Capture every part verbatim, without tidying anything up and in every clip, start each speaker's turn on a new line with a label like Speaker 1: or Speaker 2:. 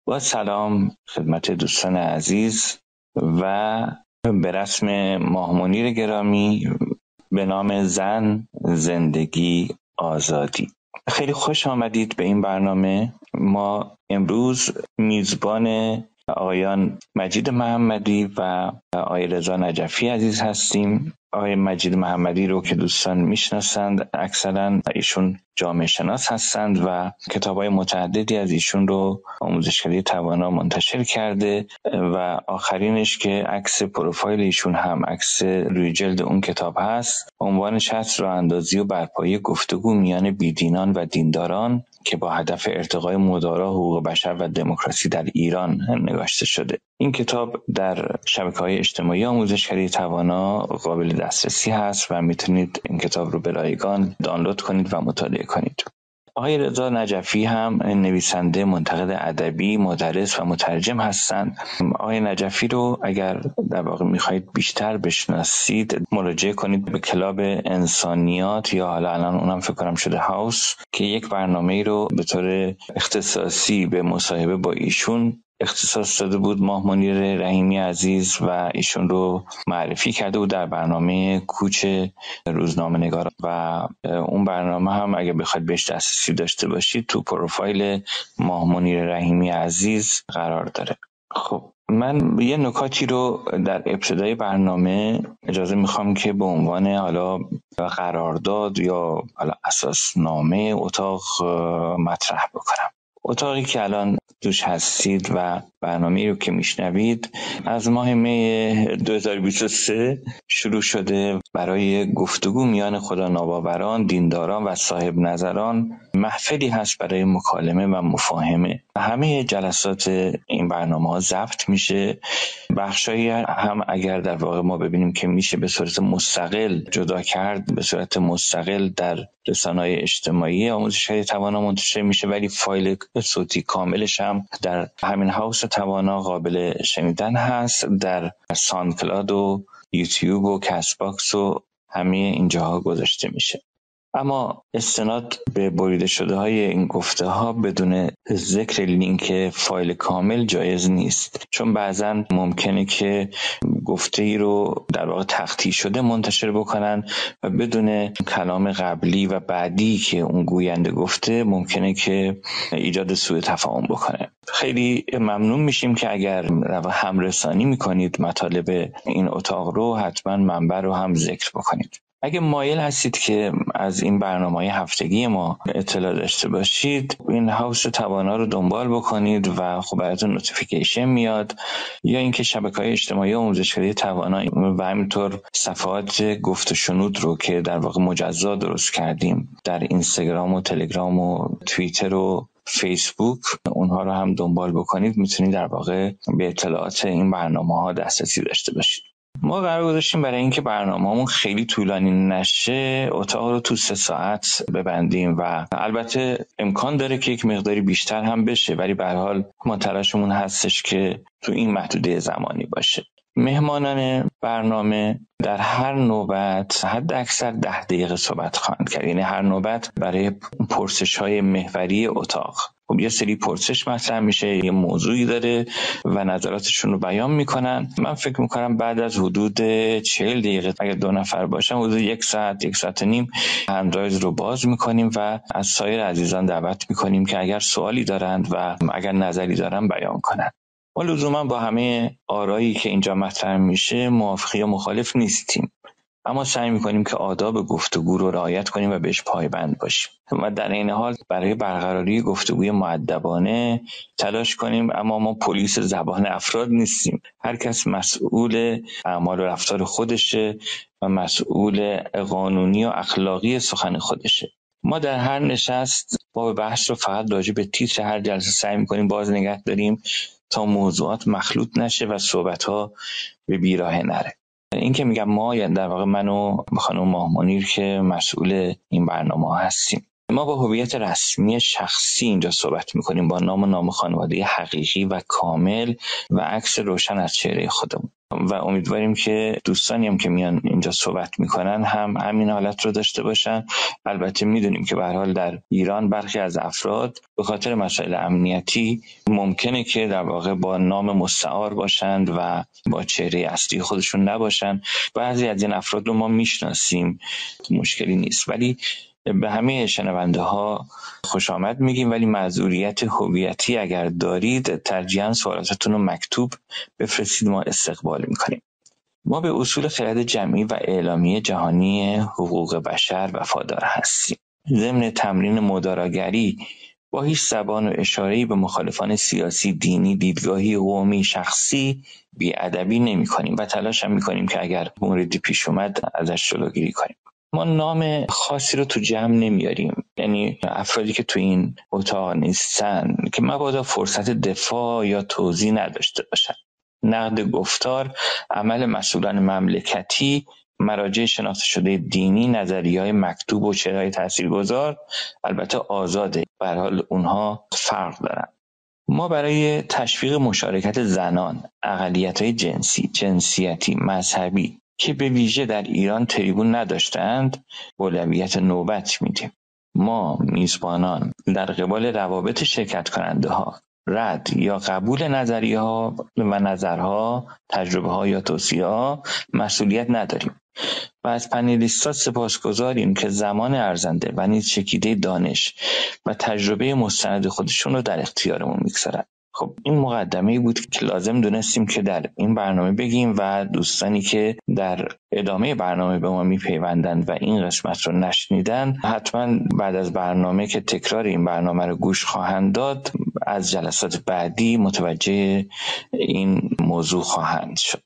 Speaker 1: با سلام خدمت دوستان عزیز و به رسم ماه منیر گرامی به نام زن، زندگی، آزادی. خیلی خوش آمدید به این برنامه. ما امروز میزبان آقایان مجید محمدی و آقای رضا نجفی عزیز هستیم. آقای مجید محمدی رو که دوستان میشناسند، اکثرا ایشون جامعه شناس هستند و کتاب‌های متعددی از ایشون رو آموزشکده توانا منتشر کرده و آخرینش که عکس پروفایل ایشون هم عکس روی جلد اون کتاب هست، عنوانش هست راه‌اندازی و برپایی گفتگو میان بیدینان و دینداران که با هدف ارتقای مدارا حقوق بشر و دموکراسی در ایران نگاشته شده. این کتاب در شبکه‌های اجتماعی آموزشکده توانا قابل دسترسی هست و میتونید این کتاب رو به رایگان دانلود کنید و مطالعه کنید. آقای رضا نجفی هم نویسنده، منتقد ادبی، مدرس و مترجم هستند. آقای نجفی رو اگر در واقع میخواهید بیشتر بشناسید، مراجعه کنید به کلاب انسانیات یا حالا الان اونم فکر کنم شده هاوس که یک برنامه‌ای رو به طور اختصاصی به مصاحبه با ایشون اختصاص داده بود. ماه منیر رحیمی عزیز و ایشون رو معرفی کرده بود در برنامه کوچ روزنامه‌نگاران و اون برنامه هم اگه بخواید بهش دسترسی داشته باشید تو پروفایل ماه منیر رحیمی عزیز قرار داره. خب من یه نکاتی رو در ابتدای برنامه اجازه میخوام که به عنوان حالا قرارداد یا حالا اساسنامه اتاق مطرح بکنم. اتاقی که الان توش هستید و برنامه‌ای رو که میشنوید از ماه می دو هزار و بیست و سه شروع شده برای گفتگو میان خدا ناباوران، دینداران و صاحب نظران. محفلی هست برای مکالمه و مفاهمه. همه جلسات این برنامه‌ها ضبط میشه. بخشایی هم اگر در واقع ما ببینیم که میشه به صورت مستقل جدا کرد، به صورت مستقل در رسانه‌های اجتماعی آموزشکده توانا منتشر میشه، ولی فایل صوتی کاملش هم در همین هاوس توانا قابل شنیدن هست، در ساندکلاد و یوتیوب و کست باکس و همه اینجاها گذاشته میشه. اما استناد به بریده شده های این گفته ها بدون ذکر لینک فایل کامل جایز نیست، چون بعضا ممکنه که گفته ای رو در واقع تخطی شده منتشر بکنن و بدون کلام قبلی و بعدی که اون گوینده گفته ممکنه که ایجاد سوء تفاهم بکنه. خیلی ممنون میشیم که اگر همرسانی میکنید مطالب این اتاق رو، حتما منبع رو هم ذکر بکنید. اگه مایل هستید که از این برنامه‌های هفتگی ما اطلاع داشته باشید، این هاوس توانا رو دنبال بکنید و خب براتون نوتیفیکیشن میاد، یا اینکه شبکه‌های اجتماعی آموزشکده توانا و همینطور صفحات گفت و شنود رو که در واقع مجزا درست کردیم در اینستاگرام و تلگرام و توییتر و فیسبوک، اونها رو هم دنبال بکنید. میتونید در واقع به اطلاعات این برنامه‌ها دسترسی داشته باشید. ما قرار گذاشتیم برای اینکه برنامه‌مون خیلی طولانی نشه اتاق رو تو سه ساعت ببندیم و البته امکان داره که یک مقداری بیشتر هم بشه، ولی به هر حال ما تلاشمون هستش که تو این محدوده زمانی باشه. مهمانان برنامه در هر نوبت حد اکثر ده دقیقه صحبت خواهند کرد، یعنی هر نوبت برای پرسش‌های محوری اتاق. خب یه سری پرسش مطرح میشه، یه موضوعی داره و نظراتشون رو بیان میکنن. من فکر میکنم بعد از حدود چهل دقیقه اگر دو نفر باشن، حدود یک ساعت یک ساعت نیم هندرایز رو باز میکنیم و از سایر عزیزان دعوت میکنیم که اگر سوالی دارند و اگر نظری دارن بیان کنند. ما لزوما با همه آرایی که اینجا مطرح میشه موافق یا مخالف نیستیم، اما سعی میکنیم که آداب گفتگو رو رعایت کنیم و بهش پایبند باشیم و در این حال برای برقراری گفتگوی مؤدبانه تلاش کنیم. اما ما پلیس زبان افراد نیستیم. هر کس مسئول اعمال و رفتار خودشه و مسئول قانونی و اخلاقی سخن خودشه. ما در هر نشست با بحث رو فقط راجع به تیتر هر جلسه سعی میکنیم باز نگه داریم تا موضوعات مخلوط نشه و صحبت‌ها به بیراهه نره. این که میگم ما، یعنی در واقع من و خانم ماه منیر که مسئول این برنامه هستیم. ما با هویت رسمی شخصی اینجا صحبت میکنیم، با نام و نام خانواده حقیقی و کامل و عکس روشن از چهره خودمون، و امیدواریم که دوستانی هم که میان اینجا صحبت میکنن هم همین حالت رو داشته باشن. البته میدونیم که به هر حال در ایران برخی از افراد به خاطر مسائل امنیتی ممکنه که در واقع با نام مستعار باشند و با چهره اصلی خودشون نباشن. بعضی از این افراد رو ما میشناسیم، مشکلی نیست، ولی به همه شنونده ها خوش آمد میگیم، ولی معذوریت هویتی اگر دارید ترجیحاً سوالاتتون رو مکتوب بفرستید، ما استقبال میکنیم. ما به اصول خرد جمعی و اعلامیه جهانی حقوق بشر وفادار هستیم. ضمن تمرین مداراگری با هیچ زبان و اشاره‌ای به مخالفان سیاسی، دینی، دیدگاهی، قومی، شخصی بی‌ادبی نمی‌کنیم و تلاش هم می‌کنیم که اگر موردی پیش اومد ازش جلوگیری کنیم. ما نام خاصی رو تو جمع نمیاریم، یعنی افرادی که تو این اتاق نیستن که مبادا فرصت دفاع یا توضیح نداشته باشن. نقد گفتار عمل مسئولان مملکتی، مراجع شناخته شده دینی، نظریه‌های مکتوب و چهره‌های تاثیرگذار البته آزاده، به هر حال اونها فرق دارن. ما برای تشویق مشارکت زنان، اقلیت‌های جنسی، جنسیتی، مذهبی که به ویژه در ایران تریبون نداشتند اولویت نوبت میدیم. ما میزبانان در قبال روابط شرکت کننده ها رد یا قبول نظریه ها و نظرها، تجربه ها یا توصیه ها مسئولیت نداریم و از پنلیست‌ها سپاسگزاریم که زمان ارزنده و نیز چکیده دانش و تجربه مستند خودشون رو در اختیارمون میگذارن. خب این مقدمه‌ای بود که لازم دونستیم که در این برنامه بگیم و دوستانی که در ادامه برنامه به ما میپیوندن و این قسمت رو نشنیدن حتما بعد از برنامه که تکرار این برنامه رو گوش خواهند داد از جلسات بعدی متوجه این موضوع خواهند شد.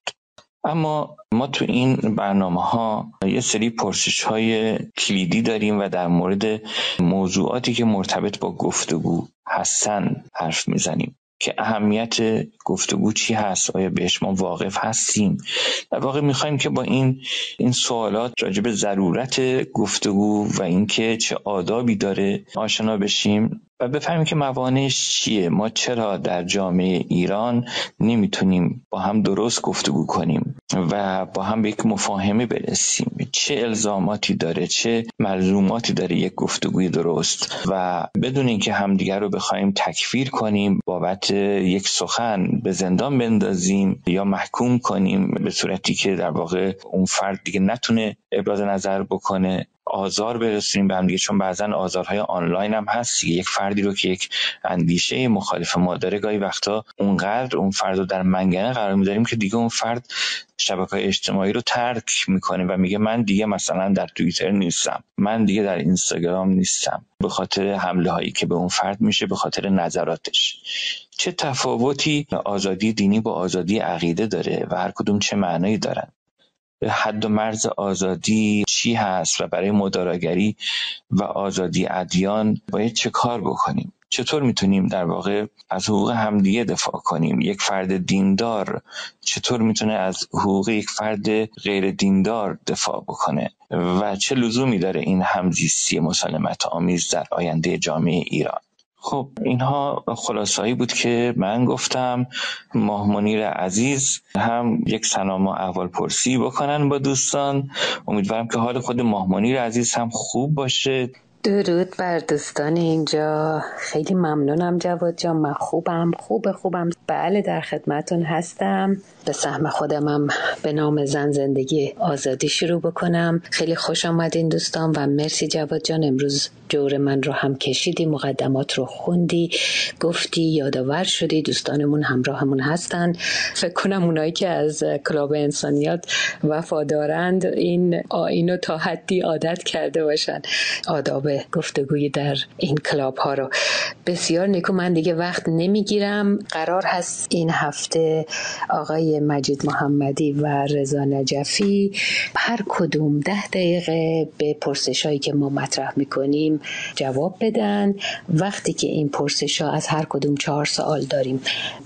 Speaker 1: اما ما تو این برنامه ها یه سری پرسش های کلیدی داریم و در مورد موضوعاتی که مرتبط با گفتگو هستن حرف میزنیم که اهمیت گفتگو چی هست، آیا بهش ما واقف هستیم. در واقع میخوایم که با این این سوالات راجع به ضرورت گفتگو و اینکه چه آدابی داره آشنا بشیم و بفهمیم که موانعش چیه. ما چرا در جامعه ایران نمیتونیم با هم درست گفتگو کنیم و با هم به یک مفاهمه برسیم، چه الزاماتی داره، چه ملزوماتی داره یک گفتگوی درست، و بدون اینکه همدیگر رو بخوایم تکفیر کنیم، بابت یک سخن به زندان بندازیم یا محکوم کنیم به صورتی که در واقع اون فرد دیگه نتونه ابراز نظر بکنه، آزار برسونیم به هم دیگه. چون بعضن آزارهای آنلاین هم هست، یک فردی رو که یک اندیشه مخالف ما داره گاهی وقتا اونقدر اون فرد رو در منگنه قرار میداریم که دیگه اون فرد شبکه‌های اجتماعی رو ترک میکنه و میگه من دیگه مثلا در توییتر نیستم، من دیگه در اینستاگرام نیستم، به خاطر حمله هایی که به اون فرد میشه، به خاطر نظراتش. چه تفاوتی آزادی دینی با آزادی عقیده داره و هر کدوم چه معنایی دارن؟ حد و مرز آزادی چی هست و برای مداراگری و آزادی ادیان باید چه کار بکنیم؟ چطور میتونیم در واقع از حقوق همدیگه دفاع کنیم؟ یک فرد دیندار چطور میتونه از حقوق یک فرد غیر دیندار دفاع بکنه و چه لزومی داره این همزیستی مسالمت آمیز در آینده جامعه ایران؟ خب اینها خلاصه‌ای بود که من گفتم. ماه منیر عزیز هم یک سلام و احوال پرسی بکنن با دوستان. امیدوارم که حال خود ماه منیر عزیز هم خوب باشه.
Speaker 2: درود بر دوستان اینجا، خیلی ممنونم جواد جان، من خوبم خوب خوبم بله در خدمتون هستم. به سهم خودمم به نام زن زندگی آزادی شروع بکنم. خیلی خوش آمدین دوستان و مرسی جواد جان، امروز جور من رو هم کشیدی، مقدمات رو خوندی، گفتی، یادآور شدی، دوستانمون همراهمون هستن. فکر کنم اونایی که از کلاب انسانیات وفادارند این آیین رو تا حدی عادت کرده باشن، آداب گفتگوی در این کلاب ها رو. بسیار نیکو، من دیگه وقت نمیگیرم. قرار هست این هفته آقای مجید محمدی و رضا نجفی هر کدوم ده دقیقه به پرسش هایی که ما مطرح میکنیم جواب بدن. وقتی که این پرسش ها از هر کدوم چهار سوال داریم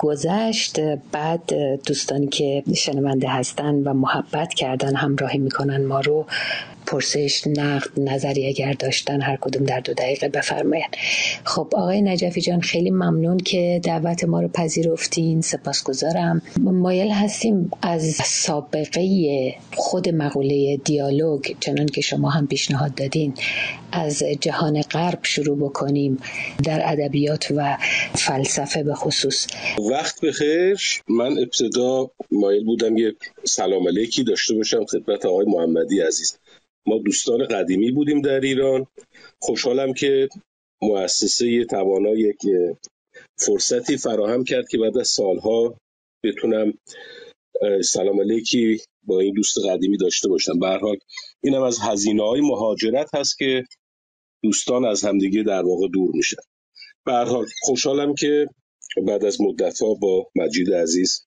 Speaker 2: گذشت، بعد دوستانی که شنونده هستن و محبت کردن همراهی میکنن ما رو، پرسش، نقد، نظری اگر داشتن هر کدوم در دو دقیقه بفرمایید. خب آقای نجفی جان خیلی ممنون که دعوت ما رو پذیرفتین، سپاسگزارم. مایل هستیم از سابقه خود مقوله دیالوگ چنان که شما هم پیشنهاد دادین از جهان غرب شروع بکنیم در ادبیات و فلسفه به خصوص.
Speaker 3: وقت بخیر. من ابتدا مایل بودم یه سلام علیکی داشته باشم خدمت آقای محمدی عزیز. ما دوستان قدیمی بودیم در ایران. خوشحالم که مؤسسه توانا یک فرصتی فراهم کرد که بعد از سالها بتونم سلام علیکی با این دوست قدیمی داشته باشم. به هر حال اینم از هزینه‌های مهاجرت هست که دوستان از همدیگه در واقع دور میشن. به هر حال خوشحالم که بعد از مدت‌ها با مجید عزیز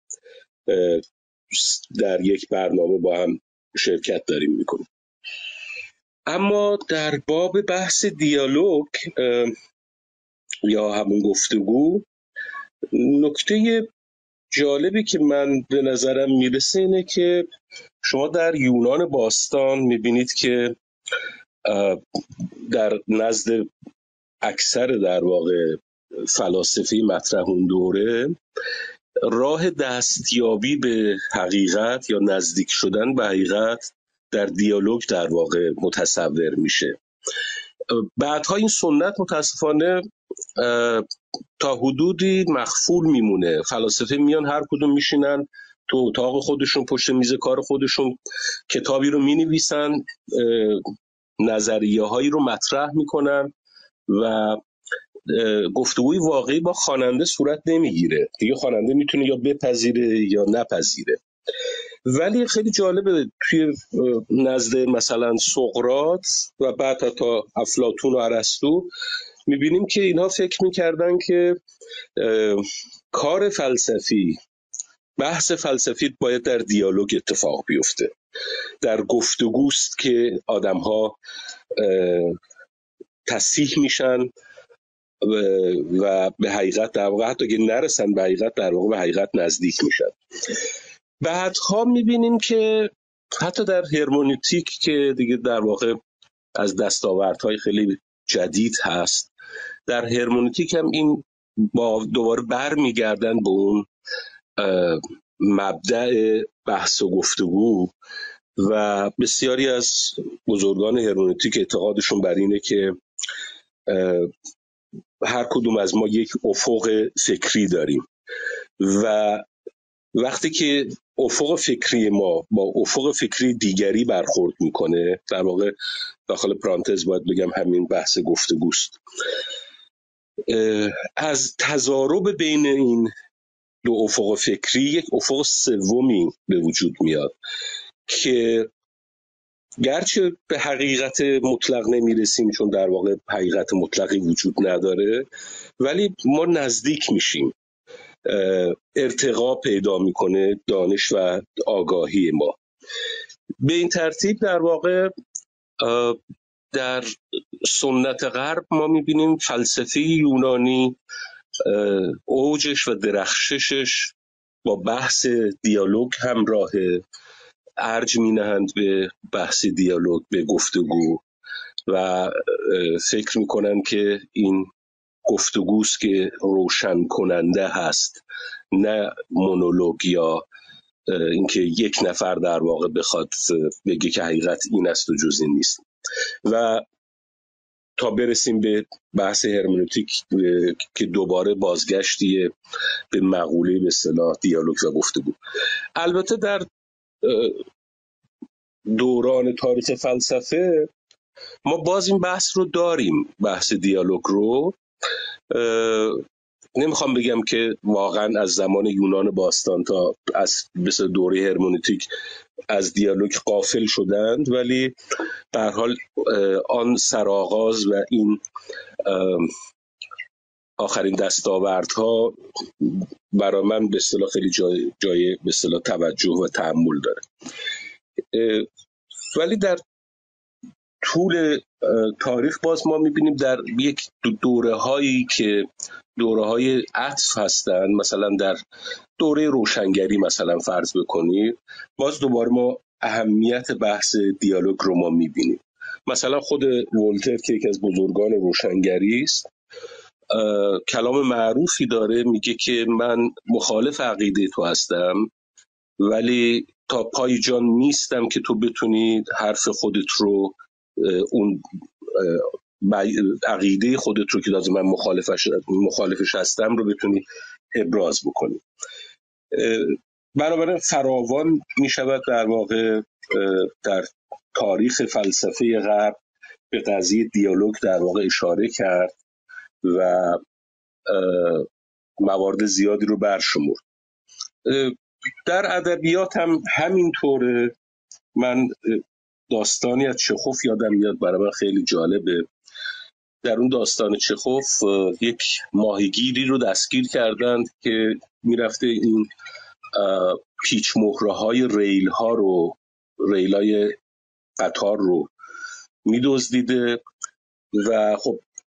Speaker 3: در یک برنامه با هم شرکت داریم میکنیم. اما در باب بحث دیالوگ یا همون گفتگو، نکته جالبی که من به نظرم میرسه اینه که شما در یونان باستان میبینید که در نزد اکثر در واقع فلاسفه مطرح اون دوره راه دستیابی به حقیقت یا نزدیک شدن به حقیقت در دیالوگ در واقع متصور میشه. بعدها این سنت متاسفانه تا حدودی مخفول میمونه. فلاسفه میان هر کدوم میشینن تو اتاق خودشون پشت میز کار خودشون کتابی رو مینویسن، نظریه هایی رو مطرح میکنن و گفتگوی واقعی با خواننده صورت نمیگیره. دیگه خواننده میتونه یا بپذیره یا نپذیره. ولی خیلی جالبه توی نزد مثلا سقراط و بعد تا افلاطون و ارسطو میبینیم که اینها فکر میکردن که کار فلسفی، بحث فلسفی باید در دیالوگ اتفاق بیفته، در گفتگوست که آدم‌ها تصحیح میشن و به حقیقت در واقع حتی اگه نرسن به حقیقت در واقع به حقیقت نزدیک میشن. بعدها میبینیم که حتی در هرمونوتیک که دیگه در واقع از دستاوردهای خیلی جدید هست، در هرمونوتیک هم این با دوباره بر میگردن به اون مبدأ بحث و گفتگو و بسیاری از بزرگان هرمونوتیک اعتقادشون بر اینه که هر کدوم از ما یک افق فکری داریم و وقتی که افق فکری ما با افق فکری دیگری برخورد میکنه، در واقع داخل پرانتز باید بگم همین بحث گفتگوست، از تضارب بین این دو افق فکری یک افق سومی به وجود میاد که گرچه به حقیقت مطلق نمیرسیم چون در واقع حقیقت مطلقی وجود نداره، ولی ما نزدیک میشیم، ارتقا پیدا میکنه دانش و آگاهی ما. به این ترتیب در واقع در سنت غرب ما میبینیم فلسفه یونانی اوجش و درخششش با بحث دیالوگ همراه، ارج مینهند به بحث دیالوگ، به گفتگو و فکر میکنن که این گفتگوست که روشن کننده هست، نه مونولوگ یا اینکه یک نفر در واقع بخواد بگه که حقیقت این است و جز این نیست. و تا برسیم به بحث هرمنوتیک که دوباره بازگشتیه به مقوله به اصطلاح دیالوگ و گفتگو. البته در دوران تاریخ فلسفه ما باز این بحث رو داریم، بحث دیالوگ رو. نمیخوام بگم که واقعا از زمان یونان باستان تا از مثل دوره هرمنوتیک از دیالوگ غافل شدند، ولی به هر حال آن سرآغاز و این آخرین دستاوردها برای من به اصطلاح خیلی جای جای به اصطلاح توجه و تأمل داره. ولی در طول تاریخ باز ما میبینیم در یک دوره هایی که دوره های عطف هستن، مثلا در دوره روشنگری مثلا فرض بکنید، باز دوباره ما اهمیت بحث دیالوگ رو ما میبینیم. مثلا خود ولتر که یکی از بزرگان روشنگری است، کلام معروفی داره، میگه که من مخالف عقیده تو هستم ولی تا پای جان نیستم که تو بتونی حرف خودت رو، اون عقیده خودت رو که لازم من مخالفش مخالفش هستم رو بتونی ابراز بکنی. بنابراین فراوان می شود در واقع در تاریخ فلسفه غرب به قضیه دیالوگ در واقع اشاره کرد و موارد زیادی رو برشمرد. در ادبیات هم همینطوره. من داستانی از چخوف یادم میاد، برای من خیلی جالبه. در اون داستان چخوف یک ماهیگیری رو دستگیر کردند که میرفته این پیچ مهره های ریل ها رو، ریل های قطار رو میدزدیده و خب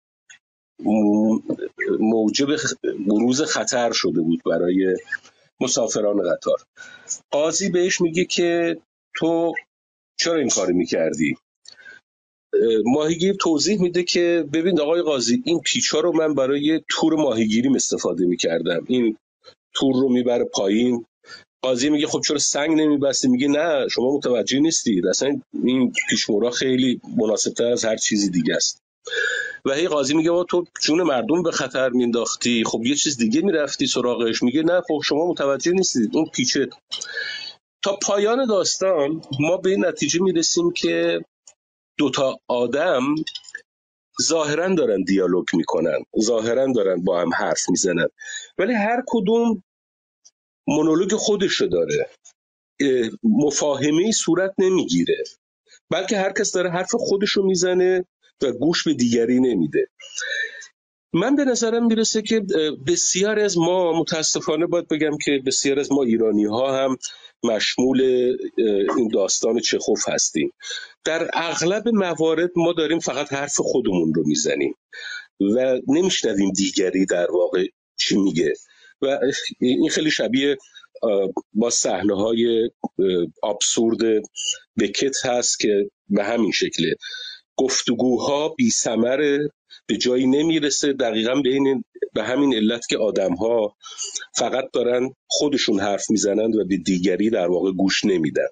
Speaker 3: موجب بروز خطر شده بود برای مسافران قطار. قاضی بهش میگه که تو چرا این کاری میکردی؟ ماهیگیر توضیح میده که ببین آقای قاضی، این پیچا رو من برای تور ماهیگیریم استفاده میکردم، این تور رو میبره پایین. قاضی میگه خب چرا سنگ نمیبستی؟ میگه نه شما متوجه نیستید، اصلا این پیشمورا خیلی مناسبتر از هر چیزی دیگه است. و هی قاضی میگه تو جون مردم به خطر مینداختی، خب یه چیز دیگه میرفتی سراغش. میگه نه خب شما متوجه نیستید، اون پیچه. تا پایان داستان ما به این نتیجه میرسیم که دوتا آدم ظاهرا دارن دیالوگ میکنن، ظاهرا دارن با هم حرف میزنن، ولی هر کدوم مونولوگ خودشو داره، مفاهمه‌ای صورت نمیگیره، بلکه هر کس داره حرف خودشو میزنه و گوش به دیگری نمیده. من به نظرم میرسه که بسیار از ما، متاسفانه باید بگم که بسیار از ما ایرانی ها هم مشمول این داستان چخوف هستیم. در اغلب موارد ما داریم فقط حرف خودمون رو میزنیم و نمیشنویم دیگری در واقع چی میگه و این خیلی شبیه با صحنه‌های ابسورد بکت هست که به همین شکله گفتگوها بی ثمره، به جایی نمیرسه. دقیقاً به این به همین علت که آدم‌ها فقط دارن خودشون حرف میزنند و به دیگری در واقع گوش نمیدن.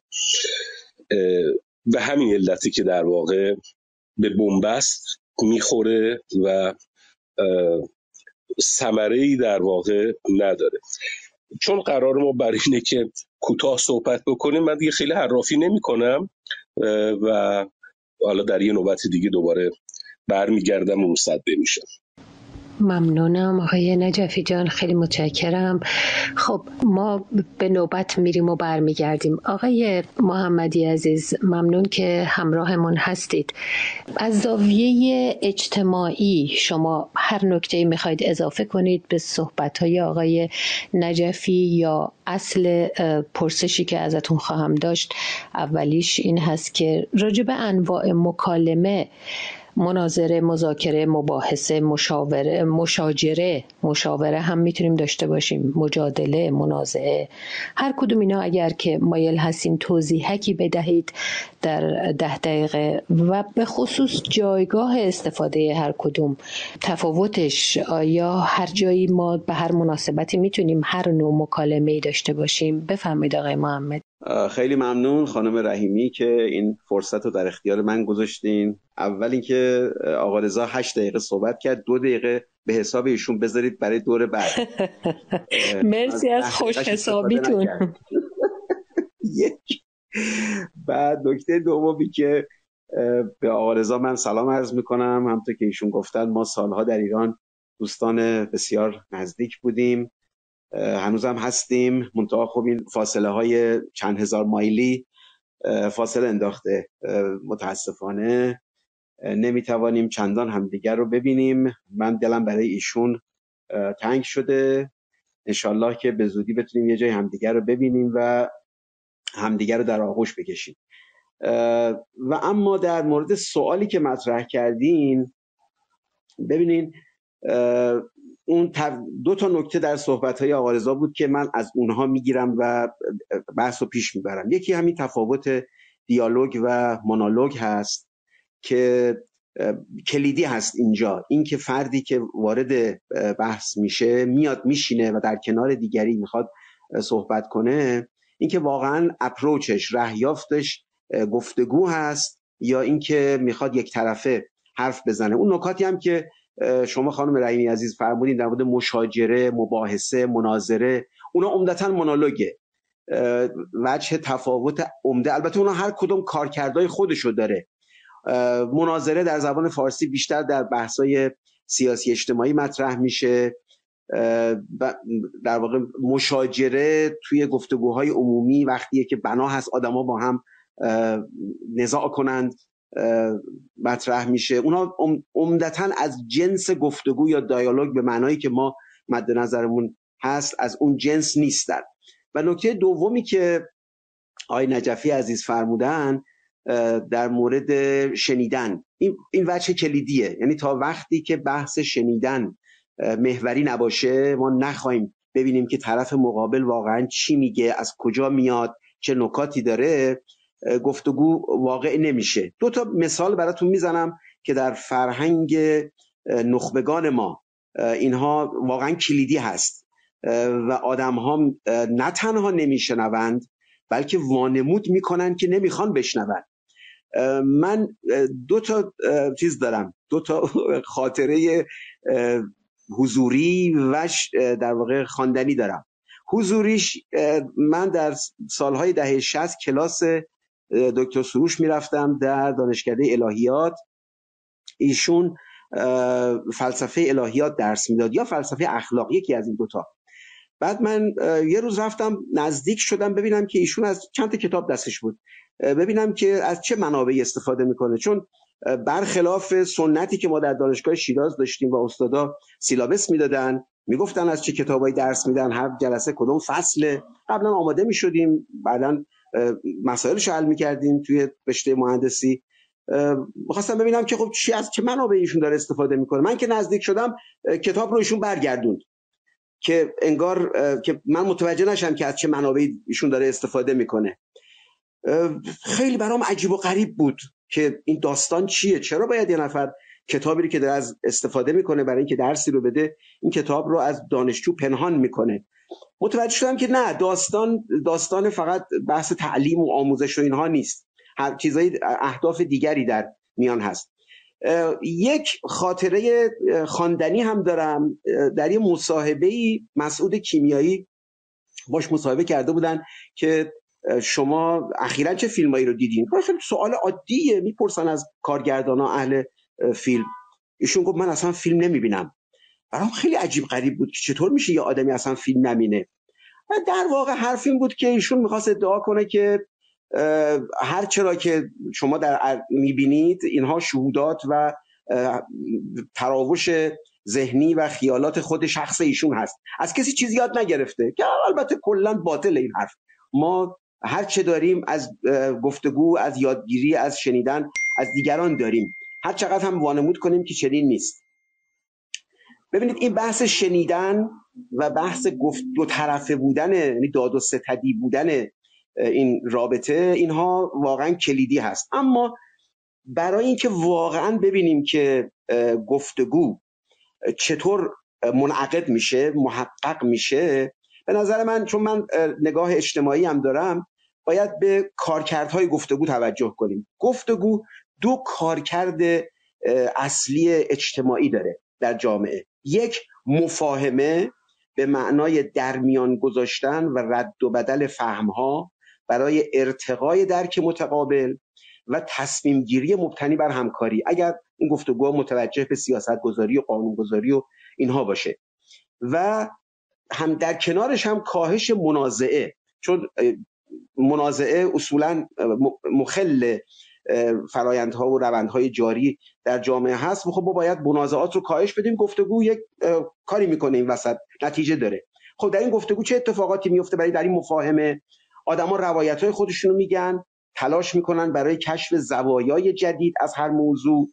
Speaker 3: به همین علتی که در واقع به بنبست میخوره و ثمره‌ای در واقع نداره. چون قرار ما بر اینه که کوتاه صحبت بکنیم، من دیگه خیلی حرافی نمی کنم و حالا در یه نوبت دیگه دوباره برمیگردم و مصدق میشم.
Speaker 2: ممنونم آقای نجفی جان، خیلی متشکرم. خب ما به نوبت میریم و برمیگردیم. آقای محمدی عزیز، ممنون که همراهمون هستید. از زاویه اجتماعی شما هر نکته‌ای میخواید اضافه کنید به صحبت‌های آقای نجفی یا اصل پرسشی که ازتون خواهم داشت؟ اولیش این هست که راجع به انواع مکالمه، مناظره، مذاکره، مباحثه، مشاوره، مشاجره، مشاوره هم میتونیم داشته باشیم، مجادله، منازعه، هر کدوم اینا اگر که مایل هستیم توضیحکی بدهید در ده دقیقه و به خصوص جایگاه استفاده هر کدوم، تفاوتش، آیا هر جایی ما به هر مناسبتی میتونیم هر نوع مکالمه‌ای داشته باشیم؟ بفرمایید آقای محمد.
Speaker 4: خیلی ممنون خانم رحیمی که این فرصت رو در اختیار من گذاشتین. اول اینکه آقا رضا هشت دقیقه صحبت کرد، دو دقیقه به حساب ایشون بذارید برای دور بعد.
Speaker 2: مرسی از خوش حسابیتون.
Speaker 4: بعد نکته دومی که به آقا رضا من سلام عرض میکنم. همونطور که ایشون گفتن ما سالها در ایران دوستان بسیار نزدیک بودیم، هنوزم هستیم، منتها خب این فاصله های چند هزار مایلی فاصله انداخته. متاسفانه نمیتوانیم چندان همدیگر رو ببینیم. من دلم برای ایشون تنگ شده. انشالله که به زودی بتونیم یه جای همدیگر رو ببینیم و همدیگر رو در آغوش بکشیم. و اما در مورد سوالی که مطرح کردین، ببینین اون دو تا نکته در صحبت‌های آقا رضا بود که من از اونها میگیرم و بحث رو پیش میبرم. یکی همین تفاوت دیالوگ و مونولوگ هست که کلیدی هست اینجا. این که فردی که وارد بحث میشه میاد میشینه و در کنار دیگری میخواد صحبت کنه، این که واقعا اپروچش، رهیافتش گفتگو هست یا این که میخواد یک طرفه حرف بزنه. اون نکاتی هم که شما خانم رحیمی عزیز فرمودین در مورد مشاجره، مباحثه، مناظره، اونا عمدتاً مونولوگه. وجه تفاوت عمده، البته اونا هر کدوم کارکردهای خودشو داره. مناظره در زبان فارسی بیشتر در بحث‌های سیاسی اجتماعی مطرح میشه، در واقع مشاجره توی گفتگوهای عمومی وقتیه که بنا هست آدما با هم نزاع کنند مطرح میشه. اونا عمدتاً از جنس گفتگو یا دیالوگ به معنایی که ما مد نظرمون هست از اون جنس نیستن. و نکته دومی که آقای نجفی عزیز فرمودن در مورد شنیدن، این این وجه کلیدیه. یعنی تا وقتی که بحث شنیدن محوری نباشه ما نخواهیم ببینیم که طرف مقابل واقعا چی میگه، از کجا میاد، چه نکاتی داره، گفتگو واقع نمیشه. دو تا مثال براتون میزنم که در فرهنگ نخبگان ما اینها واقعا کلیدی هست و آدم ها نه تنها نمیشنوند بلکه وانمود میکنن که نمیخوان بشنوند. من دو تا چیز دارم، دو تا خاطره حضوری و در واقع خواندنی دارم. حضوریش، من در سالهای دهه شصت کلاس دکتر سروش میرفتم در دانشکده الهیات. ایشون فلسفه الهیات درس میداد یا فلسفه اخلاق، یکی از این دوتا. بعد من یه روز رفتم نزدیک شدم ببینم که ایشون از چند تا کتاب دستش بود، ببینم که از چه منابعی استفاده میکنه، چون برخلاف سنتی که ما در دانشگاه شیراز داشتیم و استادا سیلابس میدادن، میگفتن از چه کتابایی درس میدن، هر جلسه کدوم فصل، قبلا آماده میشدیم، بعدن مسائلش حل میکردیم توی رشته مهندسی. می‌خواستم ببینم که خب چی از چه منابعی ایشون داره استفاده میکنه. من که نزدیک شدم کتاب رو ایشون برگردوند که انگار که من متوجه نشم که از چه منابعی ایشون داره استفاده میکنه. خیلی برام عجیب و غریب بود که این داستان چیه، چرا باید یه نفر کتابی که داره از استفاده میکنه برای اینکه درسی رو بده این کتاب رو از دانشجو پنهان میکنه. متوجه شدم که نه، داستان داستان فقط بحث تعلیم و آموزش و اینها نیست، هر چیزای اهداف دیگری در میان هست. یک خاطره خواندنی هم دارم. در یه مصاحبه‌ای مسعود کیمیایی باش مصاحبه کرده بودن که شما اخیراً چه فیلمایی رو دیدین؟ خیلی سوال عادیه، میپرسن از کارگردانا اهل فیلم. ایشون گفت من اصلا فیلم نمیبینم. برام خیلی عجیب غریب بود که چطور میشه یه آدمی اصلا فیلم نبینه. در واقع حرف این بود که ایشون میخواست ادعا کنه که هر چرا که شما در میبینید اینها شهودات و تراوش ذهنی و خیالات خود شخص ایشون هست، از کسی چیزی یاد نگرفته، که البته کلا باطل این حرف. ما هر چه داریم از گفتگو، از یادگیری، از شنیدن از دیگران داریم، هر چقدر هم وانمود کنیم که چنین نیست. ببینید این بحث شنیدن و بحث گفت دو طرفه بودن، یعنی داد و ستدی بودن این رابطه، اینها واقعا کلیدی هست. اما برای اینکه واقعا ببینیم که گفتگو چطور منعقد میشه، محقق میشه، به نظر من، چون من نگاه اجتماعی هم دارم، باید به کارکردهای گفتگو توجه کنیم. گفتگو دو کارکرد اصلی اجتماعی داره در جامعه. یک، مفاهمه به معنای درمیان گذاشتن و رد و بدل فهمها برای ارتقای درک متقابل و تصمیم گیری مبتنی بر همکاری، اگر این گفتگو متوجه به سیاست گذاری و قانون گذاری و اینها باشه. و هم در کنارش هم کاهش منازعه، چون منازعه اصولا مخل فرایندها و روندهای جاری در جامعه هست. خب ما باید منازعات رو کاهش بدیم. گفتگو یک کاری میکنه این وسط، نتیجه داره. خب در این گفتگو چه اتفاقاتی میفته؟ برای در این مفاهمه آدما روایت‌های خودشونو میگن، تلاش میکنن برای کشف زوایای جدید از هر موضوع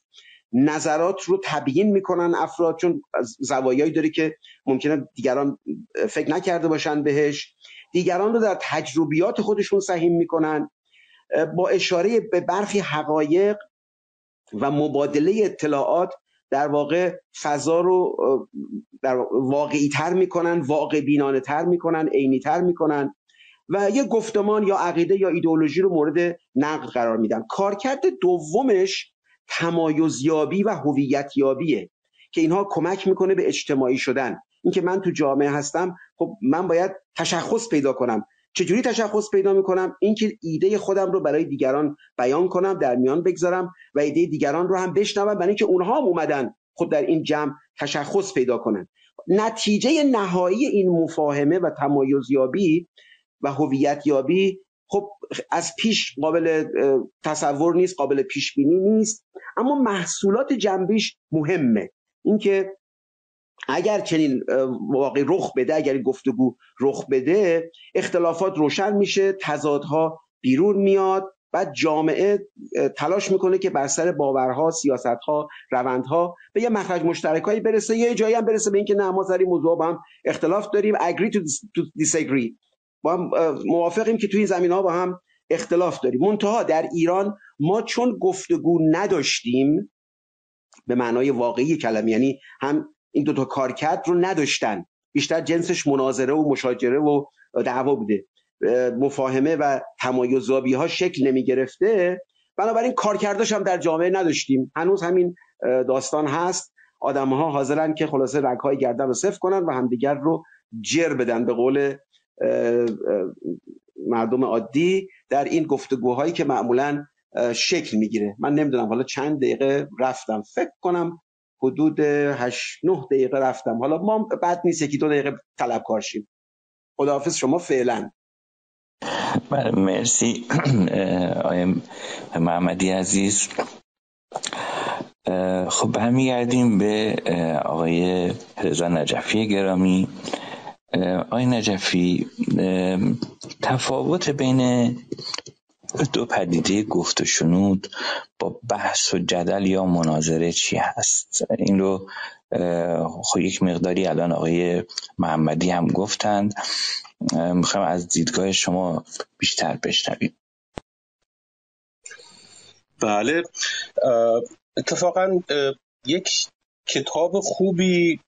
Speaker 4: نظرات رو تبیین میکنن افراد، چون زوایایی داره که ممکنه دیگران فکر نکرده باشن بهش، دیگران رو در تجربیات خودشون سهیم میکنن، با اشاره به برخی حقایق و مبادله اطلاعات در واقع فضا رو در واقعی تر میکنن، واقع بینانه تر میکنن، عینی تر میکنن و یه گفتمان یا عقیده یا ایدئولوژی رو مورد نقد قرار میدن. کارکرد دومش تمایزیابی و هویتیابیه که اینها کمک میکنه به اجتماعی شدن. اینکه من تو جامعه هستم، خب من باید تشخص پیدا کنم. چجوری تشخص پیدا میکنم؟ اینکه ایده خودم رو برای دیگران بیان کنم، در میان بگذارم و ایده دیگران رو هم بشنوم، برای اینکه اونها هم اومدن خود در این جمع تشخص پیدا کنن. نتیجه نهایی این مفاهمه و تمایزیابی و هویتیابی خب از پیش قابل تصور نیست، قابل پیش بینی نیست، اما محصولات جنبیش مهمه. اینکه اگر چنین واقع رخ بده، اگر این گفتگو رخ بده، اختلافات روشن میشه، تضادها بیرون میاد، بعد جامعه تلاش میکنه که بر سر باورها، سیاستها، روندها به یه مخرج مشترکایی برسه. یه جایی هم برسه به اینکه نه، ما سر این موضوع با هم اختلاف داریم، agree to disagree، با هم موافقیم که توی این زمینه‌ها با هم اختلاف داریم. منتها در ایران ما چون گفتگو نداشتیم به معنای واقعی کلمه، یعنی هم این دو تا کارکرد رو نداشتن، بیشتر جنسش مناظره و مشاجره و دعوا بوده، مفاهمه و تمایزیابی ها شکل نمی گرفته، بنابراین کارکرداش هم در جامعه نداشتیم. هنوز همین داستان هست، آدم ها حاضرن که خلاصه رگ‌های گردن رو صفر کنن و همدیگر رو جر بدن به قول مردم عادی در این گفتگوهایی که معمولاً شکل میگیره. من نمیدونم حالا چند دقیقه رفتم، فکر کنم حدود هشت نه دقیقه رفتم، حالا ما بعد نیست یکی دو دقیقه طلبکار شیم. خداحافظ شما فعلا.
Speaker 1: مرسی آقای محمدی عزیز. خب برمیگردیم به آقای رضا نجفی گرامی. آقای نجفی، تفاوت بین دو پدیده گفت و شنود با بحث و جدل یا مناظره چی هست؟ این رو خب یک مقداری الان آقای محمدی هم گفتند، میخوام از دیدگاه شما بیشتر بشنویم.
Speaker 3: بله، اتفاقا یک کتاب خوبی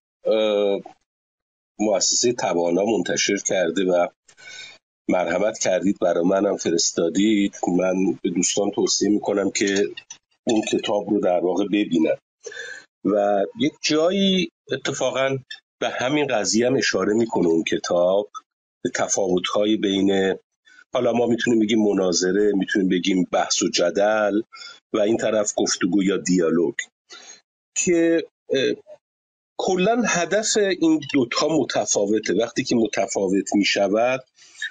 Speaker 3: مؤسسه توانا منتشر کرده و مرحمت کردید برای منم فرستادید. من به دوستان توصیه میکنم که اون کتاب رو در واقع ببینن و یک جایی اتفاقا به همین قضیه هم اشاره میکنه اون کتاب، به تفاوت‌های بین، حالا ما میتونیم بگیم مناظره، میتونیم بگیم بحث و جدل و این طرف گفتگو یا دیالوگ، که کلا هدف این دوتا متفاوته. وقتی که متفاوت میشود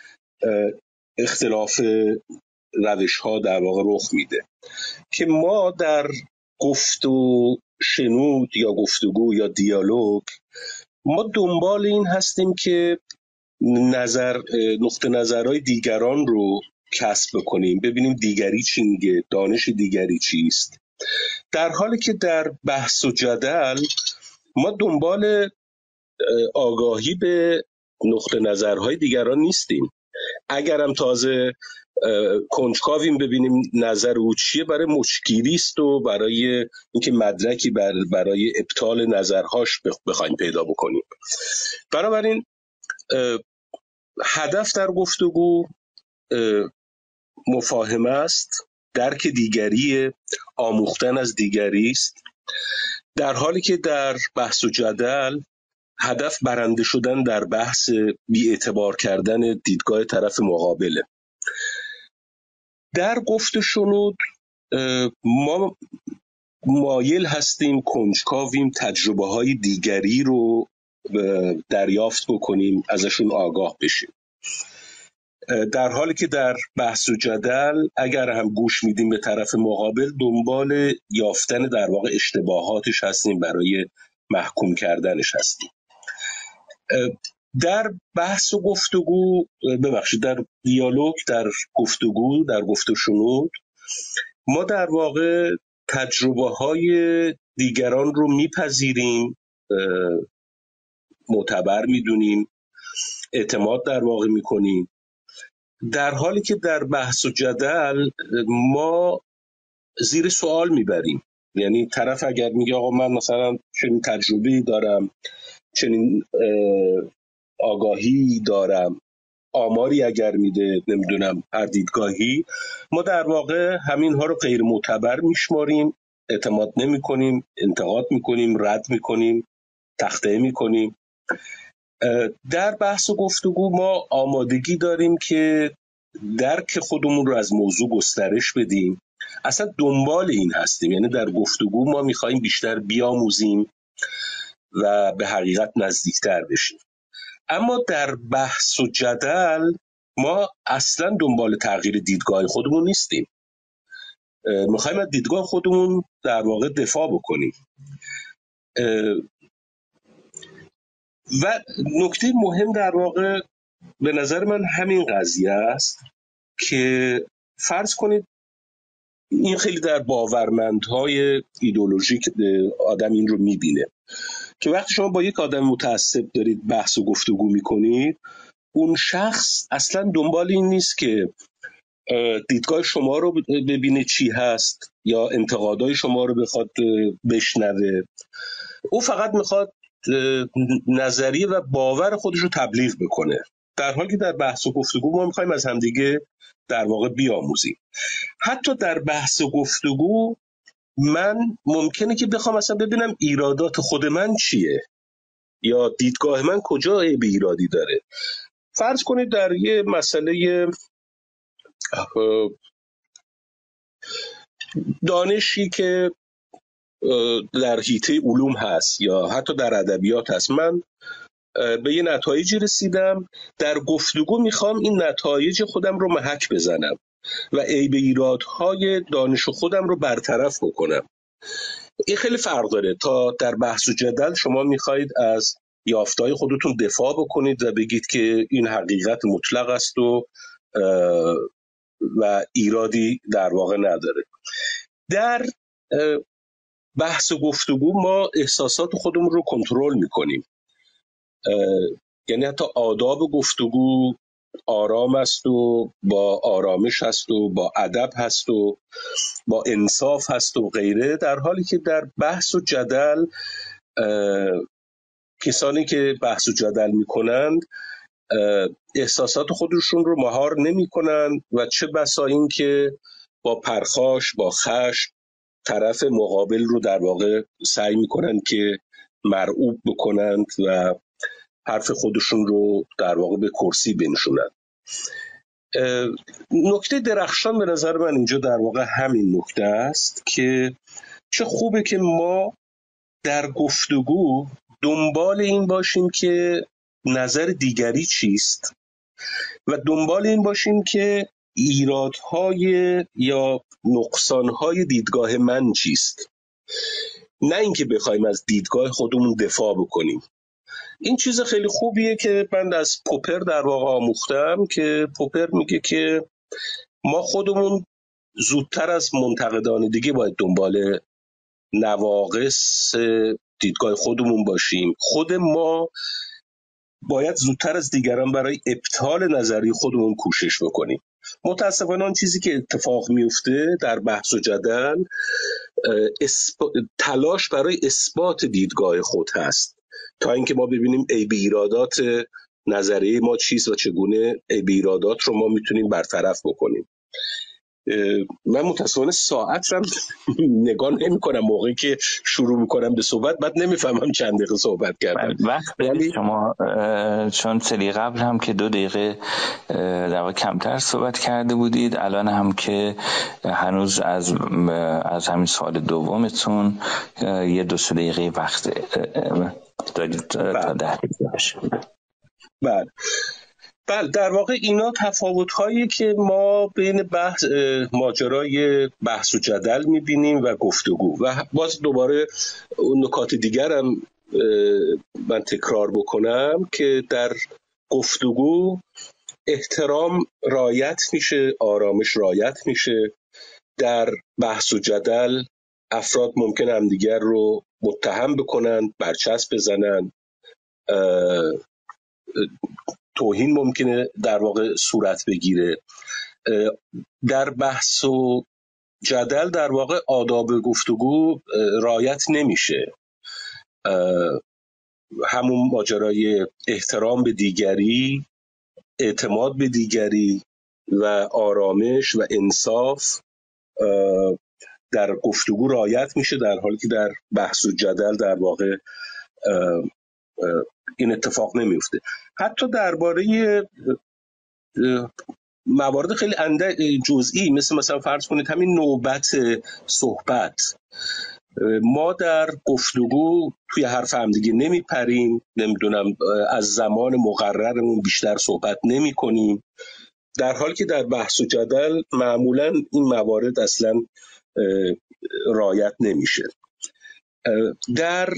Speaker 3: اختلاف روش ها در واقع رخ میده که ما در گفت و شنود یا گفتگو یا دیالوگ ما دنبال این هستیم که نظر نقطه نظرهای دیگران رو کسب کنیم، ببینیم دیگری چی میگه، دانش دیگری چیست، در حالی که در بحث و جدل ما دنبال آگاهی به نقطه نظرهای دیگران نیستیم. اگرم تازه کنجکاویم ببینیم نظر او چیه، برای مشکیری است و برای اینکه مدرکی بر برای ابطال نظرهاش بخوایم پیدا بکنیم. بنابراین هدف در گفتگو مفاهمه است، درک دیگری، آموختن از دیگری است، در حالی که در بحث و جدل هدف برنده شدن در بحث، بی اعتبار کردن دیدگاه طرف مقابله. در گفت و شنود ما مایل هستیم، کنجکاویم، تجربه های دیگری رو دریافت بکنیم، ازشون آگاه بشیم، در حالی که در بحث و جدل اگر هم گوش میدیم به طرف مقابل دنبال یافتن در واقع اشتباهاتش هستیم، برای محکوم کردنش هستیم. در بحث و گفتگو، ببخشید در دیالوگ، در گفتگو، در گفت و شنود ما در واقع تجربه های دیگران رو میپذیریم، معتبر میدونیم، اعتماد در واقع میکنیم، در حالی که در بحث و جدل ما زیر سوال میبریم. یعنی طرف اگر میگه آقا من مثلا چنین تجربه‌ای دارم، چنین آگاهی دارم، آماری اگر میده، نمیدونم هر دیدگاهی، ما در واقع همین ها رو غیر معتبر میشماریم، اعتماد نمی کنیم، انتقاد میکنیم، رد میکنیم، تخطئه میکنیم. در بحث و گفتگو ما آمادگی داریم که درک خودمون رو از موضوع گسترش بدیم. اصلا دنبال این هستیم، یعنی در گفتگو ما میخواییم بیشتر بیاموزیم و به حقیقت نزدیکتر بشیم. اما در بحث و جدل ما اصلا دنبال تغییر دیدگاه خودمون نیستیم، میخوایم از دیدگاه خودمون در واقع دفاع بکنیم. و نکته مهم در واقع به نظر من همین قضیه است که فرض کنید این خیلی در باورمندهای ایدئولوژیک آدم این رو میبینه که وقتی شما با یک آدم متعصب دارید بحث و گفتگو میکنید، اون شخص اصلا دنبال این نیست که دیدگاه شما رو ببینه چی هست یا انتقادهای شما رو بخواد بشنوه. او فقط میخواد نظریه و باور خودش رو تبلیغ بکنه، در حالی که در بحث و گفتگو ما میخوایم از همدیگه در واقع بیاموزیم. حتی در بحث و گفتگو من ممکنه که بخوام اصلا ببینم ایرادات خود من چیه یا دیدگاه من کجا عیب ایرادی داره. فرض کنید در یه مسئله دانشی که در حیطه علوم هست یا حتی در ادبیات هست، من به یه نتایجی رسیدم، در گفتگو میخوام این نتایج خودم رو محک بزنم و عیب ایرادهای دانش خودم رو برطرف بکنم. این خیلی فرق داره تا در بحث و جدل شما میخواید از یافته‌های خودتون دفاع بکنید و بگید که این حقیقت مطلق است و و ایرادی در واقع نداره. در بحث و گفتگو ما احساسات خودمون رو کنترل میکنیم، یعنی حتی آداب گفتگو آرام است و با آرامش هست و با ادب هست و با انصاف هست و غیره، در حالی که در بحث و جدل کسانی که بحث و جدل میکنند احساسات خودشون رو مهار نمی کنند و چه بسا این که با پرخاش، با خشم طرف مقابل رو در واقع سعی می کنند که مرعوب بکنند و حرف خودشون رو در واقع به کرسی بنشونند. نکته درخشان به نظر من اینجا در واقع همین نکته است که چه خوبه که ما در گفتگو دنبال این باشیم که نظر دیگری چیست و دنبال این باشیم که ایرادهای یا نقصانهای دیدگاه من چیست، نه اینکه بخوایم از دیدگاه خودمون دفاع بکنیم. این چیز خیلی خوبیه که من از پوپر در واقع آموختم که پوپر میگه که ما خودمون زودتر از منتقدان دیگه باید دنبال نواقص دیدگاه خودمون باشیم. خود ما باید زودتر از دیگران برای ابطال نظری خودمون کوشش بکنیم. متاسفانه آن چیزی که اتفاق میفته در بحث و جدل اسب... تلاش برای اثبات دیدگاه خود هست تا اینکه ما ببینیم عیب ایرادات نظریه ما چیست و چگونه عیب ایرادات رو ما میتونیم برطرف بکنیم. من متاسفانه ساعت رو نگاه نمی کنم موقعی که شروع میکنم به صحبت، بعد نمیفهمم چند دقیقه صحبت کردم.
Speaker 1: وقت بدید شما، چون سری قبل هم که دو دقیقه در واقع کمتر صحبت کرده بودید، الان هم که هنوز از از همین سوال دومتون یه دو سه دقیقه وقت دارید تا ده دقیقه بشه.
Speaker 3: بله بله در واقع اینا تفاوت‌هایی که ما بین بحث ماجرای بحث و جدل می‌بینیم و گفتگو. و باز دوباره نکات دیگر هم من تکرار بکنم که در گفتگو احترام رعایت میشه، آرامش رعایت میشه. در بحث و جدل افراد ممکن همدیگر رو متهم بکنن، برچسب بزنن، توهین ممکنه در واقع صورت بگیره. در بحث و جدل در واقع آداب گفتگو رعایت نمیشه. همون ماجرای احترام به دیگری، اعتماد به دیگری و آرامش و انصاف در گفتگو رعایت میشه، در حالی که در بحث و جدل در واقع این اتفاق نمیفته. حتی درباره موارد خیلی جزئی مثل مثلا فرض کنید همین نوبت صحبت، ما در گفتگو توی حرف هم دیگه نمیپریم، نمیدونم از زمان مقررمون بیشتر صحبت نمی کنیم، در حالی که در بحث و جدل معمولا این موارد اصلا رعایت نمیشه. در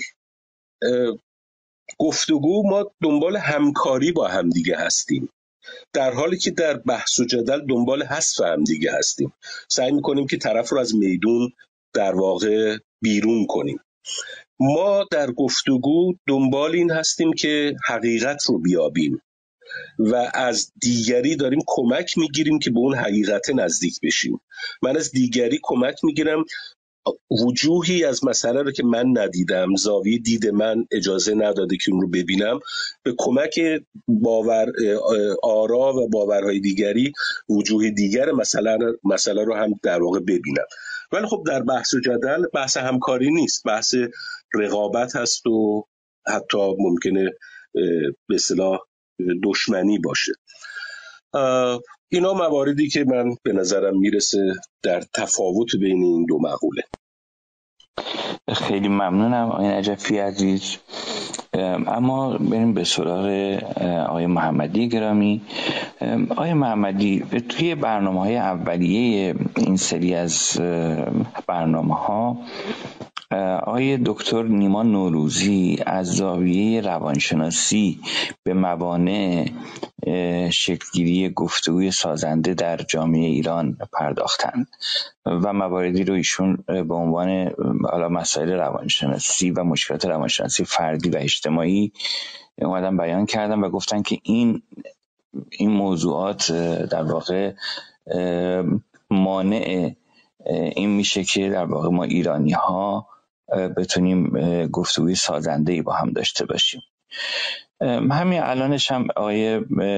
Speaker 3: گفتگو ما دنبال همکاری با هم دیگه هستیم، در حالی که در بحث و جدل دنبال حذف هم دیگه هستیم. سعی میکنیم که طرف رو از میدون در واقع بیرون کنیم. ما در گفتگو دنبال این هستیم که حقیقت رو بیابیم و از دیگری داریم کمک میگیریم که به اون حقیقت نزدیک بشیم. من از دیگری کمک میگیرم وجوهی از مسئله رو که من ندیدم، زاویه دید من اجازه نداده که اون رو ببینم، به کمک باور آرا و باورهای دیگری وجوه دیگر مسئله مسئله رو هم در واقع ببینم. ولی خب در بحث و جدل بحث همکاری نیست، بحث رقابت هست و حتی ممکنه به اصطلاح دشمنی باشه. اینا مواردی که من به نظرم میرسه در تفاوت بین این دو مقوله.
Speaker 1: خیلی ممنونم آقای نجفی عزیز. اما بریم به سراغ آقای محمدی گرامی. آقای محمدی، توی برنامه‌های اولیه این سری از برنامه‌ها آقای دکتر نیما نوروزی از زاویه روانشناسی به موانع شکلگیری گفتگوی سازنده در جامعه ایران پرداختند و مواردی رو ایشون به عنوان حالا مسائل روانشناسی و مشکلات روانشناسی فردی و اجتماعی اومدن بیان کردن و گفتن که این این موضوعات در واقع مانع این میشه که در واقع ما ایرانی ها بتونیم گفتگوی سازنده‌ای با هم داشته باشیم. همین الانش هم آقای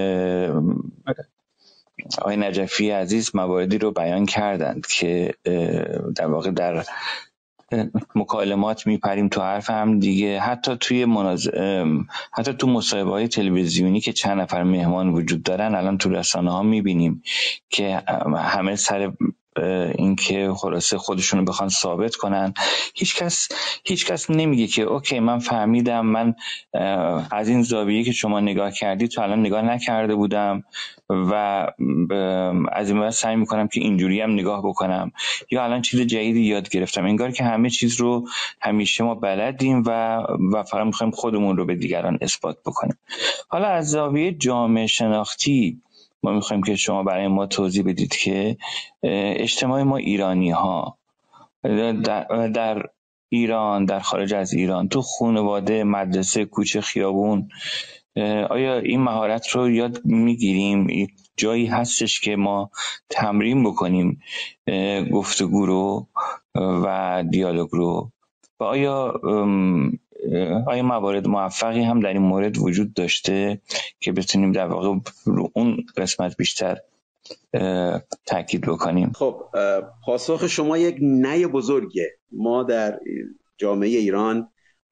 Speaker 1: آقای نجفی عزیز مواردی رو بیان کردند که در واقع در مکالمات میپریم تو حرف هم دیگه، حتی توی مناز... حتی تو مصاحبه‌های تلویزیونی که چند نفر مهمان وجود دارن الان تو رسانه ها میبینیم که همه سر این که خلاصه خودشونو بخوان ثابت کنن. هیچ کس هیچ کس نمیگه که اوکی من فهمیدم، من از این زاویه که شما نگاه کردی تو الان نگاه نکرده بودم و از این بعد سعی میکنم که اینجوری هم نگاه بکنم، یا الان چیز جدیدی یاد گرفتم. انگار که همه چیز رو همیشه ما بلدیم و و فقط میخوایم خودمون رو به دیگران اثبات بکنیم. حالا از زاویه جامعه شناختی ما میخوایم که شما برای ما توضیح بدید که اجتماع ما ایرانی ها در, در ایران، در خارج از ایران، تو خانواده، مدرسه، کوچه، خیابون، آیا این مهارت رو یاد میگیریم؟ جایی هستش که ما تمرین بکنیم گفتگو رو و دیالوگ رو؟ و آیا آیا موارد موفقی هم در این مورد وجود داشته که بتونیم در واقع رو اون قسمت بیشتر تاکید بکنیم؟
Speaker 4: خب پاسخ شما یک نه بزرگه. ما در جامعه ایران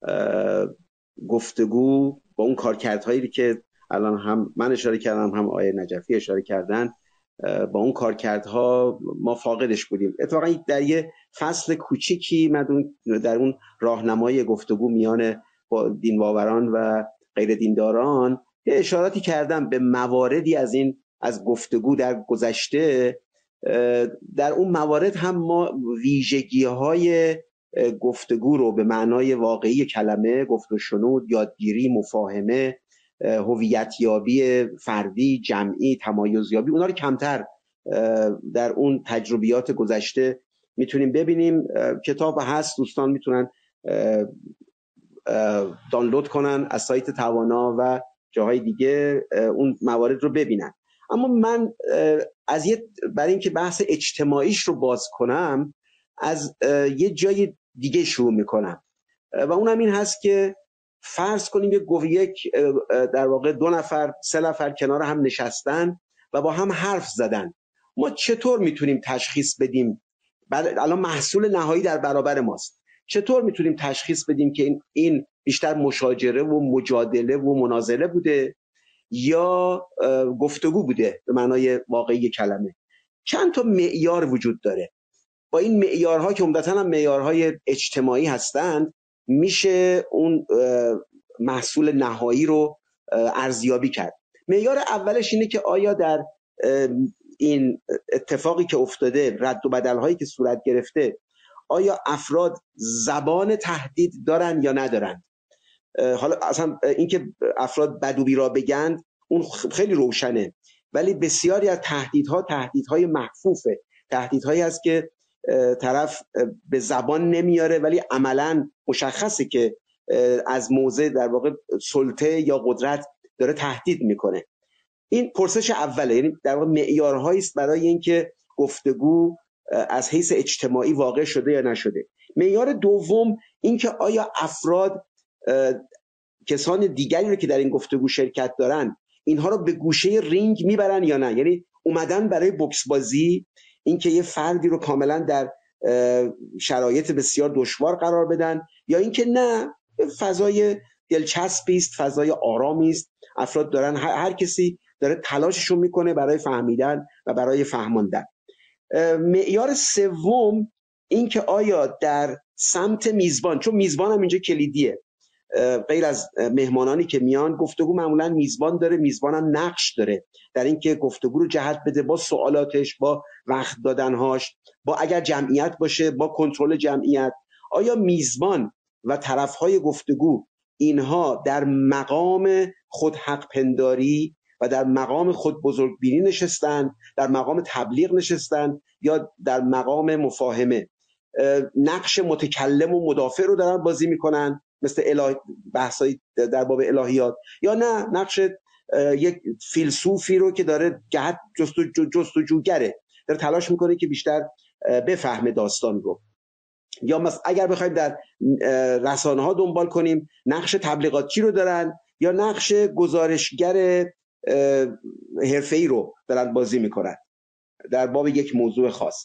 Speaker 4: گفتگو با اون کارکردهایی که الان هم من اشاره کردم هم آقای نجفی اشاره کردن، با اون کارکردها ما فاقدش بودیم. اتفاقا در یه فصل کوچیکی من در اون راهنمای گفتگو میان دین باوران و غیر دینداران یه اشاراتی کردم به مواردی از این از گفتگو در گذشته. در اون موارد هم ما ویژگی‌های گفتگو رو به معنای واقعی کلمه، گفت و شنود، یادگیری، مفاهمه، هویتیابی فردی، جمعی، تمایزیابی، اونا رو کمتر در اون تجربیات گذشته میتونیم ببینیم. کتاب هست، دوستان میتونن دانلود کنن از سایت توانا و جاهای دیگه اون موارد رو ببینن. اما من از یه برای اینکه بحث اجتماعیش رو باز کنم از یه جای دیگه شروع میکنم و اونم این هست که فرض کنیم یک یک در واقع دو نفر سه نفر کنار هم نشستن و با هم حرف زدن. ما چطور میتونیم تشخیص بدیم؟ بعد الان محصول نهایی در برابر ماست، چطور میتونیم تشخیص بدیم که این این بیشتر مشاجره و مجادله و مناظره بوده یا گفتگو بوده به معنای واقعی کلمه؟ چند تا معیار وجود داره. با این معیارها که عمدتاً هم معیارهای اجتماعی هستند میشه اون محصول نهایی رو ارزیابی کرد. معیار اولش اینه که آیا در این اتفاقی که افتاده، رد و بدل‌هایی که صورت گرفته، آیا افراد زبان تهدید دارن یا ندارن؟ حالا اصلا اینکه افراد بد و بیرا بگن اون خیلی روشنه، ولی بسیاری از تهدیدها تهدیدهای محفوفه، تهدیدهایی هست که طرف به زبان نمیاره ولی عملاً مشخصه که از موضع در واقع سلطه یا قدرت داره تهدید میکنه. این پرسش اوله، یعنی در واقع معیارهایی است برای اینکه گفتگو از حیث اجتماعی واقع شده یا نشده. معیار دوم اینکه آیا افراد کسان دیگری رو که در این گفتگو شرکت دارن اینها رو به گوشه رینگ میبرن یا نه، یعنی اومدن برای بوکس بازی، اینکه یه فردی رو کاملا در شرایط بسیار دشوار قرار بدن، یا اینکه نه فضای دلچسبی است، فضای آرامی است، افراد دارن هر, هر کسی داره تلاششون میکنه برای فهمیدن و برای فهماندن. معیار سوم این که آیا در سمت میزبان، چون میزبان هم اینجا کلیدیه، غیر از مهمانانی که میان گفتگو معمولا میزبان داره، میزبان هم نقش داره در اینکه گفتگو رو جهت بده با سوالاتش، با وقت دادنهاش، با اگر جمعیت باشه با کنترل جمعیت. آیا میزبان و طرفهای گفتگو اینها در مقام خود حق پنداری و در مقام خود بزرگبینی نشستن، در مقام تبلیغ نشستن، یا در مقام مفاهمه؟ نقش متکلم و مدافع رو دارن بازی میکنن مثل الهی بحثای در باب الهیات، یا نه نقش یک فیلسوفی رو که داره جهت جستجو جستجوگره، داره تلاش میکنه که بیشتر بفهمه داستان رو. یا مثلا اگر بخوایم در رسانه ها دنبال کنیم، نقش تبلیغاتچی رو دارن یا نقش گزارشگر حرفه‌ای رو دارن بازی میکنن در باب یک موضوع خاص.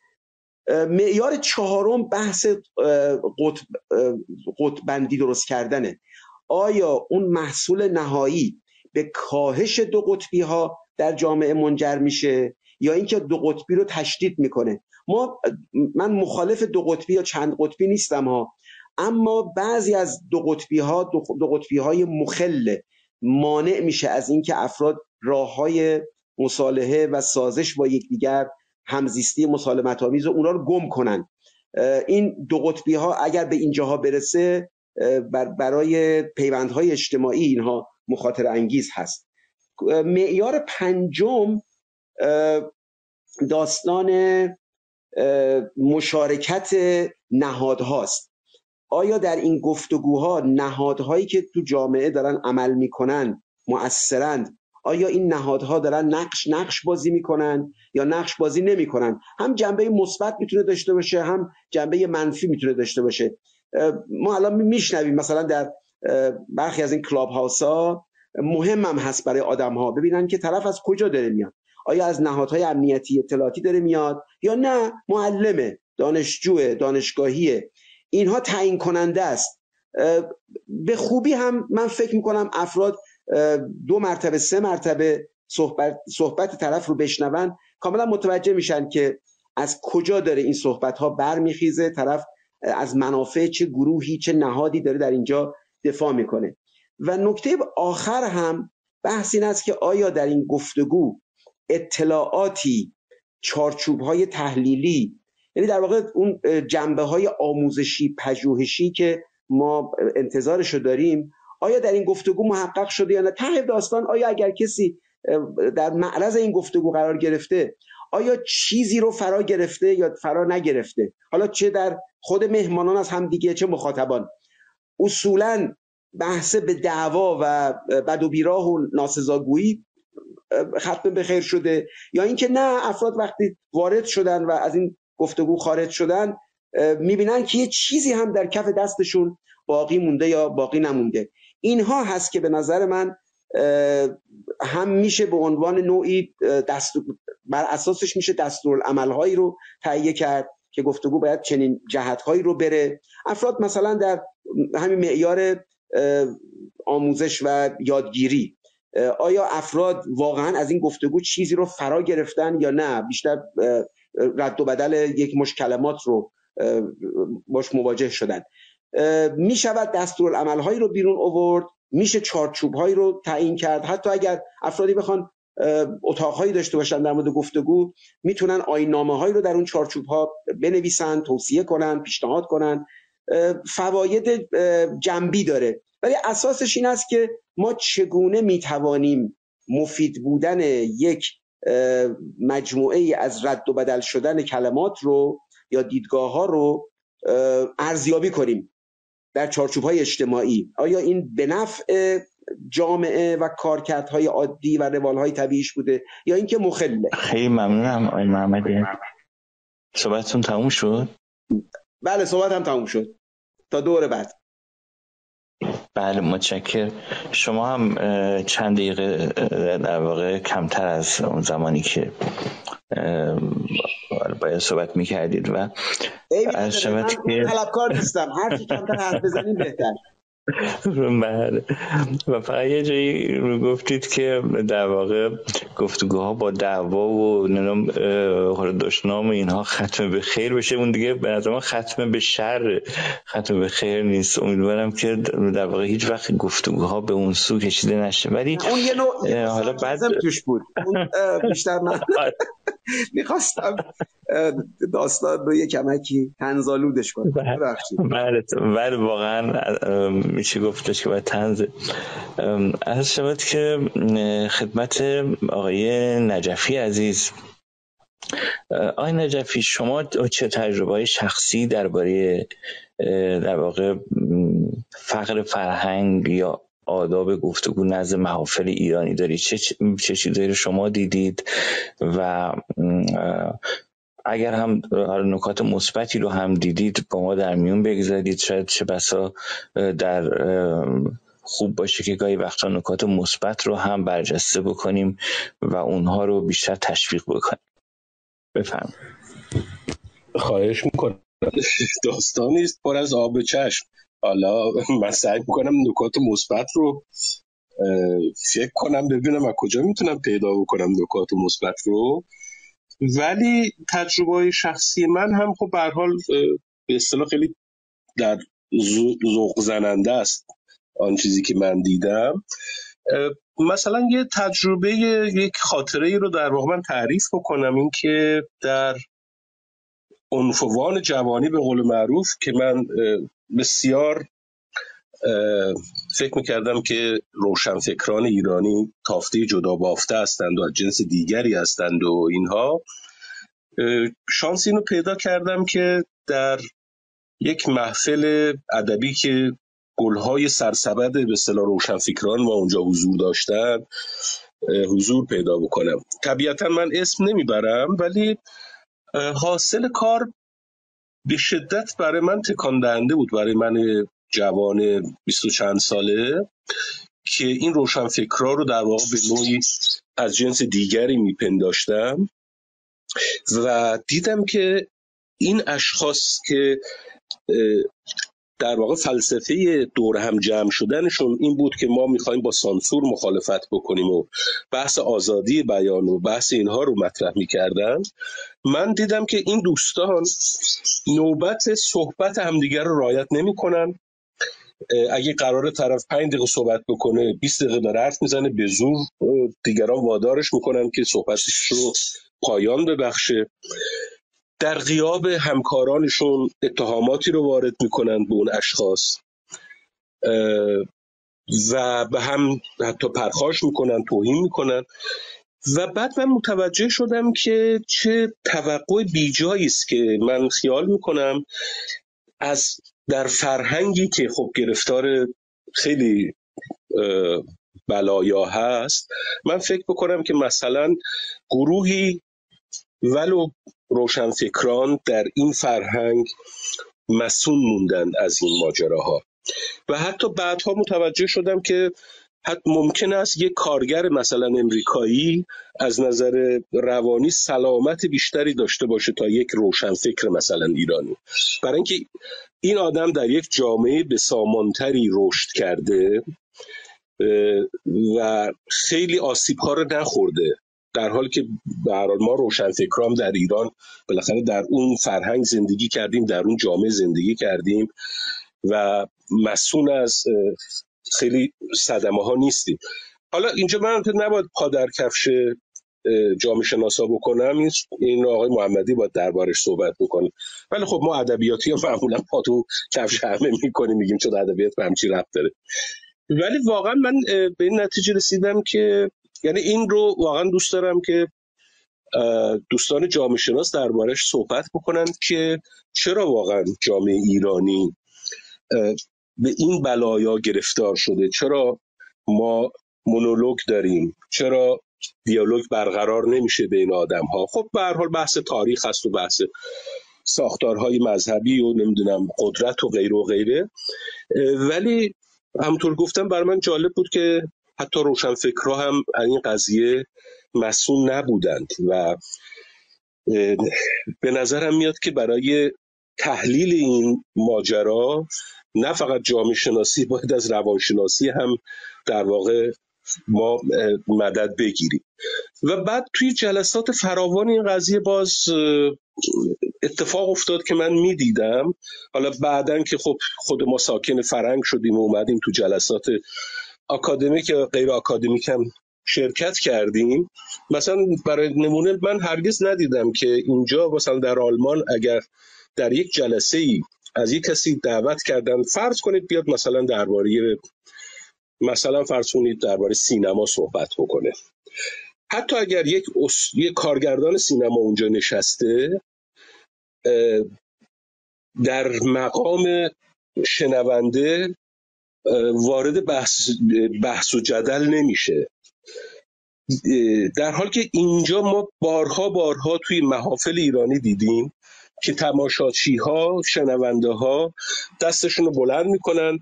Speaker 4: معیار چهارم بحث قطب قطب‌بندی درست کردنه. آیا اون محصول نهایی به کاهش دو قطبی ها در جامعه منجر میشه یا اینکه دو قطبی رو تشدید میکنه؟ ما من مخالف دو قطبی یا چند قطبی نیستم ها، اما بعضی از دو قطبی ها دو, دو قطبی های مخل مانع میشه از اینکه افراد راههای مصالحه و سازش با یکدیگر، همزیستی مسالمت آمیز و اونا رو گم کنن. این دو قطبی ها اگر به اینجاها برسه برای پیوندهای اجتماعی اینها مخاطره انگیز هست. معیار پنجم داستان مشارکت نهادهاست. آیا در این گفتگوها نهادهایی که تو جامعه دارن عمل میکنن مؤثرند، آیا این نهادها دارن نقش نقش بازی میکنن یا نقش بازی نمیکنن؟ هم جنبه مثبت میتونه داشته باشه، هم جنبه منفی میتونه داشته باشه. ما الان میشنویم مثلا در برخی از این کلاب هاوس ها مهم هم هست برای آدم ها ببینن که طرف از کجا داره میاد، آیا از نهادهای امنیتی اطلاعاتی داره میاد یا نه معلمه، دانشجوه، دانشگاهیه. اینها تعیین کننده است. به خوبی هم من فکر میکنم افراد دو مرتبه سه مرتبه صحبت صحبت طرف رو بشنون، کاملا متوجه میشن که از کجا داره این صحبت ها برمیخیزه، طرف از منافع چه گروهی چه نهادی داره در اینجا دفاع میکنه. و نکته آخر هم بحث این است که آیا در این گفتگو اطلاعاتی، چارچوب‌های تحلیلی، یعنی در واقع اون جنبه‌های آموزشی پژوهشی که ما انتظارشو داریم، آیا در این گفتگو محقق شده یا نه؟ ته داستان آیا اگر کسی در معرض این گفتگو قرار گرفته، آیا چیزی رو فرا گرفته یا فرا نگرفته؟ حالا چه در خود مهمانان از همدیگه چه مخاطبان. اصولاً بحث به دعوا و بد و بیراه و ناسزاگویی ختم به خیر شده، یا اینکه نه، افراد وقتی وارد شدن و از این گفتگو خارج شدن میبینن که یه چیزی هم در کف دستشون باقی مونده یا باقی نمونده. اینها هست که به نظر من هم میشه به عنوان نوعی دستور، بر اساسش میشه دستورالعمل‌هایی رو تهیه کرد که گفتگو باید چنین جهت‌هایی رو بره. افراد مثلا در همین معیار آموزش و یادگیری، آیا افراد واقعا از این گفتگو چیزی رو فرا گرفتن یا نه، بیشتر رد و بدل یک مش کلمات رو باش مواجه شدن. می شود دستورالعمل‌هایی رو بیرون آورد، میشه چارچوب‌هایی رو تعیین کرد. حتی اگر افرادی بخوان اتاق‌هایی داشته باشن در مورد گفتگو، میتونن آیین‌نامه‌هایی رو در اون چارچوب‌ها بنویسن، توصیه کنن، پیشنهاد کنن. فواید جنبی داره، ولی اساسش این است که ما چگونه میتوانیم مفید بودن یک مجموعه ای از رد و بدل شدن کلمات رو یا دیدگاه‌ها رو ارزیابی کنیم در چارچوب‌های اجتماعی. آیا این به نفع جامعه و کارکردهای عادی و روالهای طبیعیش بوده یا اینکه مخله؟
Speaker 1: خیلی ممنونم آقای محمدی. صحبتتون تموم شد؟
Speaker 4: بله، صحبتم تموم شد. تا دور بعد.
Speaker 1: بله، متشکر. شما هم چند دقیقه در واقع کمتر از اون زمانی که باید صحبت میکردید و
Speaker 4: از شما که طلبکار نیستم، هر چی کمتر حرف بزنیم بهتر.
Speaker 1: بله، و فقط یه جایی رو گفتید که در واقع گفتگوها با دعوا و نام دشنام اینها ختم به خیر بشه. اون دیگه به نظر من ختم به شر، ختم به خیر نیست. امیدوارم که در واقع هیچ وقت گفتگوها به اون سو کشیده نشه. ولی
Speaker 4: اون یه نوع
Speaker 1: حالا بعد
Speaker 4: توش بود. اون بیشتر من میخواستم داستان رو یه کمکی طنزآلودش کنم.
Speaker 1: بله بله، واقعا میشه گفتش که باید طنز. از شود که خدمت آقای نجفی عزیز. آقای نجفی، شما چه تجربه‌های شخصی درباره در واقع فقر فرهنگ یا آداب گفتگو نزد محافل ایرانی دارید؟ چه چه چیزایی رو شما دیدید و اگر هم نکات مثبتی رو هم دیدید با ما در میون بگذارید؟ شاید چه بسا در خوب باشه که گاهی وقتا نکات مثبت رو هم برجسته بکنیم و اونها رو بیشتر تشویق بکنیم. بفرمایید.
Speaker 3: خواهش میکنم. داستانی است پر از آب چشم. حالا من سعی میکنم نکات مثبت رو فکر کنم، ببینم از کجا میتونم پیدا بکنم نکات مثبت رو. ولی تجربه شخصی من هم خب به هر حال به اصطلاح خیلی در ذوق زننده است آن چیزی که من دیدم. مثلا یه تجربه، یک خاطره ای رو در واقع من تعریف بکنم. این که در عنفوان جوانی به قول معروف که من بسیار فکر میکردم که روشنفکران ایرانی تافته جدا بافته هستند و از جنس دیگری هستند و اینها، شانس اینو پیدا کردم که در یک محفل ادبی که گلهای سرسبد به اصطلاح روشنفکران و اونجا حضور داشتن حضور پیدا بکنم. طبیعتا من اسم نمیبرم، ولی حاصل کار به شدت برای من تکان دهنده بود، برای من جوان بیست و چند ساله که این روشنفکرها رو در واقع به نوعی از جنس دیگری میپنداشتم و دیدم که این اشخاص که در واقع فلسفه دور هم جمع شدنشون این بود که ما میخوایم با سانسور مخالفت بکنیم و بحث آزادی بیان و بحث اینها رو مطرح میکردن، من دیدم که این دوستان نوبت صحبت همدیگر رو رعایت نمیکنن. اگه قرار طرف پنج دقیقه صحبت بکنه بیست دقیقه داره حرف میزنه، به زور دیگران وادارش میکنن که صحبتش رو پایان ببخشه. در غیاب همکارانشون اتهاماتی رو وارد میکنن به اون اشخاص و به هم حتی پرخاش میکنن، توهین میکنن و بعد من متوجه شدم که چه توقع بیجایی است که من خیال میکنم از در فرهنگی که خب گرفتار خیلی بلایا هست، من فکر بکنم که مثلا گروهی ولو روشنفکران در این فرهنگ مسئول موندن از این ماجراها و حتی بعدها متوجه شدم که حتی ممکن است یک کارگر مثلا امریکایی از نظر روانی سلامت بیشتری داشته باشه تا یک روشنفکر مثلا ایرانی، برای اینکه این آدم در یک جامعه بسامانتری رشد کرده و خیلی آسیب‌ها رو نخورده، در حالی که به هر حال ما روشنفکرام در ایران بالاخره در اون فرهنگ زندگی کردیم، در اون جامعه زندگی کردیم و مسئول از خیلی صدمه ها نیستیم. حالا اینجا من نباید پا در کفش جامعه شناسا بکنم، این آقای محمدی باید دربارش صحبت بکنه، ولی خب ما ادبیاتی ها معمولا پا تو کفش همه میکنیم، میگیم چون ادبیات به همچی ربط داره. ولی واقعا من به این نتیجه رسیدم که یعنی این رو واقعا دوست دارم که دوستان جامعه شناس دربارش صحبت بکنن که چرا واقعا جامعه ایرانی به این بلایا گرفتار شده، چرا ما مونولوگ داریم، چرا دیالوگ برقرار نمیشه بین آدم ها. خب به هر حال بحث تاریخ هست و بحث ساختارهای مذهبی و نمیدونم قدرت و غیره و غیره، ولی همونطور گفتم برای من جالب بود که حتی روشنفکرها هم این قضیه مسئول نبودند و به نظرم میاد که برای تحلیل این ماجرا نه فقط جامعه شناسی، باید از روانشناسی هم در واقع ما مدد بگیریم. و بعد توی جلسات فراوان این قضیه باز اتفاق افتاد که من میدیدم، حالا بعدن که خب خود ما ساکن فرنگ شدیم و اومدیم تو جلسات اکادمیک یا غیر اکادمیک هم شرکت کردیم، مثلا برای نمونه من هرگز ندیدم که اینجا مثلا در آلمان اگر در یک جلسه ای از یک کسی دعوت کردن فرض کنید بیاد مثلا درباره مثلا فرض کنید درباره سینما صحبت بکنه، حتی اگر یک, اس... یک کارگردان سینما اونجا نشسته در مقام شنونده وارد بحث, بحث و جدل نمیشه، در حالی که اینجا ما بارها بارها توی محافل ایرانی دیدیم که تماشاچی ها شنونده ها دستشون رو بلند میکنن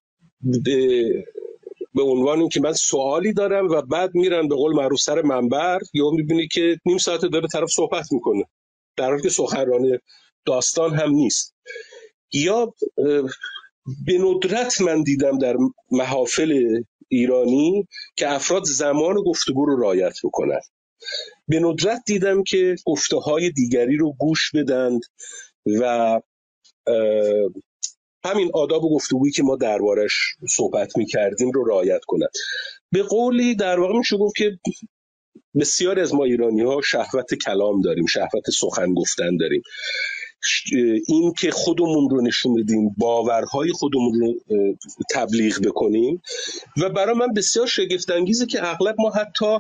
Speaker 3: به عنوان اینکه من سوالی دارم و بعد میرن به قول معروف سر منبر، یا میبینی که نیم ساعت داره طرف صحبت میکنه در حالی که سخنران داستان هم نیست. یا به ندرت من دیدم در محافل ایرانی که افراد زمان گفتگو رو رعایت بکنن، به ندرت دیدم که گفته‌های دیگری رو گوش بدند و همین آداب و گفتگویی که ما دربارش صحبت می‌کردیم رو رعایت کنند. به قولی در واقع میشه گفت که بسیاری از ما ایرانی‌ها شهوت کلام داریم، شهوت سخن گفتن داریم، این که خودمون رو نشون بدیم، باورهای خودمون رو تبلیغ بکنیم و برای من بسیار شگفت انگیزه که اغلب ما حتی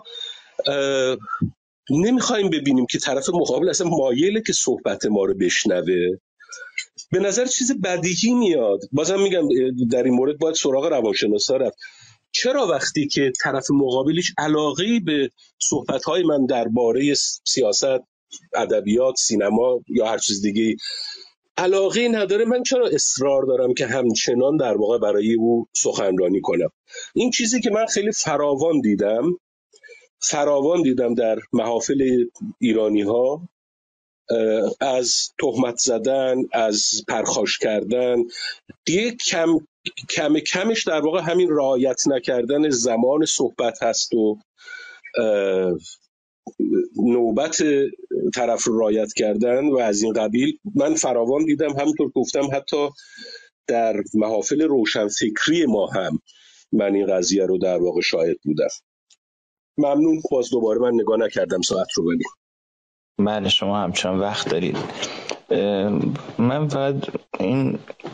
Speaker 3: نمیخوایم ببینیم که طرف مقابل اصلا مایله که صحبت ما رو بشنوه. به نظر چیز بدیهی میاد، بازم میگم در این مورد باید سراغ روانشناسا رفت. چرا وقتی که طرف مقابلش علاقه‌ای به صحبت‌های من درباره سیاست، ادبیات، سینما یا هر چیز دیگه علاقه نداره، من چرا اصرار دارم که همچنان در واقع برای او سخنرانی کنم؟ این چیزی که من خیلی فراوان دیدم فراوان دیدم در محافل ایرانی ها، از تهمت زدن، از پرخاش کردن، دیگه کم کم کمش در واقع همین رعایت نکردن زمان صحبت هست و نوبت طرف رو رعایت کردن و از این قبیل. من فراوان دیدم، همونطور گفتم حتی در محافل روشنفکری ما هم من این قضیه رو در واقع شاهد بودم. ممنون، باز دوباره من نگاه نکردم ساعت رو. بگیم
Speaker 1: بله شما همچنان وقت دارید. من فقط این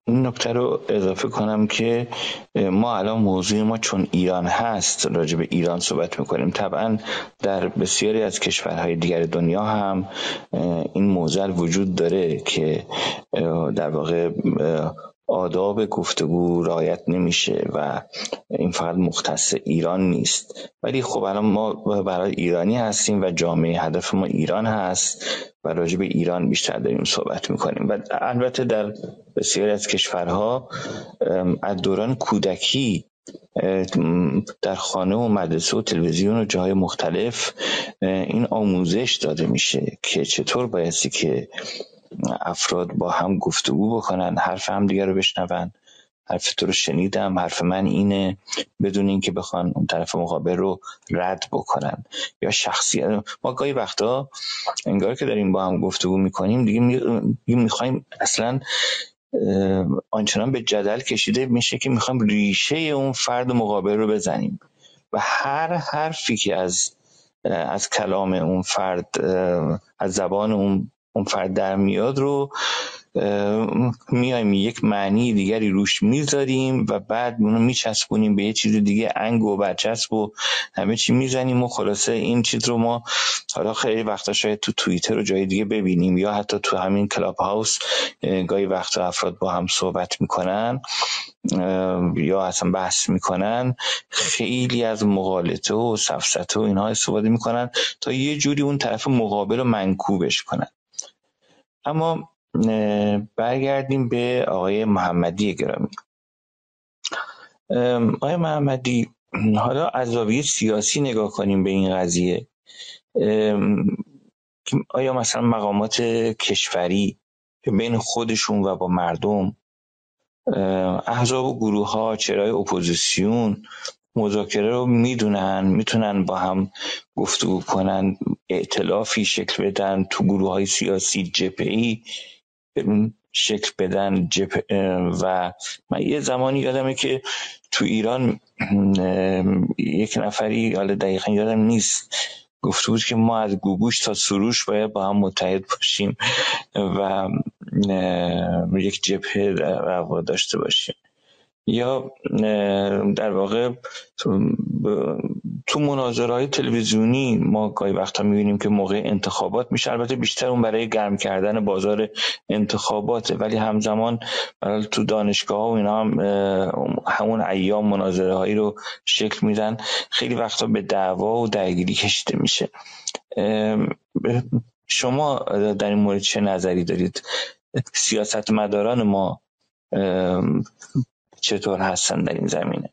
Speaker 1: این نکته رو اضافه کنم که ما الان موضوع ما چون ایران هست راجع به ایران صحبت میکنیم. طبعا در بسیاری از کشورهای دیگر دنیا هم این موضوع وجود داره که در واقع آداب گفتگو رعایت نمیشه و این فقط مختص ایران نیست. ولی خب الان ما برای ایرانی هستیم و جامعه هدف ما ایران هست و راجع به ایران بیشتر داریم صحبت میکنیم. و البته در بسیاری از کشورها از دوران کودکی در خانه و مدرسه و تلویزیون و جاهای مختلف این آموزش داده میشه که چطور بایستی که افراد با هم گفتگو بکنن، حرف هم دیگر رو بشنون. حرف تو رو شنیدم، حرف من اینه، بدون این که بخوان اون طرف مقابل رو رد بکنن. یا شخصیت ما گاهی وقتا انگار که داریم با هم گفتگو میکنیم دیگه میخوایم اصلا آنچنان به جدل کشیده میشه که میخوایم ریشه اون فرد مقابل رو بزنیم و هر حرفی که از از کلام اون فرد، از زبان اون اون فرد در میاد رو میایم یک معنی دیگری روش میذاریم و بعد اونو میچسبونیم به یه چیز دیگه، انگ و برچسب و همه چی میزنیم و خلاصه این چیز رو ما حالا خیلی وقتا شاید تو توییتر و جای دیگه ببینیم یا حتی تو همین کلاب هاوس گاهی وقتا افراد با هم صحبت میکنن یا اصلا بحث میکنن، خیلی از مغالطه و سفسطه و اینها استفاده میکنن تا یه جوری اون طرف مقابل رو منکوبش کنن. اما برگردیم به آقای محمدی گرامی. آقای محمدی، حالا از زاویه سیاسی نگاه کنیم به این قضیه. آیا مثلا مقامات کشوری بین خودشون و با مردم، احزاب و گروه ها، چرای اپوزیسیون مذاکره رو میدونن، میتونن با هم گفتگو کنن، ائتلافی شکل بدن، تو گروه های سیاسی جبهه‌ای شکل بدن جبه. و من یه زمانی یادمه که تو ایران یک نفری، حالا دقیقا یادم نیست، گفته بود که ما از گوگوش تا سروش باید با هم متحد باشیم و یک جبهه در واقع داشته باشیم. یا در واقع تو مناظره‌های تلویزیونی ما گاهی وقتا می‌بینیم که موقع انتخابات میشه، البته بیشتر اون برای گرم کردن بازار انتخاباته، ولی همزمان برای تو دانشگاه‌ها و اینا هم همون ایام مناظره‌هایی رو شکل میدن، خیلی وقتا به دعوا و درگیری کشیده میشه. شما در این مورد چه نظری دارید؟ سیاستمداران ما چطور هستن در این زمینه؟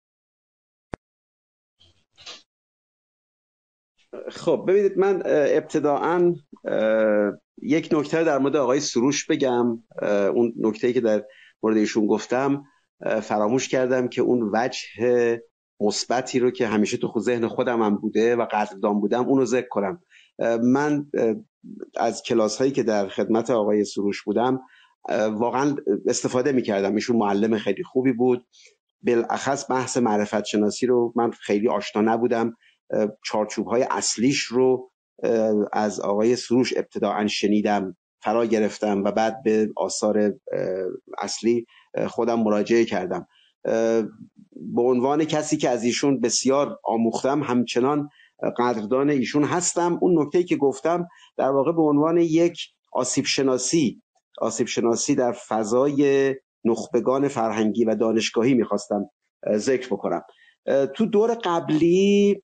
Speaker 4: خب ببینید، من ابتداعاً یک نکته در مورد آقای سروش بگم. اون نکته‌ای که در مورد ایشون گفتم فراموش کردم که اون وجه مثبتی رو که همیشه تو ذهن خودم هم بوده و قدردان بودم اون رو ذکر کنم. من از کلاس‌هایی که در خدمت آقای سروش بودم واقعا استفاده می‌کردم. ایشون معلم خیلی خوبی بود. بالاخص بحث معرفت شناسی رو من خیلی آشنا نبودم. چارچوب‌های اصلیش رو از آقای سروش ابتداعاً شنیدم، فرا گرفتم و بعد به آثار اصلی خودم مراجعه کردم. به عنوان کسی که از ایشون بسیار آموختم، همچنان قدردان ایشون هستم. اون نکته‌ای که گفتم در واقع به عنوان یک آسیب شناسی آسیب شناسی در فضای نخبگان فرهنگی و دانشگاهی میخواستم ذکر بکنم. تو دور قبلی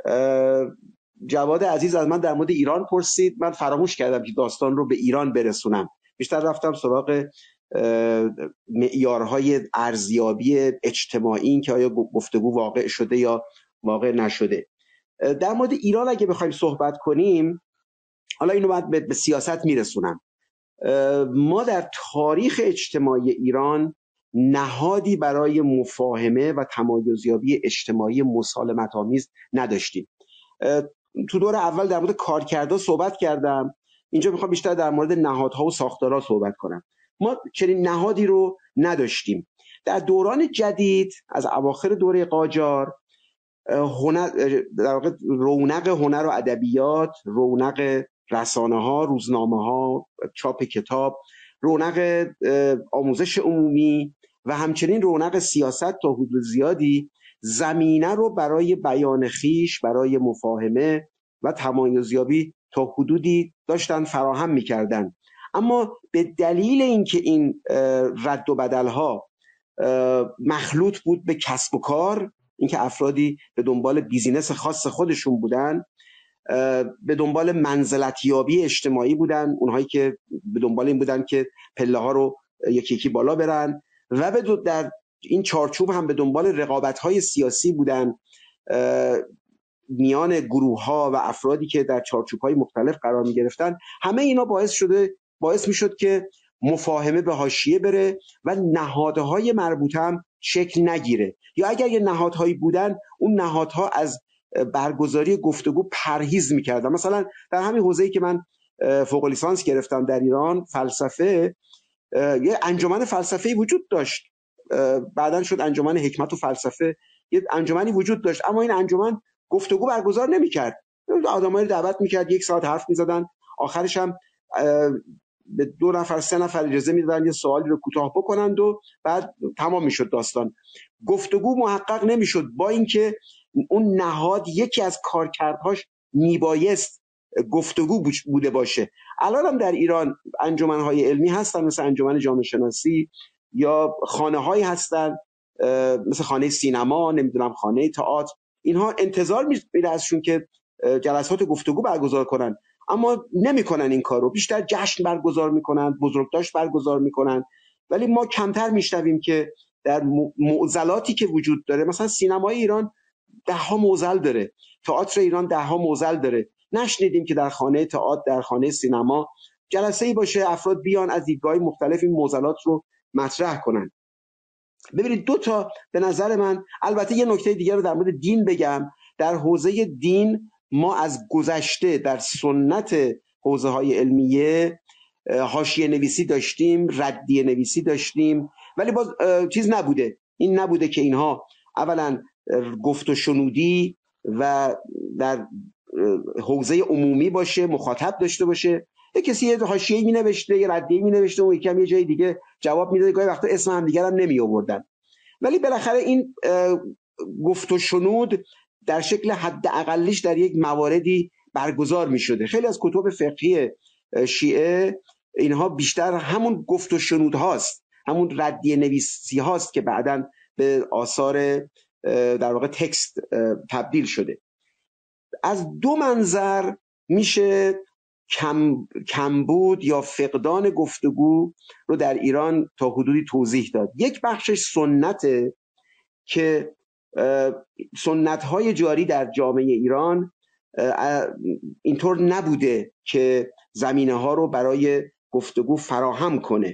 Speaker 4: جواد عزیز از من در مورد ایران پرسید. من فراموش کردم که داستان رو به ایران برسونم. بیشتر رفتم سراغ معیارهای ارزیابی اجتماعی، این که آیا گفتگو واقع شده یا واقع نشده. در مورد ایران اگه بخوایم صحبت کنیم، حالا اینو بعد به سیاست میرسونم. ما در تاریخ اجتماعی ایران نهادی برای مفاهمه و تمایزیابی اجتماعی مسالمت‌آمیز نداشتیم. تو دور اول در مورد کارکردها صحبت کردم، اینجا میخوام بیشتر در مورد نهادها و ساختارها صحبت کنم. ما چنین نهادی رو نداشتیم. در دوران جدید از اواخر دوره قاجار، هنر در واقع رونق هنر و ادبیات، رونق رسانه‌ها، روزنامه‌ها، چاپ کتاب رونق آموزش عمومی و همچنین رونق سیاست تا حدود زیادی زمینه رو برای بیان خیش، برای مفاهمه و تمایزیابی تا حدودی داشتن فراهم می‌کردن. اما به دلیل اینکه این رد و بدل‌ها مخلوط بود به کسب و کار، اینکه افرادی به دنبال بیزینس خاص خودشون بودن، به دنبال منزلتیابی اجتماعی بودن، اونهایی که به دنبال این بودن که پله ها رو یکی یکی بالا برن، و به در این چارچوب هم به دنبال رقابت‌های سیاسی بودن میان گروه‌ها و افرادی که در چارچوب‌های مختلف قرار می‌گرفتن. همه اینا باعث شده باعث می‌شد که مفاهمه به حاشیه بره و نهادهای مربوطه هم شکل نگیره، یا اگر یه نهادهایی بودن اون نهادها از برگزاری گفتگو پرهیز می‌کردن. مثلا در همین حوزه‌ای که من فوق لیسانس گرفتم در ایران، فلسفه، یه انجمن فلسفه‌ای وجود داشت، بعداً شد انجمن حکمت و فلسفه، یه انجمنی وجود داشت، اما این انجمن گفتگو برگزار نمی‌کرد. آدمایی رو دعوت می‌کرد، یک ساعت حرف می‌زدن، آخرش هم به دو نفر سه نفر اجازه میدادن یه سوالی رو کوتاه بکنند و بعد تمام میشد داستان. گفتگو محقق نمیشد، با اینکه اون نهاد یکی از کارکردهاش میبایست گفتگو بوده باشه. الان هم در ایران انجمن‌های علمی هستن، مثل انجمن جامعه شناسی، یا خانه‌هایی هستن مثل خانه سینما، نمیدونم خانه تئاتر، اینها انتظار میره ازشون که جلسات گفتگو برگزار کنن، اما نمیکنن این کارو. بیشتر جشن برگزار میکنن، بزرگداشت برگزار میکنن، ولی ما کمتر میشنویم که در معضلاتی که وجود داره، مثلا سینمای ایران ده ها معضل داره، تئاتر ایران ده ها معضل داره، نشنیدیم که در خانه تئاتر، در خانه سینما جلسه‌ای باشه افراد بیان از دیدگاه‌های مختلف این معضلات رو مطرح کنن. ببینید دو تا به نظر من، البته یه نکته دیگه رو در مورد دین بگم. در حوزه دین ما از گذشته در سنت حوزه‌های علمیه حاشیه نویسی داشتیم، ردیه نویسی داشتیم، ولی باز چیز نبوده، این نبوده که اینها اولا گفت و شنودی و در حوزه عمومی باشه، مخاطب داشته باشه. یک کسی یه حاشیه‌ای می‌نوشته، یه ردیه‌ای می‌نوشته و یکم یه جای دیگه جواب میداد، گاهی وقتا اسم هم دیگه هم نمی‌آوردن، ولی بالاخره این گفت و شنود در شکل حداقلیش در یک مواردی برگزار می‌شده. خیلی از کتب فقهی شیعه اینها بیشتر همون گفت و شنود هاست، همون ردیه نویسی هاست که بعداً به آثار در واقع تکست تبدیل شده. از دو منظر میشه کم کمبود یا فقدان گفتگو رو در ایران تا حدودی توضیح داد. یک بخشش سنته که سنت‌های جاری در جامعه ایران اینطور نبوده که زمینه‌ها رو برای گفتگو فراهم کنه.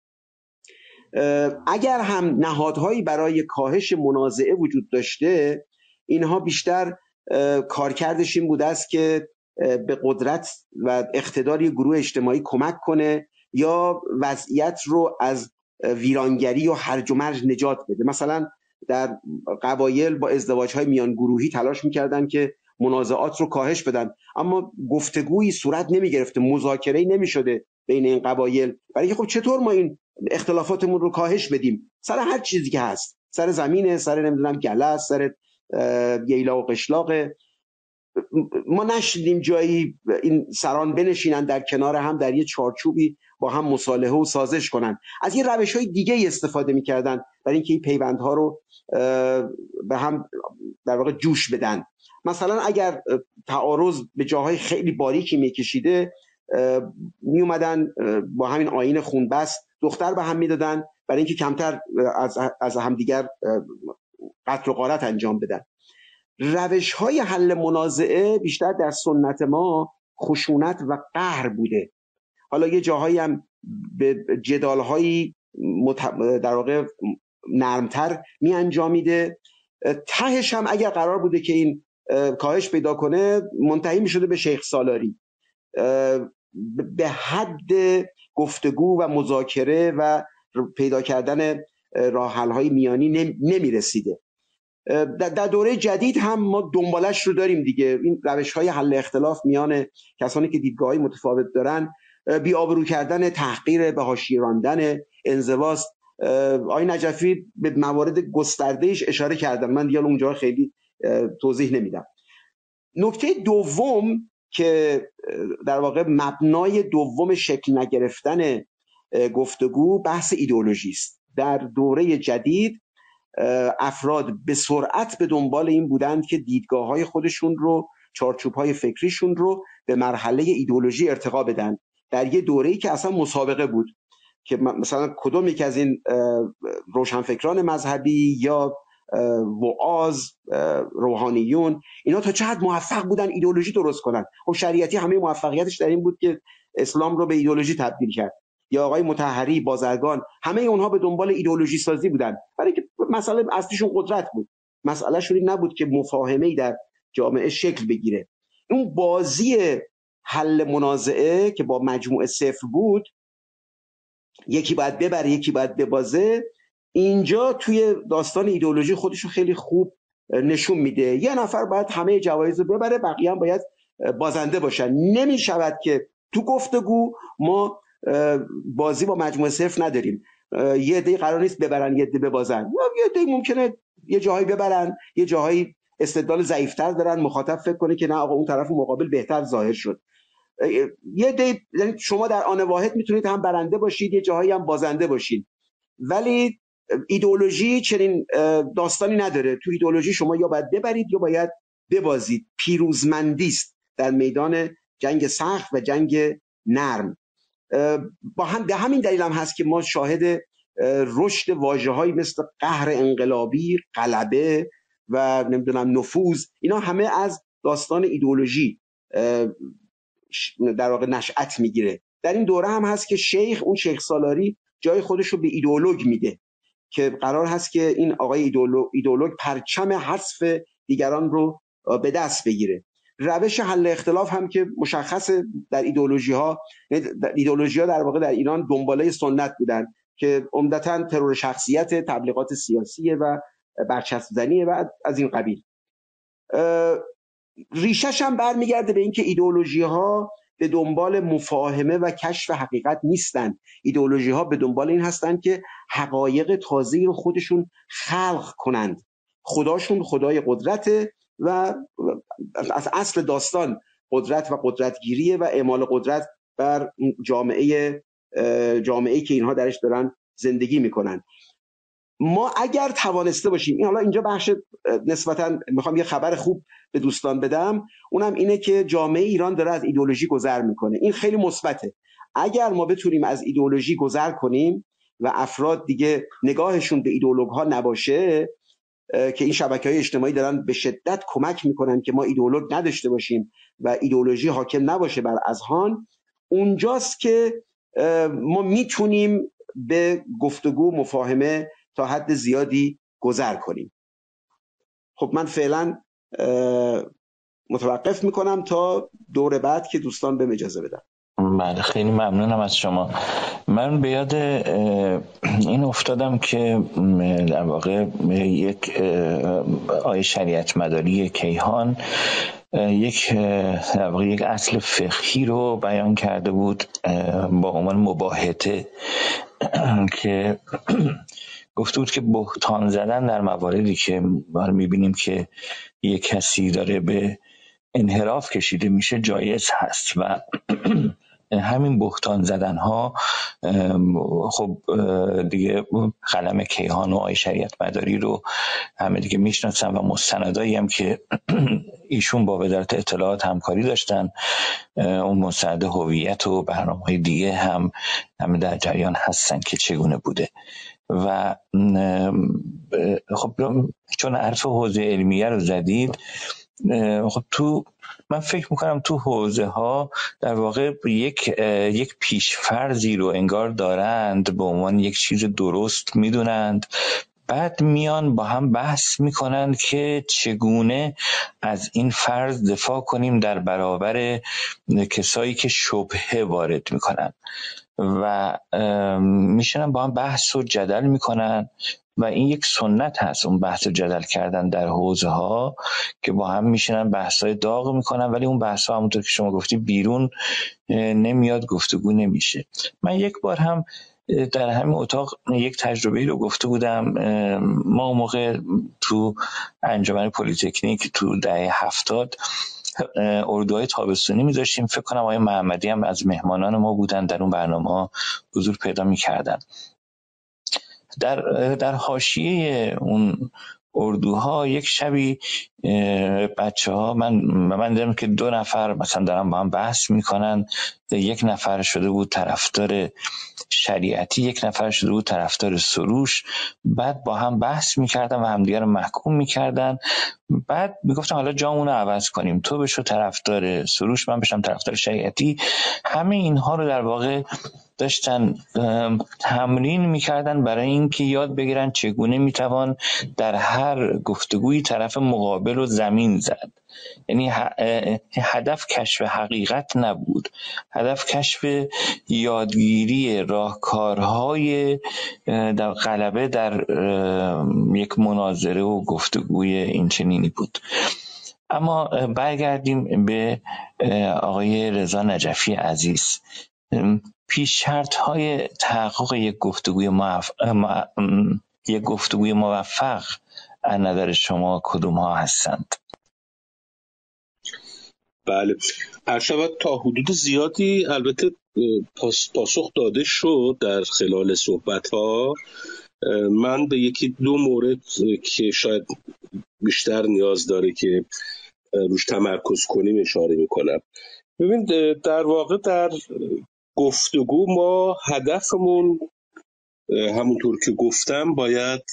Speaker 4: اگر هم نهادهایی برای کاهش منازعه وجود داشته، اینها بیشتر کارکردش این بوده است که به قدرت و اقتدار گروه اجتماعی کمک کنه یا وضعیت رو از ویرانگری و هرج و مرج نجات بده. مثلا در قبایل با ازدواج‌های میان گروهی تلاش می‌کردن که منازعات رو کاهش بدن، اما گفتگویی صورت نمی‌گرفته، مذاکره‌ای نمی‌شده بین این قبایل، برای اینکه خب چطور ما این اختلافاتمون رو کاهش بدیم سر هر چیزی که هست، سر زمینه، سر نمیدونم گله، سر ییلا و قشلاق. ما نشدیم جایی این سران بنشینن در کنار هم در یه چارچوبی با هم مصالحه و سازش کنن. از یه روش‌های دیگه استفاده می‌کردن برای اینکه این پیوندها رو به هم در واقع جوش بدن. مثلا اگر تعارض به جاهای خیلی باریکی می‌کشیده، می اومدن با همین آیین خونبس دختر به هم میدادن برای اینکه کمتر از از همدیگر قتل و غارت انجام بدن. روش‌های حل منازعه بیشتر در سنت ما خشونت و قهر بوده. حالا یه جاهایی هم به جدال‌هایی مت... در واقع نرمتر می انجامیده. تهش هم اگر قرار بوده که این کاهش پیدا کنه، منتهی می شده به شیخ سالاری. به حد گفتگو و مذاکره و پیدا کردن راه حل‌های میانی نمی رسیده. در دوره جدید هم ما دنبالش رو داریم دیگه، این روش‌های حل اختلاف میان کسانی که دیدگاه‌های متفاوت دارن بی‌آبرو کردن، تحقیر، به حاشیه راندن، انزواست. آقای نجفی به موارد گسترده‌ایش اشاره کردن، من دیگه اونجا خیلی توضیح نمیدم. نکته دوم که در واقع مبنای دوم شکل نگرفتن گفتگو بحث ایدئولوژی است. در دوره جدید افراد به سرعت به دنبال این بودند که دیدگاه‌های خودشون رو، چارچوب‌های فکریشون رو به مرحله ایدئولوژی ارتقا بدن، در یه دوره‌ای که اصلا مسابقه بود که مثلا کدوم یک از این روشنفکران مذهبی یا وعاظ، روحانیون، اینا تا چه حد موفق بودن ایدئولوژی درست کنن. خب شریعتی همه موفقیتش در این بود که اسلام رو به ایدئولوژی تبدیل کرد، یا آقای مطهری، بازرگان، همه اونها به دنبال ایدئولوژی سازی بودن، برای اینکه مسئله اصلیشون قدرت بود. مسئله شون این نبود که مفاهمه‌ای در جامعه شکل بگیره. اون بازی حل منازعه که با مجموعه صفر بود، یکی باید ببره یکی باید ببازه، اینجا توی داستان ایدئولوژی خودشو خیلی خوب نشون میده. یه نفر باید همه جوایز رو ببره، بقیه هم باید بازنده باشن. نمیشود که تو گفتگو ما بازی با مجموعه صفر نداریم. یه عده قرار نیست ببرن یه عده ببازن، یه عده ممکنه یه جاهایی ببرن، یه جاهایی استدلال ضعیف‌تر دارن، مخاطب فکر کنه که نه آقا اون طرف مقابل بهتر ظاهر شد. یه دی، یعنی شما در آن واحد میتونید هم برنده باشید، یه جاهایی هم بازنده باشید. ولی ایدئولوژی چنین داستانی نداره. تو ایدئولوژی شما یا باید ببرید یا باید ببازید. پیروزمندی است در میدان جنگ سخت و جنگ نرم. با هم به همین دلیل هم هست که ما شاهد رشد واژه‌هایی مثل قهر انقلابی، غلبه و نمیدونم نفوذ، اینا همه از داستان ایدئولوژی در واقع نشأت میگیره. در این دوره هم هست که شیخ، اون شیخ سالاری، جای خودش رو به ایدئولوگ میده که قرار هست که این آقای ایدئولوگ, ایدئولوگ پرچم حذف دیگران رو به دست بگیره. روش حل اختلاف هم که مشخصه در ایدئولوژی ها، ایدئولوژی ها در واقع در ایران دنباله سنت بودن که عمدتاً ترور شخصیت، تبلیغات سیاسیه و برچسب زنیه و از این قبیل. ریشش هم برمیگرده به اینکه ایدئولوژی ها به دنبال مفاهمه و کشف حقیقت نیستن. ایدئولوژی ها به دنبال این هستن که حقایق تازه‌ای رو خودشون خلق کنند. خداشون خدای قدرته و از اصل داستان قدرت و قدرتگیریه و اعمال قدرت بر جامعه جامعه‌ای که اینها درش دارن زندگی میکنن. ما اگر توانسته باشیم، این حالا اینجا بخش نسبتاً میخوام یه خبر خوب به دوستان بدم، اونم اینه که جامعه ایران داره از ایدئولوژی گذر میکنه. این خیلی مثبته. اگر ما بتونیم از ایدئولوژی گذر کنیم و افراد دیگه نگاهشون به ایدئولوگ ها نباشه، که این شبکه‌های اجتماعی دارن به شدت کمک میکنن که ما ایدئولوگ نداشته باشیم و ایدئولوژی حاکم نباشه بر اذهان، اونجاست که ما میتونیم به گفتگو، مفاهمه تا حد زیادی گذر کنیم. خب من فعلا متوقف میکنم تا دور بعد که دوستان بهم اجازه بدن.
Speaker 1: بله، خیلی ممنونم از شما. من به یاد این افتادم که در واقع یک آیه شریعت مداری کیهان یک در واقع یک اصل فقهی رو بیان کرده بود با عنوان مباهته که گفته بود که بهتان زدن در مواردی که ما میبینیم که یک کسی داره به انحراف کشیده میشه جایز هست و همین بهتان زدن ها خب دیگه قلم کیهان و آیه شریعت مداری رو همه دیگه میشناسن و مستندایی هم که ایشون با وزارت اطلاعات همکاری داشتن، اون مستند هویت و برنامه‌های دیگه هم همه در جریان هستن که چگونه بوده. و خب چون حرف حوزه علمیه رو زدید، خب تو من فکر میکنم تو حوزه ها در واقع یک یک پیشفرضی رو انگار دارند به عنوان یک چیز درست میدونند، بعد میان با هم بحث میکنند که چگونه از این فرض دفاع کنیم در برابر کسایی که شبهه وارد میکنن و میشنن با هم بحث و جدل میکنن و این یک سنت هست، اون بحث جدل کردن در حوزه ها که با هم میشینن بحث‌های داغ میکنن، ولی اون بحث‌ها همونطور که شما گفتی بیرون نمیاد، گفتگو نمیشه. من یک بار هم در همین اتاق یک تجربه رو گفته بودم. ما اون موقع تو انجمن پلی‌تکنیک تو دهه هفتاد اردوهای تابستونی می‌ذاشتیم. فکر کنم آقای محمدی هم از مهمانان ما بودن، در اون برنامه حضور پیدا می‌کردن. در در حاشیه اون اردوها یک شبی بچه ها من من دیدم که دو نفر مثلا دارن با هم بحث میکنن، یک نفر شده بود طرفدار شریعتی، یک نفر شده بود طرفدار سروش، بعد با هم بحث میکردن و همدیگه رو محکوم میکردن. بعد میگفتن حالا جامون رو عوض کنیم، تو بشو طرفدار سروش، من بشم طرفدار شریعتی. همه اینها رو در واقع داشتن تمرین میکردن برای اینکه یاد بگیرن چگونه میتوان در هر گفتگوی طرف مقابل رو زمین زد. یعنی هدف کشف حقیقت نبود، هدف کشف یادگیری راهکارهای در غلبه در یک مناظره و گفتگوی اینچنینی بود. اما برگردیم به آقای رضا نجفی عزیز. پیش شرط های تحقق یک گفتگوی موفق یک گفتگوی موفق از نظر شما کدوم ها هستند؟
Speaker 3: بله، ارشد تا حدود زیادی البته پاسخ داده شد در خلال صحبت ها. من به یکی دو مورد که شاید بیشتر نیاز داره که روش تمرکز کنیم اشاره میکنم. ببین، در واقع در گفتگو ما هدفمون همونطور که گفتم باید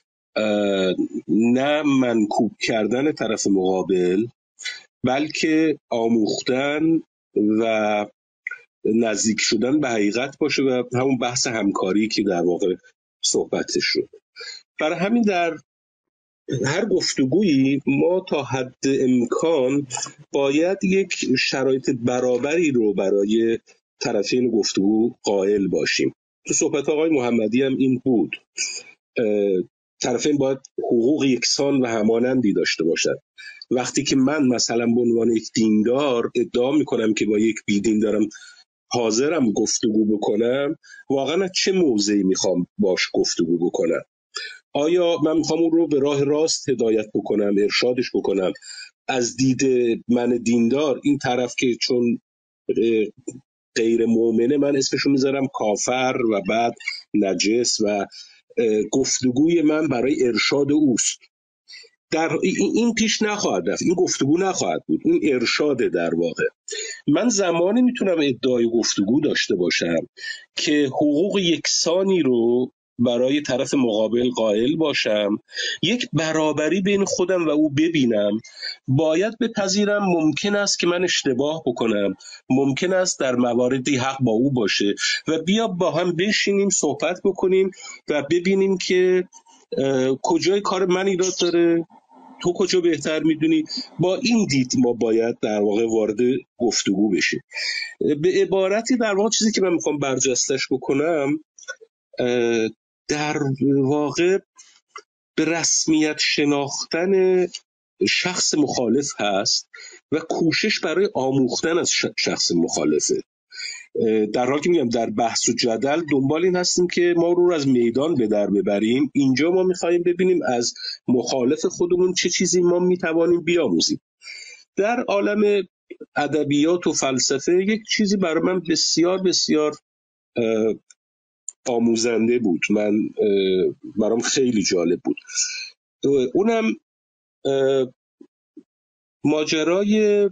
Speaker 3: نه منکوب کردن طرف مقابل، بلکه آموختن و نزدیک شدن به حقیقت باشه و همون بحث همکاری که در واقع صحبتش شد. برای همین در هر گفتگویی ما تا حد امکان باید یک شرایط برابری رو برای طرفین گفتگو قائل باشیم. تو صحبت آقای محمدی هم این بود، طرفین باید حقوق یکسان و همانندی داشته باشند. وقتی که من مثلا به عنوان یک دیندار ادعا میکنم که با یک بیدین دارم حاضرم گفتگو بکنم، واقعا چه موضعی میخوام باش گفتگو بکنم؟ آیا من میخوام اون رو به راه راست هدایت بکنم، ارشادش بکنم؟ از دید من دیندار این طرف که چون غیر مؤمنه من اسمشو میذارم کافر و بعد نجس و گفتگوی من برای ارشاد اوست. در این پیش نخواهد رفت، این گفتگو نخواهد بود، این ارشاده. در واقع من زمانی میتونم ادعای گفتگو داشته باشم که حقوق یکسانی رو برای طرف مقابل قائل باشم، یک برابری بین خودم و او ببینم. باید بپذیرم ممکن است که من اشتباه بکنم، ممکن است در مواردی حق با او باشه و بیا با هم بشینیم صحبت بکنیم و ببینیم که کجای کار من ایراد داره، تو کجا بهتر میدونی. با این دید ما باید در واقع وارد گفتگو بشیم. به عبارتی در واقع چیزی که من میخوام برجستش بکنم در واقع به رسمیت شناختن شخص مخالف هست و کوشش برای آموختن از شخص مخالفه. در حالی که میگم در بحث و جدل دنبال این هستیم که ما رو از میدان به در ببریم. اینجا ما میخوایم ببینیم از مخالف خودمون چه چیزی ما میتوانیم بیاموزیم. در عالم ادبیات و فلسفه یک چیزی برای من بسیار بسیار آموزنده بود، من برام خیلی جالب بود. اونم ماجرای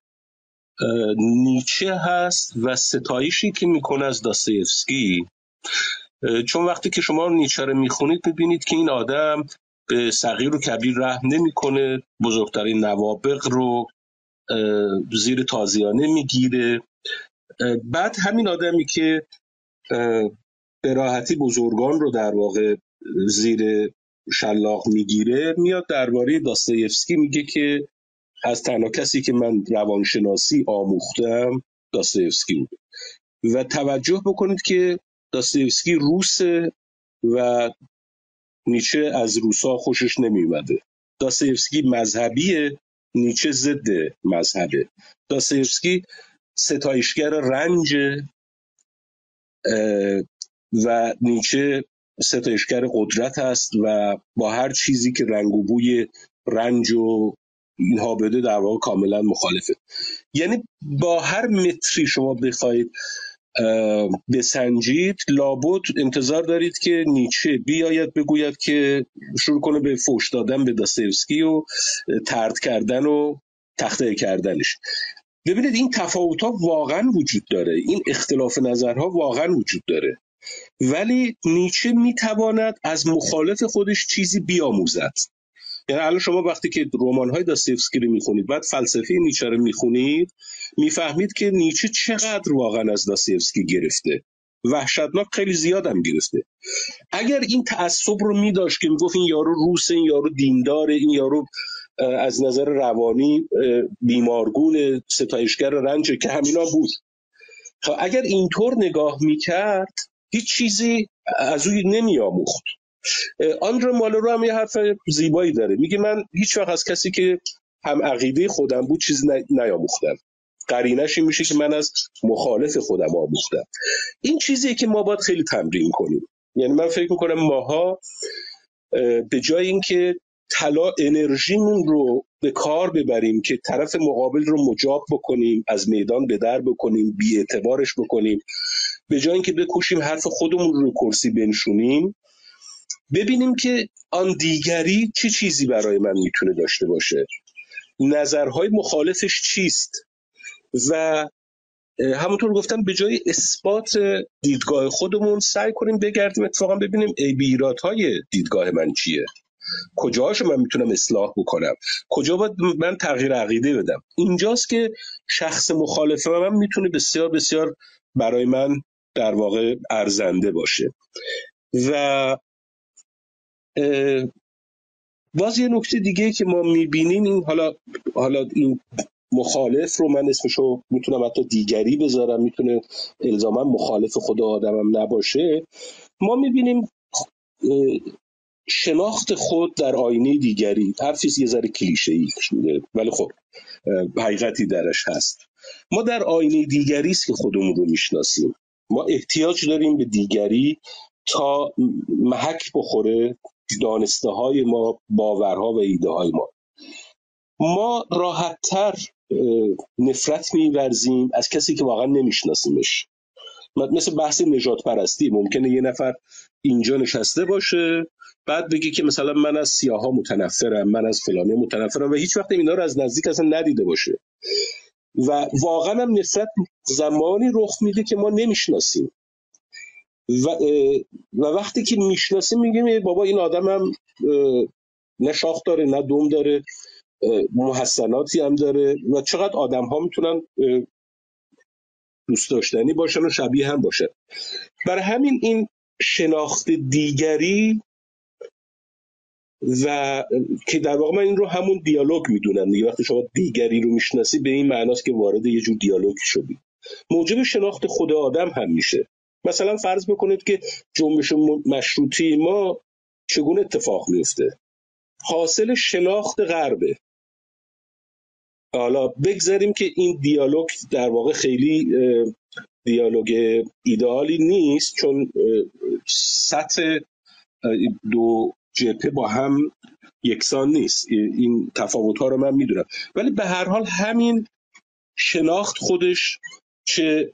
Speaker 3: نیچه هست و ستایشی که میکنه از داستایوفسکی. چون وقتی که شما نیچه رو میخونید میبینید که این آدم به صغیر و کبیر رحم نمیکنه، بزرگترین نوابغ رو زیر تازیانه میگیره. بعد همین آدمی که به راحتی بزرگان رو در واقع زیر شلاق میگیره میاد درباره داستایوفسکی میگه که از تنها کسی که من روانشناسی آموختم داستایوفسکی بود. و توجه بکنید که داستایوفسکی روسه و نیچه از روسا خوشش نمیومده. داستایوفسکی مذهبیه، نیچه ضد مذهبه. داستایوفسکی ستایشگر رنج و نیچه ستایشگر قدرت است و با هر چیزی که رنگ و بوی رنج و اینها بده در واقع کاملا مخالفه. یعنی با هر متری شما بخواید بسنجید لابد انتظار دارید که نیچه بیاید بگوید که شروع کنه به فحش دادن به داستایوفسکی و طرد کردن و تخطئه کردنش. ببینید این تفاوت‌ها واقعا وجود داره، این اختلاف نظرها واقعا وجود داره، ولی نیچه میتواند از مخالف خودش چیزی بیاموزد. یعنی الان شما وقتی که رمان‌های داستایوفسکی رو میخونید، بعد فلسفه نیچه رو میخونید، میفهمید که نیچه چقدر واقعا از داستایوفسکی گرفته، وحشتناک خیلی زیادم گرفته. اگر این تعصب رو میداشت که میگفت این یارو روسه، این یارو دینداره، این یارو از نظر روانی بیمارگون، ستایشگر رنجه، که همینا بود، خب اگر اینطور نگاه میکرد هیچ چیزی از اوی نمیاموخت. آندره مالرو هم یه حرف زیبایی داره، میگه من هیچ وقت از کسی که هم عقیده خودم بود چیزی نیاموختم، قرینش این میشه که من از مخالف خودم آموختم. این چیزیه که ما باید خیلی تمرین کنیم. یعنی من فکر میکنم ماها به جای اینکه طلا انرژیمون رو به کار ببریم که طرف مقابل رو مجاب بکنیم، از میدان به در بکنیم، بی‌اعتبارش بکنیم، به جای اینکه بکوشیم حرف خودمون رو کرسی بنشونیم، ببینیم که آن دیگری چه چیزی برای من میتونه داشته باشه، نظرهای مخالفش چیست، و همونطور گفتم به جای اثبات دیدگاه خودمون سعی کنیم بگردیم اتفاقا ببینیم عیب ایرادهای دیدگاه من چیه، کجاهاشو من میتونم اصلاح بکنم، کجا باید من تغییر عقیده بدم. اینجاست که شخص مخالف من میتونه بسیار بسیار برای من در واقع ارزنده باشه. و باز یه نکته دیگه که ما میبینیم این حالا حالا این مخالف رو من اسمشو میتونم حتی دیگری بذارم، میتونه الزاما مخالف خود آدمم نباشه، ما میبینیم شناخت خود در آینه دیگری، حرفی یه ذره کلیشه‌ای شده ولی خب حقیقتی درش هست. ما در آینه دیگری است که خودمون رو میشناسیم. ما احتیاج داریم به دیگری تا محک بخوره دانسته های ما، باورها و ایده های ما. ما راحت‌تر نفرت می‌ورزیم از کسی که واقعا نمیشناسیمش. مثل بحث نژاد پرستی، ممکنه یه نفر اینجا نشسته باشه بعد بگه که مثلا من از سیاها متنفرم، من از فلانی متنفرم، و هیچ وقت اینا رو از نزدیک اصلا ندیده باشه. و واقعا هم نفرت زمانی رخ میده که ما نمیشناسیم و, و وقتی که میشناسیم میگیم بابا این آدم هم نه شاخ داره نه دم داره، محسناتی هم داره و چقدر آدم ها میتونن دوست داشتنی باشن و شبیه هم باشن. برای همین این شناخت دیگری و که در واقع من این رو همون دیالوگ میدونم دیگه، وقتی شما دیگری رو میشناسی به این معناست که وارد یه جور دیالوگ شدی، موجب شناخت خود آدم هم میشه. مثلا فرض بکنید که جنبش مشروطی ما چگونه اتفاق میفته، حاصل شناخت غربه. حالا بگذاریم که این دیالوگ در واقع خیلی دیالوگ ایدئالی نیست، چون سطح دو جبهه با هم یکسان نیست، این تفاوت‌ها رو من میدونم، ولی به هر حال همین شناخت خودش چه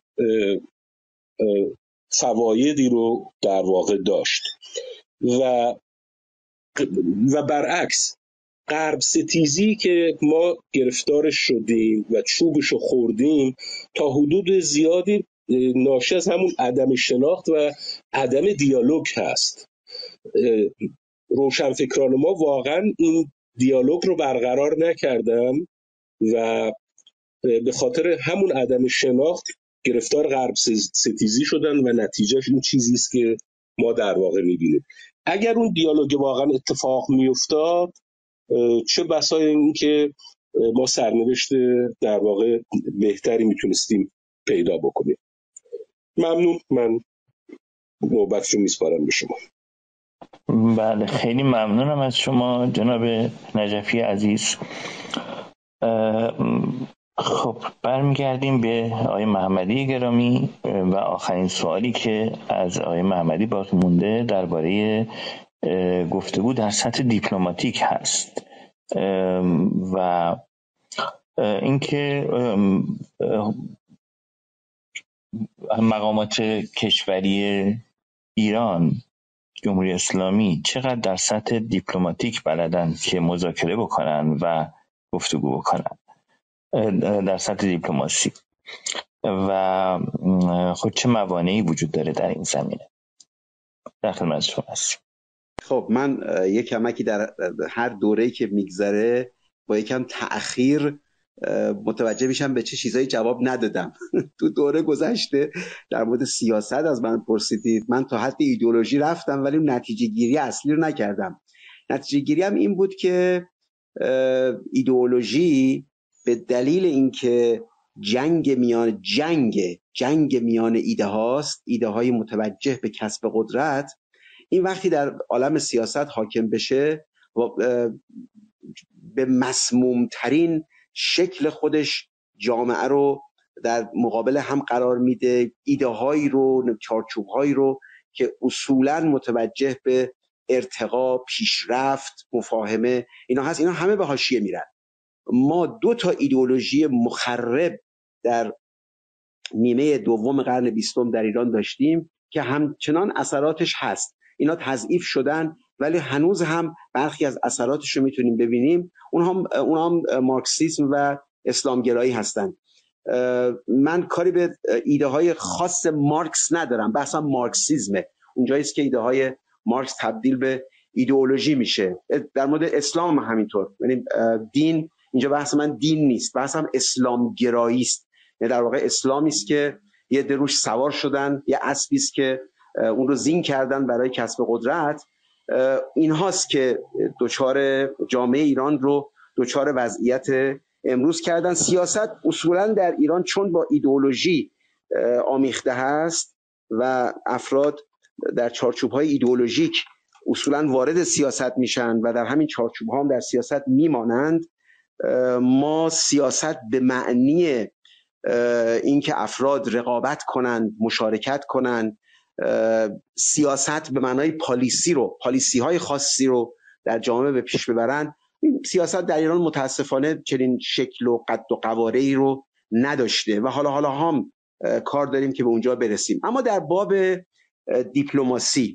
Speaker 3: فوایدی رو در واقع داشت. و و برعکس غرب ستیزی که ما گرفتارش شدیم و چوبشو خوردیم تا حدود زیادی ناشی از همون عدم شناخت و عدم دیالوگ هست. روشنفکران ما واقعا این دیالوگ رو برقرار نکردن و به خاطر همون عدم شناخت گرفتار غرب ستیزی شدن و نتیجهش این چیزی است که ما در واقع می‌بینیم. اگر اون دیالوگ واقعا اتفاق می‌افتاد چه بسا این که ما سرنوشت در واقع بهتری میتونستیم پیدا بکنیم. ممنون، من نوبت رو میسپارم به شما.
Speaker 1: بله، خیلی ممنونم از شما جناب نجفی عزیز. خب برمیگردیم به آقای محمدی گرامی و آخرین سوالی که از آقای محمدی باقی مونده درباره گفتگو در سطح دیپلماتیک هست و اینکه مقامات کشوری ایران، جمهوری اسلامی چقدر در سطح دیپلماتیک بلدن که مذاکره بکنن و گفتگو بکنن در سطح دیپلماسی و خود چه موانعی وجود داره در این زمینه؟ در خدمت شما هستم.
Speaker 4: خب من یک کمکی در هر دوره‌ای که میگذره با یکم تأخیر متوجه میشم به چه چیزایی جواب ندادم. تو دوره گذشته در مورد سیاست از من پرسیدید، من تا حد ایدئولوژی رفتم ولی نتیجه گیری اصلی رو نکردم. نتیجه گیری هم این بود که ایدئولوژی به دلیل اینکه جنگ میان جنگ جنگ میان ایده هاست، ایده های متوجه به کسب قدرت، این وقتی در عالم سیاست حاکم بشه به مسموم ترین شکل خودش جامعه رو در مقابل هم قرار میده، ایده هایی رو، چارچوب هایی رو که اصولاً متوجه به ارتقا، پیشرفت، مفاهمه اینا هست، اینا همه به حاشیه میرن. ما دو تا ایدئولوژی مخرب در نیمه دوم قرن بیستم در ایران داشتیم که همچنان اثراتش هست. اینا تضعیف شدن ولی هنوز هم برخی از اثراتش رو میتونیم ببینیم. اونها اونها هم مارکسیسم و اسلامگرایی هستن. من کاری به ایده های خاص مارکس ندارم، بحثم مارکسیزمه. اونجایی است که ایده های مارکس تبدیل به ایدئولوژی میشه. در مورد اسلام هم همینطور. یعنی دین، اینجا بحث من دین نیست، بحثم اسلامگرایی است. یعنی در واقع اسلامی است که یه دروش سوار شدن، یه اسبی است که اون رو زین کردن برای کسب قدرت. این هاست که دوچار جامعه ایران رو دوچار وضعیت امروز کردن. سیاست اصولا در ایران چون با ایدئولوژی آمیخته هست و افراد در چارچوب‌های ایدئولوژیک اصولا وارد سیاست میشن و در همین چارچوب‌ها هم در سیاست میمانند، ما سیاست به معنی اینکه افراد رقابت کنند، مشارکت کنند، سیاست به معنای پالیسی رو، پالیسی های خاصی رو در جامعه به پیش ببرن، سیاست در ایران متاسفانه چنین شکل و قد و قواره‌ای رو نداشته و حالا حالا هم کار داریم که به اونجا برسیم. اما در باب دیپلماسی،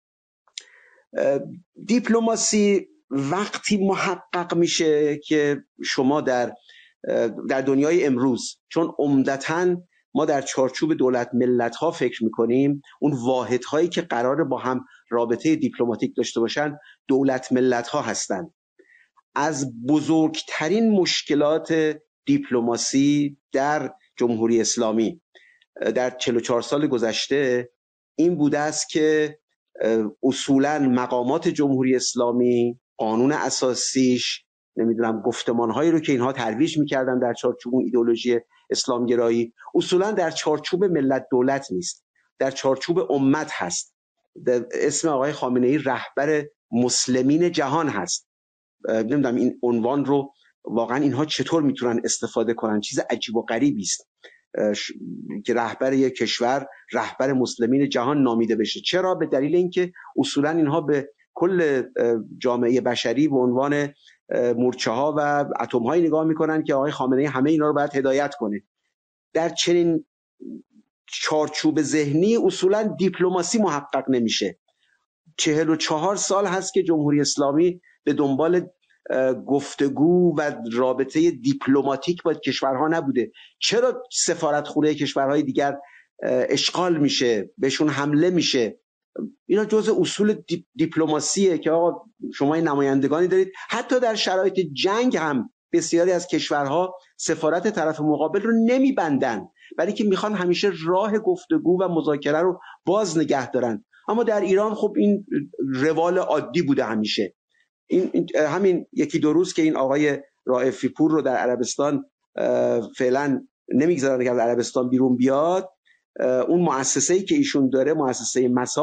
Speaker 4: دیپلماسی وقتی محقق میشه که شما در در دنیای امروز، چون عمدتاً ما در چارچوب دولت ملت ها فکر میکنیم، اون واحد هایی که قراره با هم رابطه دیپلماتیک داشته باشن دولت ملت ها هستن. از بزرگترین مشکلات دیپلماسی در جمهوری اسلامی در چهل و چهار سال گذشته این بوده است که اصولاً مقامات جمهوری اسلامی، قانون اساسیش، نمیدونم گفتمان‌هایی رو که اینها ترویج می‌کردن در چارچوب ایدئولوژی اسلامگرایی، اصولاً در چارچوب ملت دولت نیست، در چارچوب امت هست. در اسم آقای خامنه‌ای رهبر مسلمین جهان هست. نمیدونم این عنوان رو واقعاً اینها چطور میتونن استفاده کنن، چیز عجیب و غریبی است که رهبر یک کشور رهبر مسلمین جهان نامیده بشه. چرا؟ به دلیل اینکه اصولاً اینها به کل جامعه بشری به عنوان مورچه ها و اتم هایی نگاه میکنن که آقای خامنه‌ای همه اینا رو باید هدایت کنه. در چنین چارچوب ذهنی اصولاً دیپلماسی محقق نمیشه. چهل و چهار سال هست که جمهوری اسلامی به دنبال گفتگو و رابطه دیپلماتیک با کشورها نبوده. چرا سفارتخونه کشورهای دیگر اشغال میشه، بهشون حمله میشه؟ اینا جزء اصول دی، دیپلماسیه که آقا شما نمایندگانی دارید. حتی در شرایط جنگ هم بسیاری از کشورها سفارت طرف مقابل رو نمیبندن، برای که میخوان همیشه راه گفتگو و مذاکره رو باز نگه دارن. اما در ایران خب این روال عادی بوده همیشه. این همین یکی دو روز که این آقای رائفی پور رو در عربستان فعلا نمیگذارن که از عربستان بیرون بیاد، اون مؤسسه‌ای که ایشون داره، مؤسسه مساف،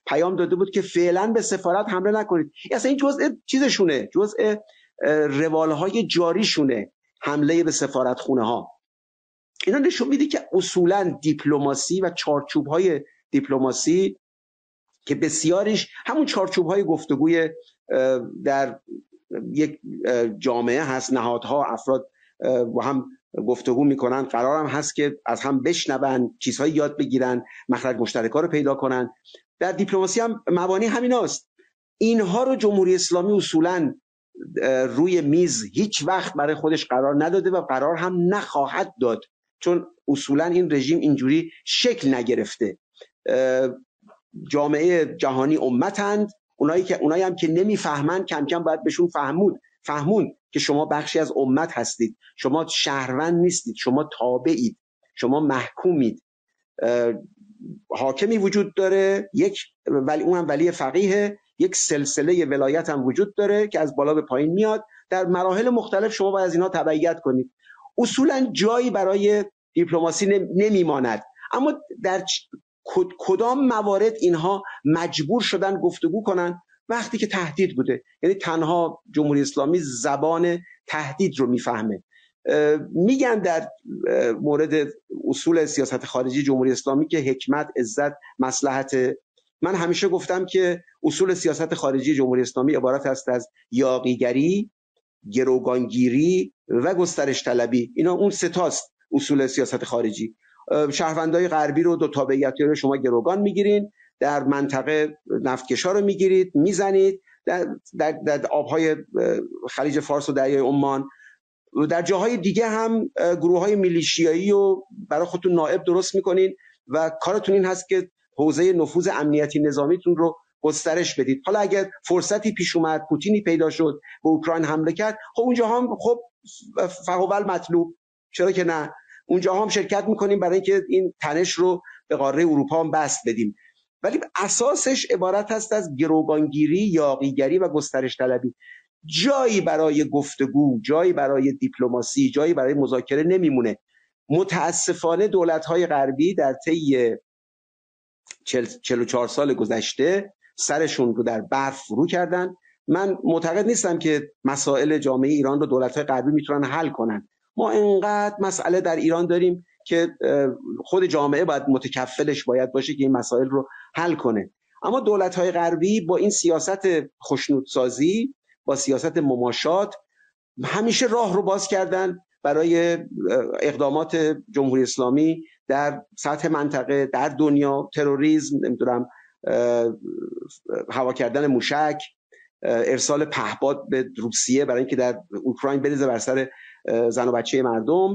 Speaker 4: پیام داده بود که فعلا به سفارت حمله نکنید. اصلا این جزء چیزشونه، جزء روالهای جاریشونه، حمله به سفارت خونه ها. اینا نشون میده که اصولا دیپلماسی و چارچوب‌های دیپلماسی که بسیاریش همون چارچوب‌های گفتگوی در یک جامعه هست، نهادها افراد با هم گفتگو میکنن، قرارم هست که از هم بشنون، چیزهایی یاد بگیرن، مخرج مشترکا رو پیدا کنن. در دیپلماسی هم مبانی همیناست. اینها رو جمهوری اسلامی اصولا روی میز هیچ وقت برای خودش قرار نداده و قرار هم نخواهد داد، چون اصولا این رژیم اینجوری شکل نگرفته. جامعه جهانی امتند، اونایی که اونایی هم که نمیفهمن کم کم باید بهشون فهمود فهمون که شما بخشی از امت هستید، شما شهروند نیستید، شما تابعید، شما محکومید. حاکمی وجود داره، یک ولی اونم ولی فقیه، یک سلسله ولایت هم وجود داره که از بالا به پایین میاد. در مراحل مختلف شما باید از اینها تبعیت کنید. اصولا جایی برای دیپلماسی نمیماند. اما در کدام موارد اینها مجبور شدن گفتگو کنن؟ وقتی که تهدید بوده. یعنی تنها جمهوری اسلامی زبان تهدید رو میفهمه. میگن در مورد اصول سیاست خارجی جمهوری اسلامی که حکمت، عزت، مصلحت. من همیشه گفتم که اصول سیاست خارجی جمهوری اسلامی عبارت است از یاغیگری، گروگانگیری و گسترش طلبی. اینا اون سه تاست اصول سیاست خارجی. شهروندای غربی رو، دو تابعیتی رو شما گروگان میگیرین، در منطقه نفتکشا رو میگیرید، میزنید در, در, در آبهای خلیج فارس و دریای عمان. در جاهای دیگه هم گروه های میلیشیایی رو برای خودتون نائب درست میکنین و کارتون این هست که حوزه نفوذ امنیتی نظامیتون رو گسترش بدید. حالا اگر فرصتی پیش اومد، پوتینی پیدا شد به اوکراین حمله کرد، خب اونجا هم خب فهول مطلوب، چرا که نه، اونجا هم شرکت میکنیم برای اینکه این تنش رو به قاره اروپا هم بسط بدیم. ولی اساسش عبارت است از گروگانگیری، یاغیگری و گسترش طلبی. جایی برای گفتگو، جایی برای دیپلماسی، جایی برای مذاکره نمیمونه. متاسفانه دولت‌های غربی در طی چهل و چهار سال گذشته سرشون رو در برف فرو کردن. من معتقد نیستم که مسائل جامعه ایران رو دولت‌های غربی میتونن حل کنن. ما اینقدر مسئله در ایران داریم که خود جامعه باید متکفلش باید باشه که این مسائل رو حل کنه. اما دولت‌های غربی با این سیاست خوشنودسازی، با سیاست مماشات همیشه راه رو باز کردن برای اقدامات جمهوری اسلامی در سطح منطقه، در دنیا، تروریسم، نمیدونم هوا کردن موشک، ارسال پهپاد به روسیه برای اینکه در اوکراین بریزه بر سر زن و بچه مردم.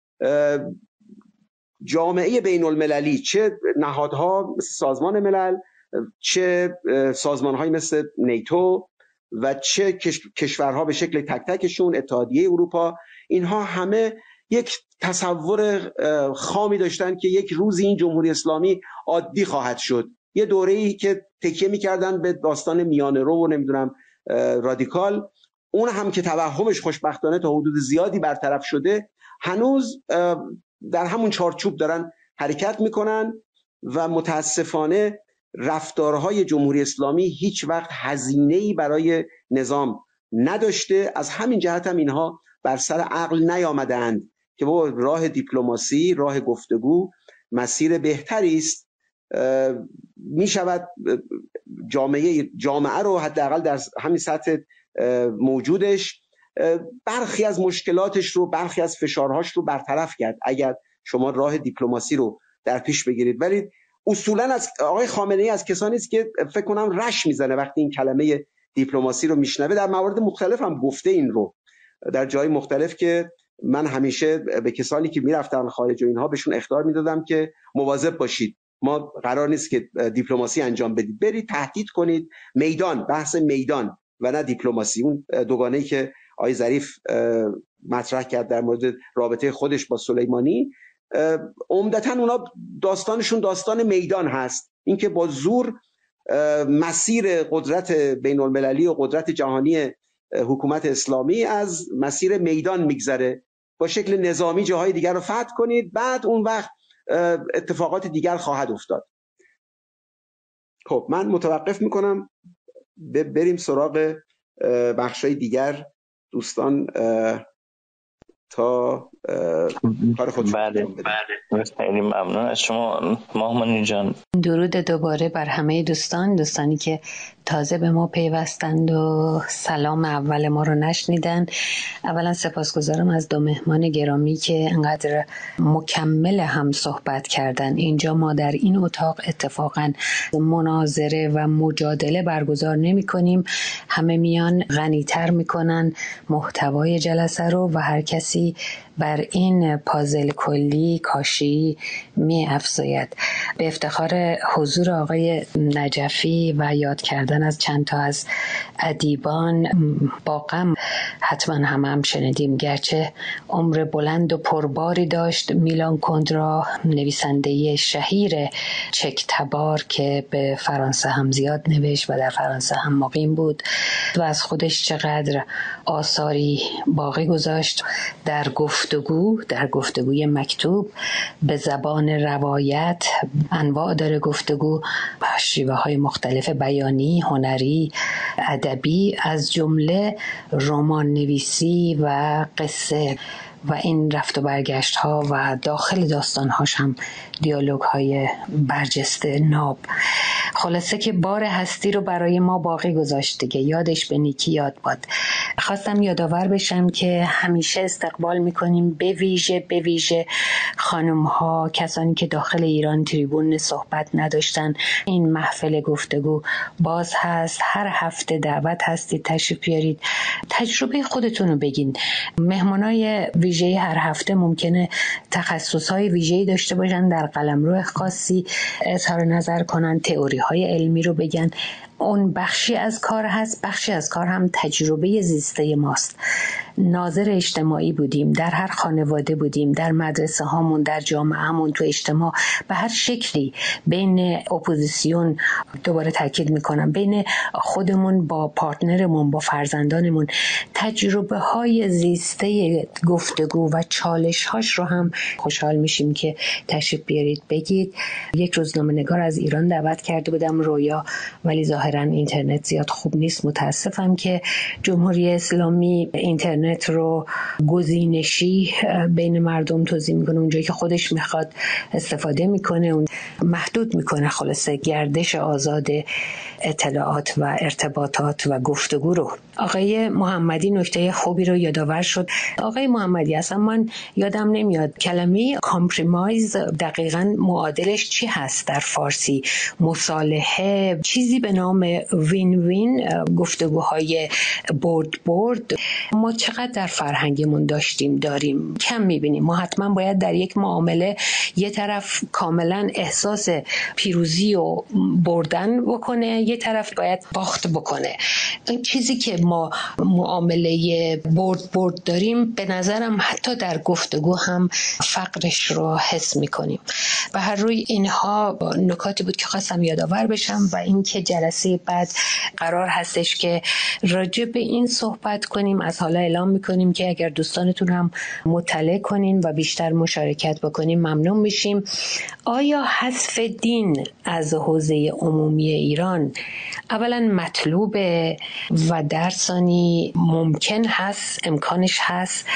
Speaker 4: جامعه بین المللی، چه نهادها مثل سازمان ملل، چه سازمان‌های مثل نیتو و چه کشورها به شکل تک تکشون، اتحادیه اروپا، اینها همه یک تصور خامی داشتن که یک روزی این جمهوری اسلامی عادی خواهد شد. یه دوره‌ای که تکیه می‌کردن به داستان میانه رو و نمیدونم رادیکال، اون هم که توهمش خوشبختانه تا حدود زیادی برطرف شده، هنوز در همون چارچوب دارن حرکت میکنن و متاسفانه رفتارهای جمهوری اسلامی هیچ وقت هزینه‌ای برای نظام نداشته. از همین جهت هم اینها بر سر عقل نیامدند که با راه دیپلماسی، راه گفتگو مسیر بهتری است. می شود جامعه جامعه رو حداقل در همین سطح موجودش برخی از مشکلاتش رو، برخی از فشارهاش رو برطرف کرد اگر شما راه دیپلماسی رو در پیش بگیرید. ولی اصولا از آقای خامنه‌ای از کسانی است که فکر کنم رش میزنه وقتی این کلمه دیپلماسی رو میشنوه. در موارد مختلف هم گفته این رو در جای مختلف که من همیشه به کسانی که میرفتن خارج و اینها بهشون اخطار میدادم که مواظب باشید، ما قرار نیست که دیپلماسی انجام بدید، برید تهدید کنید، میدان، بحث میدان و نه دیپلماسی. اون دوگانه‌ای که آقای ظریف مطرح کرد در مورد رابطه خودش با سلیمانی، عمدتاً اونا داستانشون داستان میدان هست، اینکه با زور مسیر قدرت بین المللی و قدرت جهانی حکومت اسلامی از مسیر میدان میگذره، با شکل نظامی جاهای دیگر رو فتح کنید، بعد اون وقت اتفاقات دیگر خواهد افتاد. خب من متوقف میکنم، بریم سراغ بخشای دیگر. دوستان تا کار خودشون
Speaker 1: بله
Speaker 4: انجام بدن.
Speaker 1: بله خیلی ممنون از شما ماهمانی جان.
Speaker 2: درود دوباره بر همه دوستان دوستانی که تازه به ما پیوستند و سلام اول ما رو نشنیدن. اولا سپاسگزارم از دو مهمان گرامی که انقدر مکمل هم صحبت کردن. اینجا ما در این اتاق اتفاقا مناظره و مجادله برگزار نمی کنیم، همه میان غنی‌تر میکنن محتوای جلسه رو و هر کسی بر این پازل کلی کاشی می افزاید. به افتخار حضور آقای نجفی و یاد کردن از چند تا از ادیبان با غم حتما هم هم شنیدیم، گرچه عمر بلند و پرباری داشت میلان کندرا، نویسنده شهیر چک تبار که به فرانسه هم زیاد نوشت و در فرانسه هم مقیم بود و از خودش چقدر آثاری باقی گذاشت در گفتگو، در گفتگوی مکتوب، به زبان روایت. انواع داره گفتگو، شیوه های مختلف بیانی، هنری، ادبی، از جمله رمان نویسی و قصه و این رفت و برگشت ها و داخل داستان هاش هم دیالوگ های برجسته ناب. خلاصه که بار هستی رو برای ما باقی گذاشت دیگه، یادش به نیکی یاد باد. خواستم یادآور بشم که همیشه استقبال میکنیم به ویژه به ویژه خانم ها، کسانی که داخل ایران تریبون صحبت نداشتن. این محفل گفتگو باز هست، هر هفته دعوت هستید تشریف بیارید، تجربه خودتون رو بگین. مهمانای ویژه هر هفته ممکنه تخصصهای ویژه‌ای داشته باشن، در قلمرو خاصی اظهار نظر کنن، تئوری های علمی رو بگن. اون بخشی از کار هست، بخشی از کار هم تجربه زیسته ماست. ناظر اجتماعی بودیم، در هر خانواده بودیم، در مدرسه هامون، در جامعه همون، تو اجتماع، به هر شکلی بین اپوزیسیون، دوباره تاکید میکنم، بین خودمون با پارتنرمون، با فرزندانمون، تجربه های زیسته گفتگو و چالش هاش رو هم خوشحال میشیم که تشریف بیارید بگید. یک روزنامه نگار از ایران دعوت کرده بودم، رویا، ولی ظاهراً اینترنت زیاد خوب نیست. متاسفم که جمهوری اسلامی اینترنت رو گزینشی بین مردم توزیع میکنه، اونجایی که خودش میخواد استفاده میکنه، اون محدود میکنه خلاصه گردش آزاد اطلاعات و ارتباطات و گفتگو رو. آقای محمدی نکته خوبی رو یادآور شد. آقای محمدی اصلا من یادم نمیاد کلمه کامپرومایز دقیقاً معادلش چی هست در فارسی. مصالحه، چیزی به نام وین وین، گفتگوهای برد برد. ما چقدر در فرهنگمون داشتیم داریم، کم میبینیم. ما حتما باید در یک معامله یه طرف کاملا احساس پیروزی و بردن بکنه، یه طرف باید باخت بکنه. این چیزی که ما معامله برد برد داریم، به نظرم حتی در گفتگو هم فقرش رو حس میکنیم. به هر روی اینها نکاتی بود که خواستم یادآور بشم و اینکه جلسه بعد قرار هستش که راجع به این صحبت کنیم. از حالا اعلام میکنیم که اگر دوستانتون هم مطلع کنین و بیشتر مشارکت بکنیم ممنون میشیم. آیا حذف دین از حوزه عمومی ایران اولا مطلوبه و در ثانی ممکن هست، امکانش هست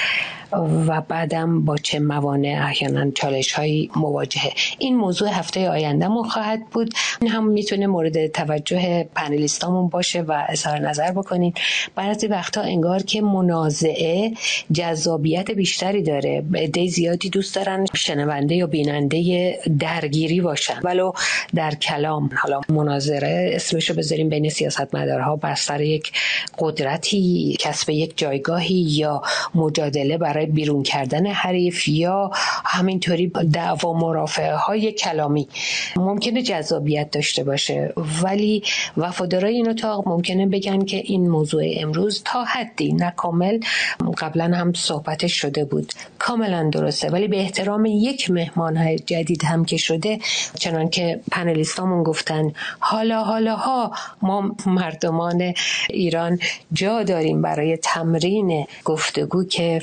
Speaker 2: و بعدم با چه موانع احیانا چالش های مواجهه؟ این موضوع هفته آیندهمون خواهد بود. این هم میتونه مورد توجه پنلیستامون باشه و اظهار نظر بکنین. بعضی وقتا انگار که منازعه جذابیت بیشتری داره، عده زیادی دوست دارن شنونده یا بیننده درگیری باشن، ولو در کلام. حالا مناظره اسمشو بذاریم بین سیاستمدارها بر سر یک قدرتی، کسب یک جایگاهی، یا مجادله برای بیرون کردن حریف، یا همینطوری دعوا مرافعه های کلامی، ممکنه جذابیت داشته باشه. ولی وفادارای این اتاق ممکنه بگن که این موضوع امروز تا حدی، نه کامل، قبلا هم صحبتش شده بود، کاملا درسته، ولی به احترام یک مهمان جدید هم که شده، چنان که پنلیستامون گفتن، حالا حالا ها ما مردمان ایران جا داریم برای تمرین گفتگو که فکر نمی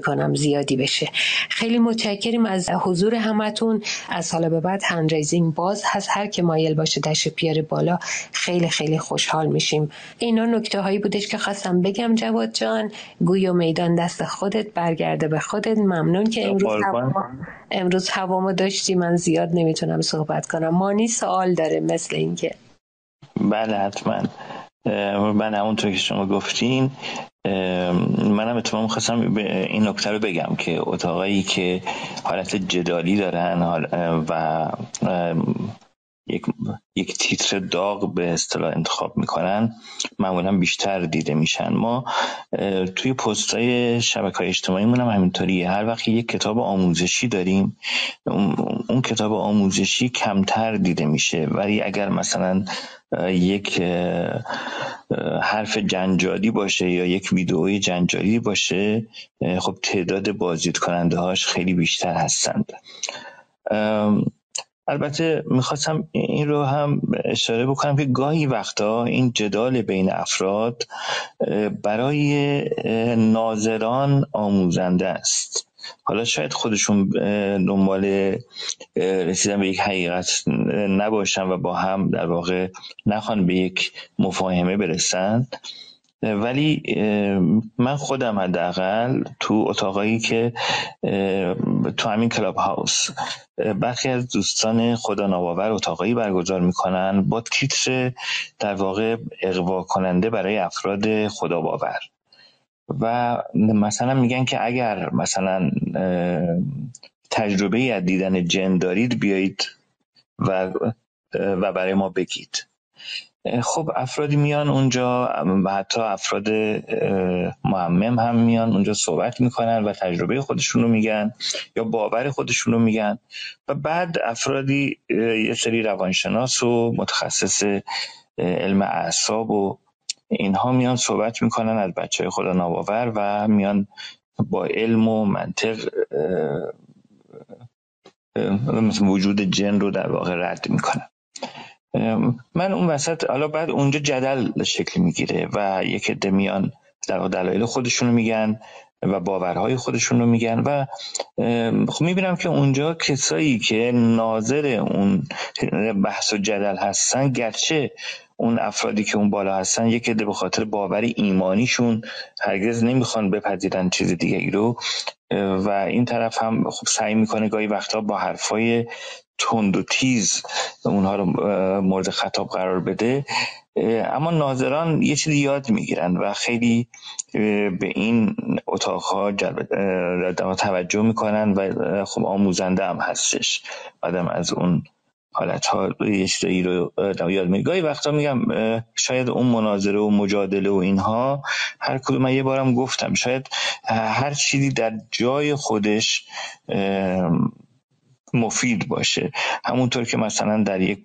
Speaker 2: میکنم زیادی بشه. خیلی متشکریم از حضور همتون. از حالا به بعد هند ریزینگ باز هست، هر که مایل باشه تشریف بیاره بالا، خیلی خیلی خوشحال میشیم. اینا نکته هایی بودش که خواستم بگم. جواد جان، گوی و میدان دست خودت، برگرده به خودت. ممنون که امروز هوا امروز هوامو داشتی. من زیاد نمیتونم صحبت کنم. مانی سوال داره مثل اینکه.
Speaker 1: بله حتما. من همونطور که شما گفتین، منم اتفاقا می‌خواستم این نکته رو بگم که اتاقایی که حالت جدالی دارن و یک یک تیتر داغ به اصطلاح انتخاب میکنن معمولا بیشتر دیده میشن. ما توی پست‌های شبکه‌های اجتماعیمون هم همینطوریه. هر وقت یک کتاب آموزشی داریم، اون کتاب آموزشی کمتر دیده میشه، ولی اگر مثلا یک حرف جنجالی باشه یا یک ویدئوی جنجالی باشه، خب تعداد بازدید کننده هاش خیلی بیشتر هستند. البته میخواستم این رو هم اشاره بکنم که گاهی وقتا این جدال بین افراد برای ناظران آموزنده است. حالا شاید خودشون دنبال رسیدن به یک حقیقت نباشن و با هم در واقع نخوان به یک مفاهمه برسن، ولی من خودم حداقل تو اتاقایی که تو همین کلاب هاوس برخی از دوستان خدا ناباور اتاقایی برگزار میکنن با تیتر در واقع اغوا کننده برای افراد خدا باور و مثلا میگن که اگر مثلا تجربه از دیدن جن دارید بیایید و و برای ما بگید. خب افرادی میان اونجا و حتی افراد معمم هم میان اونجا صحبت میکنن و تجربه خودشون رو میگن یا باور خودشون رو میگن و بعد افرادی یه سری روانشناس و متخصص علم اعصاب و اینها میان صحبت میکنن از بچهای خدا ناباور و میان با علم و منطق وجود جن رو در واقع رد میکنن. من اون وسط حالا بعد اونجا جدل شکل میگیره و یک عده میان در واقع دلایل خودشونو میگن و باورهای خودشونو میگن و خب میبینم که اونجا کسایی که ناظر اون بحث و جدل هستن، گرچه اون افرادی که اون بالا هستن یک عده به خاطر باور ایمانیشون هرگز نمیخوان بپذیرن چیز دیگه ای رو و این طرف هم خب سعی میکنه گاهی وقتا با حرفای تند و تیز اونها رو مورد خطاب قرار بده، اما ناظران یه چیزی یاد میگیرن و خیلی به این اتاقها توجه میکنن و خب آموزنده هم هستش. بعدم از اون حالتها یه چیزی رو یاد میگیرن. گاهی وقتا میگم شاید اون مناظره و مجادله و اینها هر کدوم، من یه بارم گفتم، شاید هر چیزی در جای خودش مفید باشه. همونطور که مثلا در یک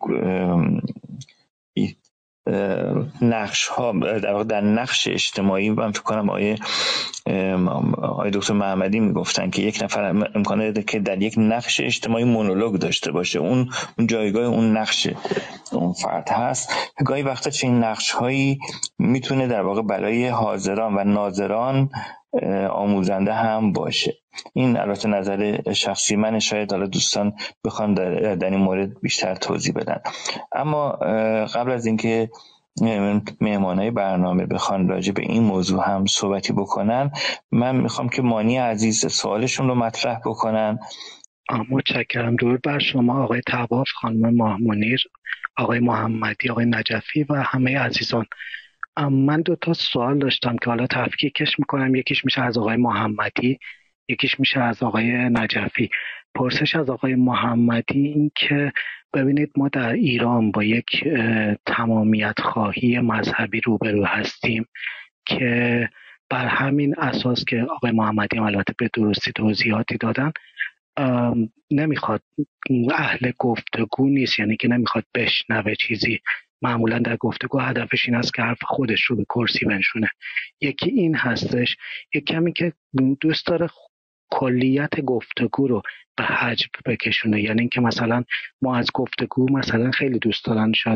Speaker 1: نقش ها در واقع در نقش اجتماعی من فکر کنم آیه آیه دکتر محمدی میگفتن که یک نفر امکانه داره که در یک نقش اجتماعی مونولوگ داشته باشه، اون اون جایگاه اون نقش اون فرد هست. گاهی وقتا چنین نقش هایی میتونه در واقع برای حاضران و ناظران آموزنده هم باشه. این البته نظر شخصی من، شاید حالا دوستان بخوان در, در این مورد بیشتر توضیح بدن. اما قبل از اینکه مهمانای برنامه بخوان راجع به این موضوع هم صحبتی بکنن، من میخوام که مانی عزیز سوالشون رو مطرح بکنن.
Speaker 5: متشکرم. درود بر شما آقای طواف، خانم ماه منیر، آقای محمدی، آقای نجفی و همه عزیزان. من دو تا سوال داشتم که حالا تفکیکش میکنم. یکیش میشه از آقای محمدی، یکیش میشه از آقای نجفی. پرسش از آقای محمدی این که ببینید ما در ایران با یک تمامیت خواهی مذهبی روبرو هستیم که بر همین اساس که آقای محمدی البته به درستی توضیحاتی دادن، نمیخواد اهل گفتگو نیست، یعنی که نمیخواد بشنوه چیزی. معمولا در گفتگو هدفش این است که حرف خودش رو به کرسی بنشونه. یکی این هستش. یک کمی که دوست داره کلیت گفتگو رو به حجب بکشونه، یعنی اینکه مثلا ما از گفتگو مثلا خیلی دوست دارن شاید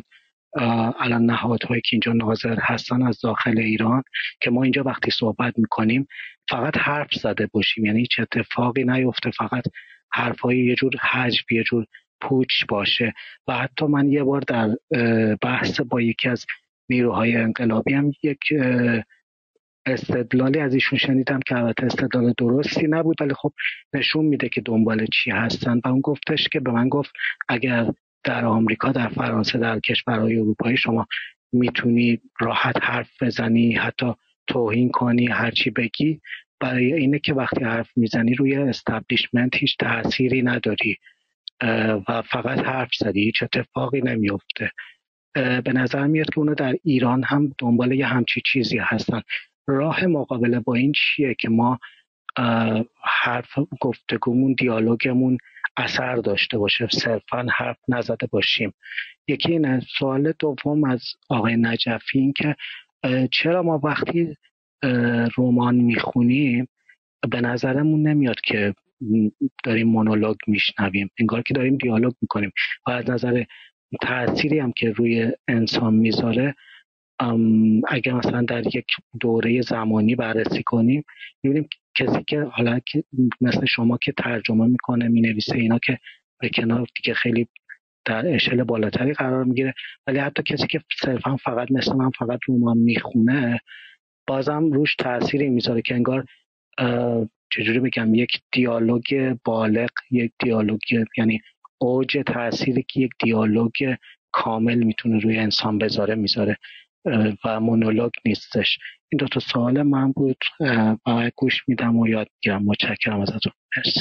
Speaker 5: الان نهادهایی که اینجا ناظر هستن از داخل ایران که ما اینجا وقتی صحبت میکنیم فقط حرف زده باشیم، یعنی هیچ اتفاقی نیفته، فقط حرفای یه جور حجب، یه جور پوچ باشه. و حتی من یه بار در بحث با یکی از نیروهای انقلابی هم یک استدلالی از ایشون شنیدم که البته استدلال درستی نبود، ولی خب نشون میده که دنبال چی هستن. و اون گفتش که به من گفت اگر در آمریکا، در فرانسه، در کشورهای اروپایی شما میتونی راحت حرف بزنی، حتی توهین کنی، هرچی بگی، برای اینه که وقتی حرف میزنی روی استابلیشمنت هیچ تأثیری نداری و فقط حرف زدی، هیچ اتفاقی نمیفته. به نظر میاد که اونا در ایران هم دنبال یه همچی چیزی هستن. راه مقابله با این چیه که ما حرف گفتگومون، دیالوگمون اثر داشته باشه، صرفا حرف نزده باشیم؟ یکی این. سوال دوم از آقای نجفی این که چرا ما وقتی رمان میخونیم به نظرمون نمیاد که داریم مونولوگ میشنویم، انگار که داریم دیالوگ میکنیم. و از نظر تأثیری هم که روی انسان میذاره، اگر مثلا در یک دوره زمانی بررسی کنیم میبینیم کسی که حالا مثل شما که ترجمه میکنه، مینویسه، اینا که به کنار دیگه خیلی در اشل بالاتری قرار میگیره، ولی حتی کسی که صرفا فقط مثل من فقط رمان میخونه بازم روش تأثیری میذاره که انگار چجوری بگم یک دیالوگ بالغ، یک دیالوگ یعنی اوج تأثیری که یک دیالوگ کامل میتونه روی انسان بذاره میذاره و مونولوگ نیستش. این دو تا سوال من بود و گوش میدم و یاد میگیرم. متشکرم ازتون. مرسی.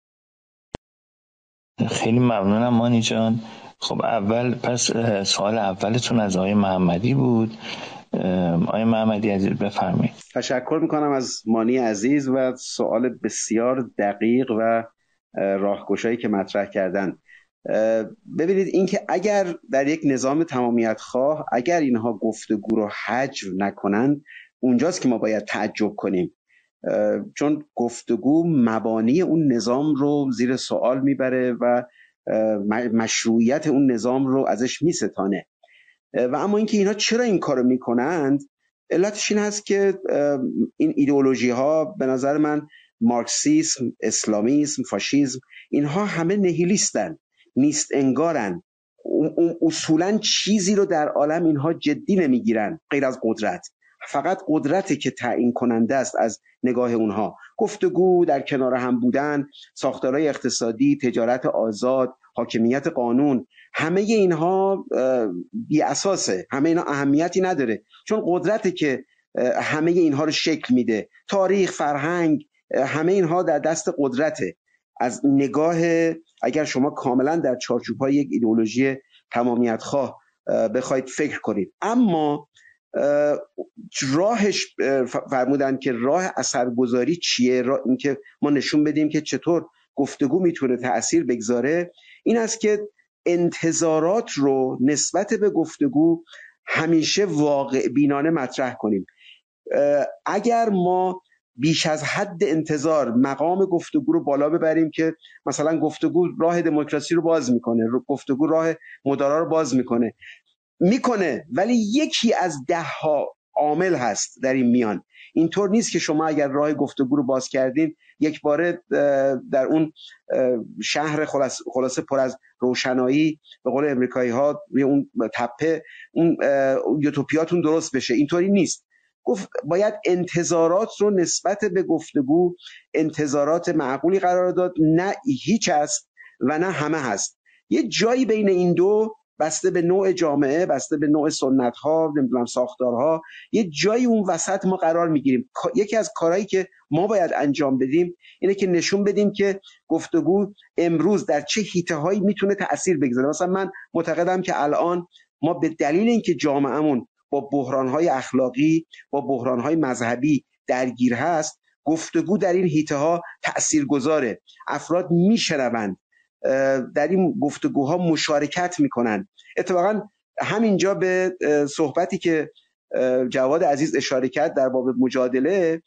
Speaker 1: خیلی ممنونم مانی جان. خب اول پس سوال اولتون از آقای محمدی بود. آقای محمدی عزیز بفرمایید.
Speaker 4: تشکر میکنم از مانی عزیز و سوال بسیار دقیق و راهگشایی که مطرح کردن. ببینید این که اگر در یک نظام تمامیت خواه اگر اینها گفتگو رو حجو نکنند، اونجاست که ما باید تعجب کنیم، چون گفتگو مبانی اون نظام رو زیر سوال میبره و مشروعیت اون نظام رو ازش میستانه. و اما اینکه اینها چرا این کارو میکنند، علتش این هست که این ایدئولوژی ها به نظر من مارکسیسم، اسلامیسم، فاشیسم، اینها همه نهیلیستن، نیست انگارن. اصولا چیزی رو در عالم اینها جدی نمیگیرن غیر از قدرت. فقط قدرتی که تعیین کننده است از نگاه اونها. گفتگو، در کنار هم بودن، ساختارهای اقتصادی، تجارت آزاد، حاکمیت قانون، همه اینها بی اساسه، همه اینا اهمیتی نداره، چون قدرتی که همه اینها رو شکل میده، تاریخ، فرهنگ، همه اینها در دست قدرته. از نگاه اگر شما کاملا در چارچوب‌های یک ایدئولوژی تمامیت خواه بخواید فکر کنید. اما راهش فرمودن که راه اثرگذاری چیه، راه این که ما نشون بدیم که چطور گفتگو میتونه تأثیر بگذاره، این است که انتظارات رو نسبت به گفتگو همیشه واقع بینانه مطرح کنیم. اگر ما بیش از حد انتظار مقام گفتگو رو بالا ببریم که مثلا گفتگو راه دموکراسی رو باز میکنه، گفتگو راه مدارا رو باز میکنه میکنه ولی یکی از ده ها عامل هست در این میان. اینطور نیست که شما اگر راه گفتگو رو باز کردین یک باره در اون شهر خلاصه خلاص پر از روشنایی، به قول امریکایی ها روی اون تپه، اون یوتوپیاتون درست بشه. اینطوری نیست. گفت باید انتظارات رو نسبت به گفتگو انتظارات معقولی قرار داد، نه هیچ هست و نه همه هست. یه جایی بین این دو، بسته به نوع جامعه، بسته به نوع سنت ها، نمیدونم ساختارها، یه جایی اون وسط ما قرار میگیریم. یکی از کارهایی که ما باید انجام بدیم اینه که نشون بدیم که گفتگو امروز در چه حیطه‌هایی میتونه تأثیر بگذاره. مثلا من معتقدم که الان ما به دلیل اینکه جامعهمون با بحران‌های اخلاقی، با بحران‌های مذهبی درگیر هست، گفتگو در این حیطه‌ها تأثیرگذاره. افراد میشنوند، در این گفتگوها مشارکت میکنن. اتفاقا همینجا به صحبتی که جواد عزیز اشاره کرد در باب مجادله،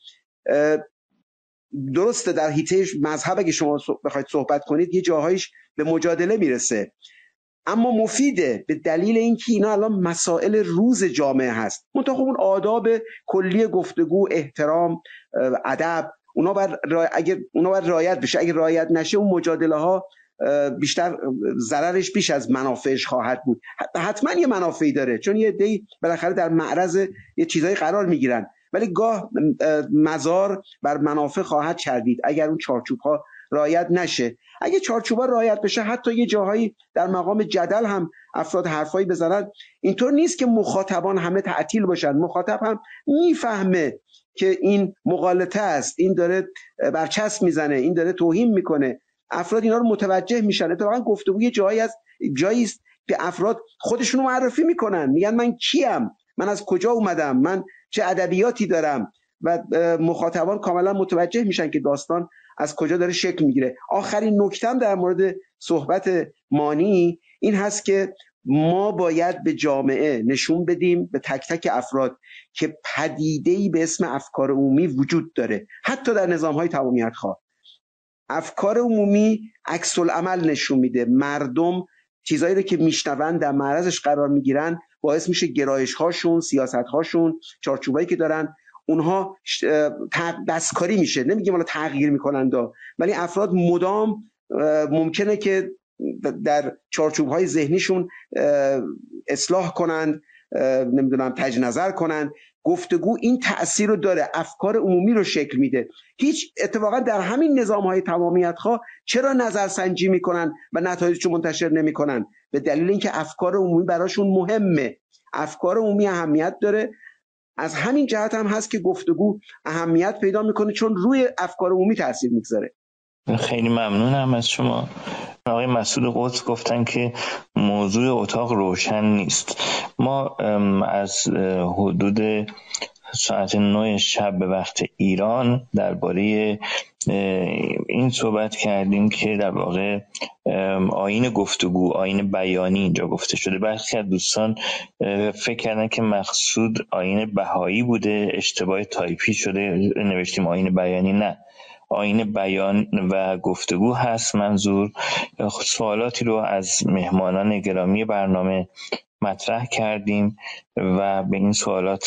Speaker 4: درسته در حیطه مذهب اگه شما بخواید صحبت کنید یه جاهایش به مجادله میرسه، اما مفیده به دلیل اینکه اینا الان مسائل روز جامعه هست. منتها اون آداب کلی گفتگو، احترام، ادب، اونا بر را... اگر اونا بر رعایت بشه. اگر رعایت نشه اون مجادله ها بیشتر ضررش بیش از منافعش خواهد بود. حتما یه منافعی داره، چون یه عده‌ای بالاخره در معرض یه چیزایی قرار میگیرن، ولی گاه مزار بر منافع خواهد چربید اگر اون چارچوب ها رعایت نشه. اگه چارچوب ها رعایت بشه، حتی یه جاهایی در مقام جدل هم افراد حرفایی بزنن، اینطور نیست که مخاطبان همه تعطیل باشن. مخاطب هم میفهمه که این مغالطه است، این داره برچسب میزنه، این داره توهین میکنه. افراد اینا رو متوجه میشن. اتفاقا گفتگو یه جایی از جایی است که افراد خودشونو معرفی میکنن، میگن من کیم، من از کجا اومدم، من چه ادبیاتی دارم، و مخاطبان کاملا متوجه میشن که داستان از کجا داره شکل میگیره. آخرین نکتم در مورد صحبت مانی این هست که ما باید به جامعه نشون بدیم، به تک تک افراد، که پدیده‌ای به اسم افکار عمومی وجود داره. حتی در نظام‌های تمامیت‌خواه افکار عمومی عکس العمل نشون میده. مردم چیزایی رو که میشنون در معرضش قرار میگیرن، باعث میشه گرایش هاشون، سیاست هاشون، چارچوبایی که دارن اونها دستکاری میشه. نمیگیم حالا تغییر میکنن دا، ولی افراد مدام ممکنه که در چارچوب های ذهنیشون اصلاح کنند، نمیدونم تجدید نظر کنند. گفتگو این تأثیر رو داره، افکار عمومی رو شکل میده. هیچ اتفاقا در همین نظام‌های تمامیت‌خواه چرا نظرسنجی میکنن و نتایجشو منتشر نمیکنن؟ به دلیل اینکه افکار عمومی براشون مهمه. افکار عمومی اهمیت داره. از همین جهت هم هست که گفتگو اهمیت پیدا میکنه، چون روی افکار عمومی تاثیر میگذاره.
Speaker 1: خیلی ممنونم از شما. آقای مسعود قدس گفتن که موضوع اتاق روشن نیست. ما از حدود ساعت نه شب به وقت ایران درباره این صحبت کردیم که در واقع آیین گفتگو، آیین بیانی اینجا گفته شده. برخی از دوستان فکر کردن که مقصود آیین بهایی بوده، اشتباه تایپی شده، نوشتیم آیین بیانی. نه، آیین بیان و گفتگو هست منظور. سوالاتی رو از مهمانان گرامی برنامه مطرح کردیم و به این سوالات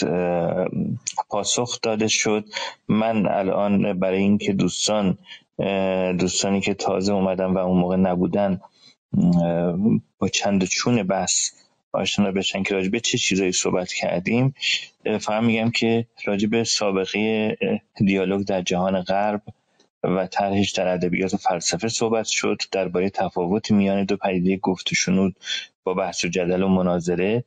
Speaker 1: پاسخ داده شد. من الان برای اینکه دوستان دوستانی که تازه اومدن و اون موقع نبودن با چند چون بحث آشنا بشن که راجع به چه چیزایی صحبت کردیم، فهم میگم که راجع به سابقه دیالوگ در جهان غرب و طرحش در ادبیات و فلسفه صحبت شد، درباره تفاوت میان دو پدیده گفت و شنود با بحث و جدل و مناظره.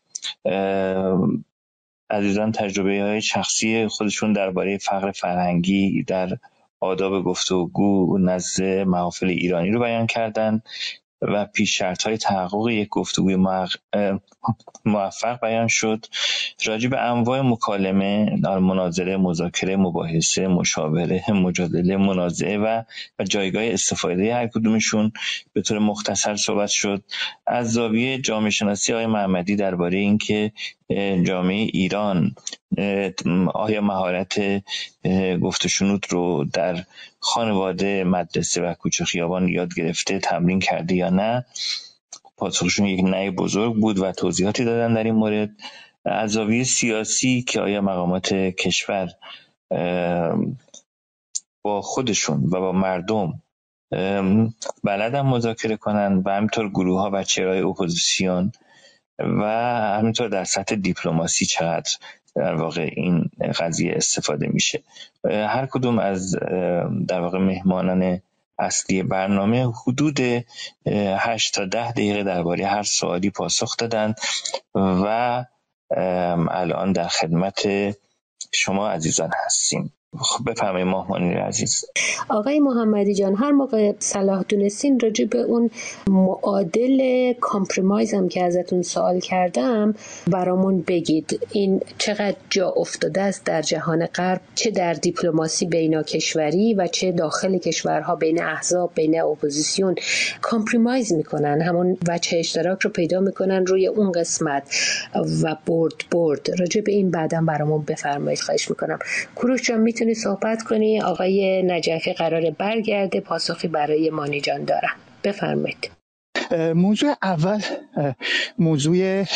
Speaker 1: عزیزان تجربه های شخصی خودشون درباره فقر فرهنگی در آداب گفتگو نزد محافل ایرانی رو بیان کردن و پیش شرط های تحقق یک گفتگوی موفق بیان شد. راجع به انواع مکالمه، مناظره، مذاکره، مباحثه، مشاوره، مجادله، منازعه و و جایگاه استفاده هر کدومشون به طور مختصر صحبت شد. از زاویه جامعه شناسی آقای محمدی درباره اینکه جامعه ایران آیا مهارت گفت و شنود رو در خانواده، مدرسه و کوچه خیابان یاد گرفته، تمرین کرده یا نه، پاسخشون یک نه بزرگ بود و توضیحاتی دادن در این مورد. از زاویه سیاسی که آیا مقامات کشور با خودشون و با مردم بلدن مذاکره کنن و همینطور گروه ها و چهره‌های اپوزیسیون و همینطور در سطح دیپلماسی چقدر در واقع این قضیه استفاده میشه. هر کدوم از در واقع مهمانان اصلی برنامه حدود هشت تا ده دقیقه درباره هر سوالی پاسخ دادن و الان در خدمت شما عزیزان هستیم. خب بفرمایید ماهمانی عزیز.
Speaker 2: آقای محمدی جان، هر موقع صلاح دونستین راجع به اون معادل کامپرومایز هم که ازتون سوال کردم برامون بگید. این چقدر جا افتاده است در جهان غرب، چه در دیپلماسی بین کشوری و چه داخل کشورها بین احزاب، بین اپوزیسیون کامپرومایز میکنن، همون وجه اشتراک رو پیدا میکنن روی اون قسمت و برد برد. راجع به این بعدم برامون بفرمایید خواهش میکنم. کوروش جان میتونی صحبت کنی؟ آقای نجفی قراره برگرده، پاسخی برای مانی جان دارن. بفرمایید.
Speaker 6: موضوع اول موضوع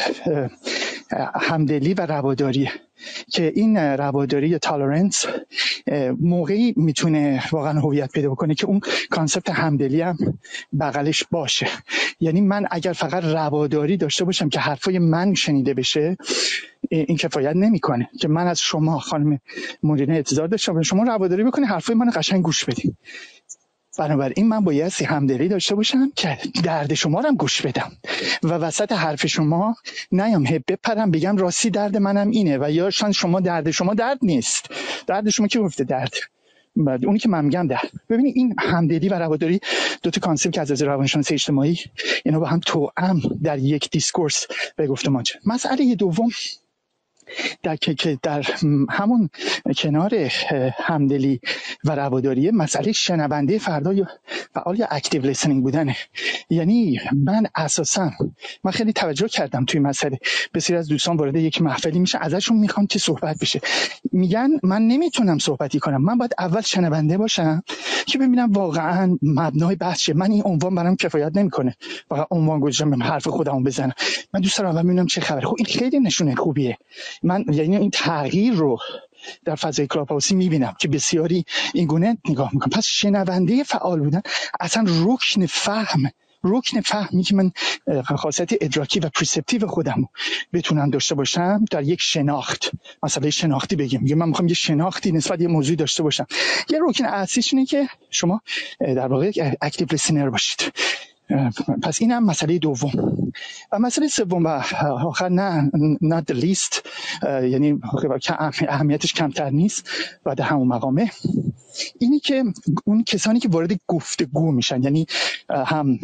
Speaker 6: همدلی و رواداریه که این رواداری یا تالرنس موقعی میتونه واقعا هویت پیدا کنه که اون کانسپت همدلی هم بغلش باشه. یعنی من اگر فقط رواداری داشته باشم که حرفای من شنیده بشه، این کفایت نمیکنه که من از شما خانم مدیره انتظار داشتم شما رواداری بکنی حرفای من قشنگ گوش بدین. بنابراین من بایستی همدلی داشته باشم که درد شما رو هم گوش بدم و وسط حرف شما نیام هپ بپرم بگم راستی درد منم اینه و یا شان شما درد شما درد نیست. درد شما کی گفته درد؟ اونی که من میگم درد. ببینید این همدلی و رواداری دو تا کانسپت که از نظر روانشناسی اجتماعی اینا با هم توأم در یک دیسکورس به گفتمان. مسئله دوم در که در همون کنار همدلی و رواداری مسئله شنونده فردا یا فعال یا اکتیو لیسنینگ بودنه. یعنی من اساسا من خیلی توجه کردم توی مسئله بسیار از دوستان وارد یک محفلی میشه ازشون میخوام که صحبت بشه، میگن من نمیتونم صحبتی کنم، من باید اول شنونده باشم که ببینم واقعا مبنای بحث چیه. من این عنوان برام کفایت نمیکنه، فقط عنوان گذاشتم حرف خودمو بزنم. من دوست دارم ببینم چه خبره. خب این خیلی نشونه خوبیه. من یعنی این تغییر رو در فضای کلاب هاوسی میبینم که بسیاری این گونه نگاه میکنم. پس شنونده فعال بودن اصلا رکن فهم رکن فهمی که من خاصیت ادراکی و پرسپتیو خودم بتونم داشته باشم در یک شناخت، مسئله شناختی بگیم میگم من میخوام یه شناختی نسبت یه موضوعی داشته باشم. یه رکن اساسیش اینه که شما در واقع اکتیو لیسنر باشید. پس این هم مسئله دوم. و مسئله سوم و آخر نه not the least، یعنی اهمیتش کمتر نیست و در همون مقامه، اینی که اون کسانی که وارد گفتگو میشن، یعنی هم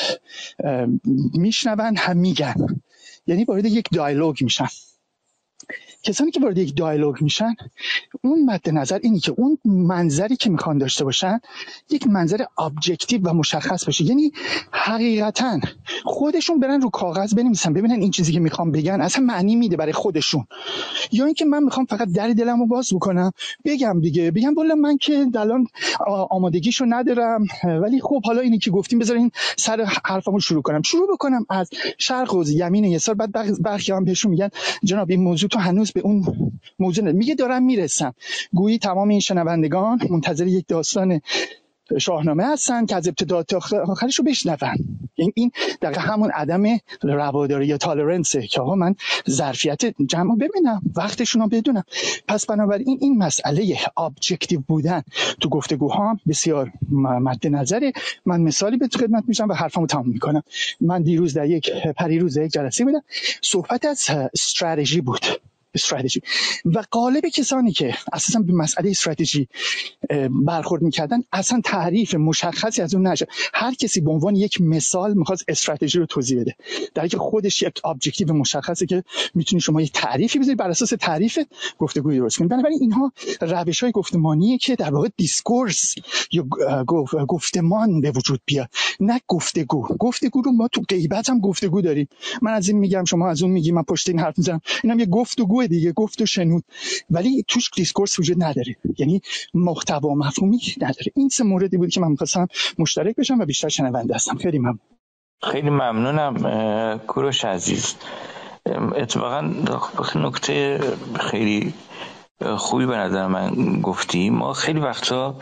Speaker 6: میشنون هم میگن، یعنی وارد یک دیالوگ میشن. کسانی که وارد یک دیالوگ میشن اون مد نظر اینی که اون منظری که میخوان داشته باشن یک منظر ابجکتیو و مشخص باشه. یعنی حقیقتا خودشون برن رو کاغذ بنویسن ببینن این چیزی که میخوام بگن اصلا معنی میده برای خودشون، یا اینکه من میخوام فقط در دلمو باز بکنم بگم دیگه بگم والا من که الان آمادگیشو ندارم، ولی خب حالا اینی که گفتیم بذارین سر حرفمو شروع کنم شروع بکنم از شرق و یمین یسار. بعد برخی هم بهشون میگن جناب این موضوع تو هنوز به اون موضوع نه. میگه دارم میرسم. گویی تمام این شنوندگان منتظر یک داستان شاهنامه هستن که از ابتدا تا آخرش رو بشنون. این این دقیقا همون عدم رواداری یا تالرنسه که آقا من ظرفیت جمع ببینم وقتشون رو بدونم. پس بنابراین این مسئله ابجکتیو بودن تو گفتگوها بسیار مد نظره. من مثالی به خدمت میشم و حرفمو تموم میکنم. من دیروز در یک پریروز یک جلسه بودم، صحبت از استراتژی بود، استراتژی و قالب کسانی که اساسا به مسئله استراتژی برخورد میکردن اصلا تعریف مشخصی از اون نشه. هر کسی به عنوان یک مثال میخواست استراتژی رو توضیح بده، در حالی که خودش یک ابجکتیو مشخصه که میتونی شما یک تعریفی بذاری بر اساس تعریف گفتگوی درست کنید. بنابراین اینها روش‌های گفتمانیه که در واقع دیسکورس یا گفتمان به وجود بیاد، نه گفتگو. گفتگو رو ما تو غیبت هم گفتگو داریم. من از این میگم شما از اون میگی، من پشت این حرف میزنم، اینم یه گفتگو دیگه، گفت و شنود، ولی توش دیسکورس وجود نداره، یعنی محتوا مفهومی نداره. این سه موردی بود که من می‌خواستم مشترک بشم و بیشتر شنونده هستم. خیلی ممنون.
Speaker 1: خیلی ممنونم کوروش عزیز. اتفاقا نکته خیلی خوبی به نظر من گفتی. ما خیلی وقتا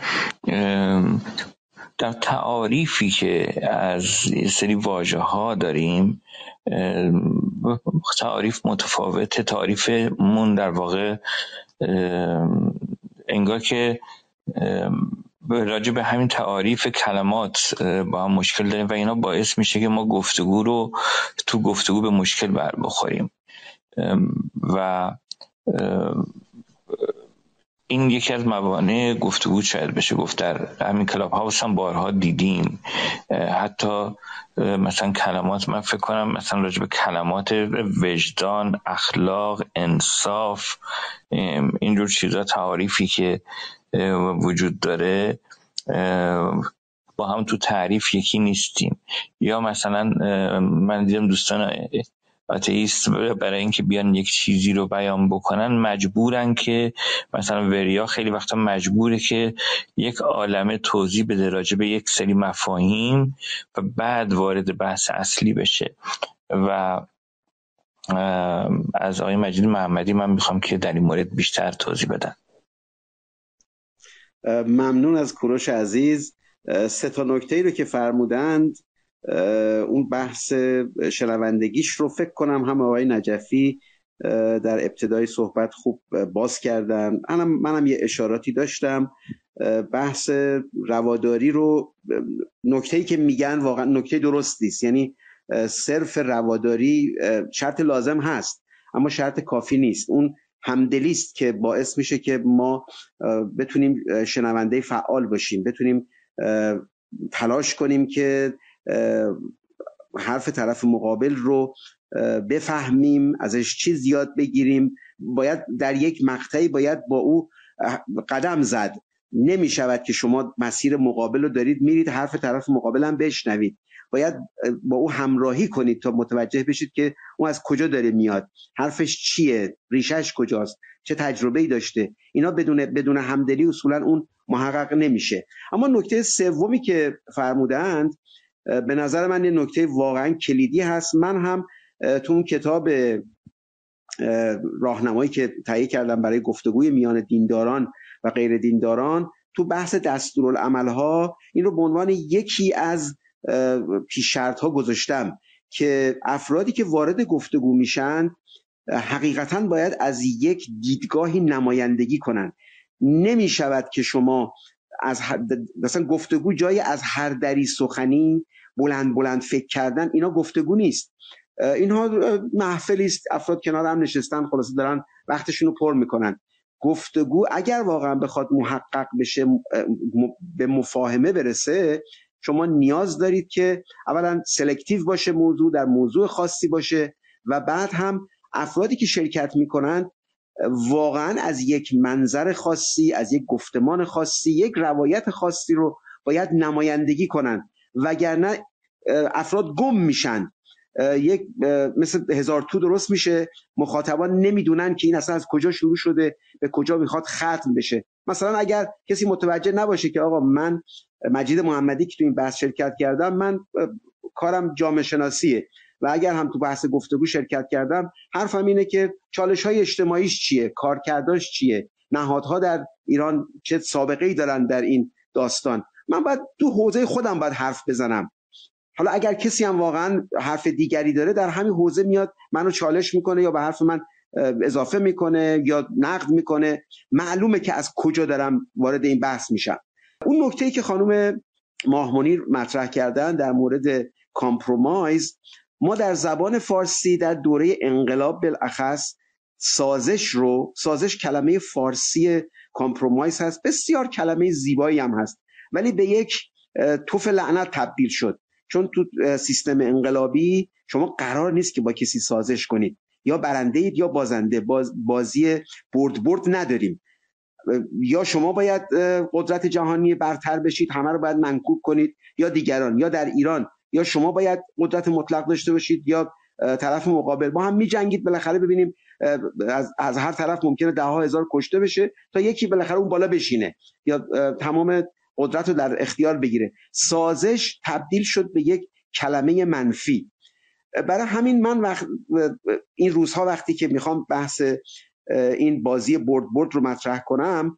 Speaker 1: در تعاریفی که از سری واژه ها داریم، تعاریف متفاوته، تعاریفمون در واقع انگار که راجع به همین تعاریف کلمات با هم مشکل داریم و اینا باعث میشه که ما گفتگو رو تو گفتگو به مشکل بر بخوریم و این یکی از موانع گفتگو شاید بشه گفت. در همین کلاب هاوس هم بارها دیدیم، حتی مثلا کلمات، من فکر کنم مثلا راجع به کلمات وجدان، اخلاق، انصاف، اینجور چیزا، تعاریفی که وجود داره با هم تو تعریف یکی نیستیم. یا مثلا من دیدم دوستان آتئیست برای اینکه بیان یک چیزی رو بیان بکنن مجبورن که مثلا وریا خیلی وقتا مجبوره که یک عالمه توضیح بده راجع به یک سری مفاهیم و بعد وارد بحث اصلی بشه. و از آقای مجید محمدی من میخوام که در این مورد بیشتر توضیح بدن.
Speaker 4: ممنون از کوروش عزیز. سه تا نکته‌ای رو که فرمودند، اون بحث شنوندگیش رو فکر کنم هم آقای نجفی در ابتدای صحبت خوب باز کردن، منم منم یه اشاراتی داشتم. بحث رواداری رو، نکته‌ای که میگن واقعا نکته درستی است، یعنی صرف رواداری شرط لازم هست اما شرط کافی نیست. اون همدلی است که باعث میشه که ما بتونیم شنونده فعال باشیم، بتونیم تلاش کنیم که حرف طرف مقابل رو بفهمیم، ازش چیز یاد بگیریم. باید در یک مقطعی باید با او قدم زد. نمی شود که شما مسیر مقابل رو دارید میرید حرف طرف مقابل هم بشنوید. باید با او همراهی کنید تا متوجه بشید که اون از کجا داره میاد، حرفش چیه، ریشش کجاست، چه تجربه‌ای داشته. اینا بدون بدون همدلی اصولا اون محقق نمیشه. اما نکته سومی که فرمودند به نظر من یه نکته واقعا کلیدی هست. من هم تو اون کتاب راهنمایی که تهیه کردم برای گفتگوی میان دینداران و غیر دینداران، تو بحث دستورالعمل‌ها این رو به عنوان یکی از پیش شرط‌ها گذاشتم که افرادی که وارد گفتگو میشن حقیقتاً باید از یک دیدگاهی نمایندگی کنن. نمی شود که شما از مثلا گفتگو جای از هر دری سخنی، بلند بلند فکر کردن، اینا گفتگو نیست. اینها محفلی است، افراد کنار هم نشستن، خلاصه دارن وقتشون رو پر میکنن. گفتگو اگر واقعا بخواد محقق بشه، به مفاهمه برسه، شما نیاز دارید که اولا سلکتیو باشه موضوع، در موضوع خاصی باشه، و بعد هم افرادی که شرکت میکنن واقعا از یک منظر خاصی، از یک گفتمان خاصی، یک روایت خاصی رو باید نمایندگی کنن، وگرنه افراد گم میشن. یک مثل هزار تو درست میشه، مخاطبان نمیدونن که این اصلا از کجا شروع شده، به کجا میخواد ختم بشه. مثلا اگر کسی متوجه نباشه که آقا من مجید محمدی که تو این بحث شرکت کردم، من کارم جامعه شناسیه و اگر هم تو بحث گفتگو شرکت کردم، حرفم اینه که چالش‌های اجتماعیش چیه، کارکرداش چیه، نهادها در ایران چه سابقه‌ای دارن در این داستان، من باید تو حوزه خودم باید حرف بزنم. حالا اگر کسی هم واقعا حرف دیگری داره در همین حوزه میاد منو چالش میکنه یا به حرف من اضافه میکنه یا نقد میکنه، معلومه که از کجا دارم وارد این بحث میشم. اون نکته‌ای که خانم ماه منیر مطرح کردن در مورد کامپرومایز، ما در زبان فارسی در دوره انقلاب بالاخص سازش رو، سازش کلمه فارسی کامپرومایز هست، بسیار کلمه زیبایی هم هست، ولی به یک توف لعنت تبدیل شد. چون تو سیستم انقلابی شما قرار نیست که با کسی سازش کنید، یا برنده اید یا بازنده، باز بازی برد برد نداریم. یا شما باید قدرت جهانی برتر بشید، همه رو باید منکوب کنید، یا دیگران، یا در ایران یا شما باید قدرت مطلق داشته باشید یا طرف مقابل. با هم می‌جنگید، بالاخره ببینیم از, از هر طرف ممکنه ده ها هزار کشته بشه تا یکی بالاخره اون بالا بشینه یا تمام قدرت رو در اختیار بگیره. سازش تبدیل شد به یک کلمه منفی. برای همین من وقت این روزها وقتی که میخوام بحث این بازی برد برد رو مطرح کنم،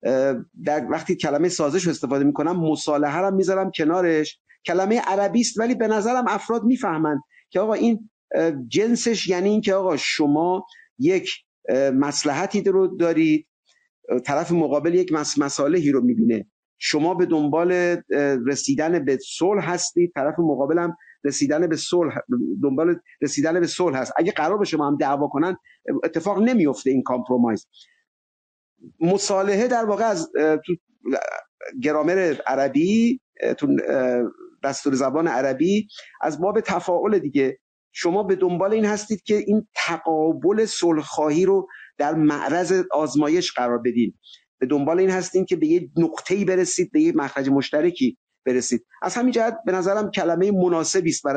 Speaker 4: در وقتی کلمه سازش رو استفاده میکنم، مصالحه رو میذارم کنارش. کلمه عربی است ولی به نظرم افراد میفهمن که آقا این جنسش یعنی این که آقا شما یک مصلحتی رو دارید، طرف مقابل یک مصالحی رو میبینه، شما به دنبال رسیدن به صلح هستید، طرف مقابل هم رسیدن به صلح، دنبال رسیدن به صلح هست. اگه قرار باشه ما هم دعوا کنن اتفاق نمیفته این کامپرومایز. مصالحه در واقع از تو گرامر عربی، تو دستور زبان عربی از باب تفاعل دیگه. شما به دنبال این هستید که این تقابل صلح‌خواهی رو در معرض آزمایش قرار بدین، به دنبال این هستین که به یه نقطه‌ای برسید، به یه مخرج مشترکی برسید. از همین جهت به نظرم کلمه مناسبی است برای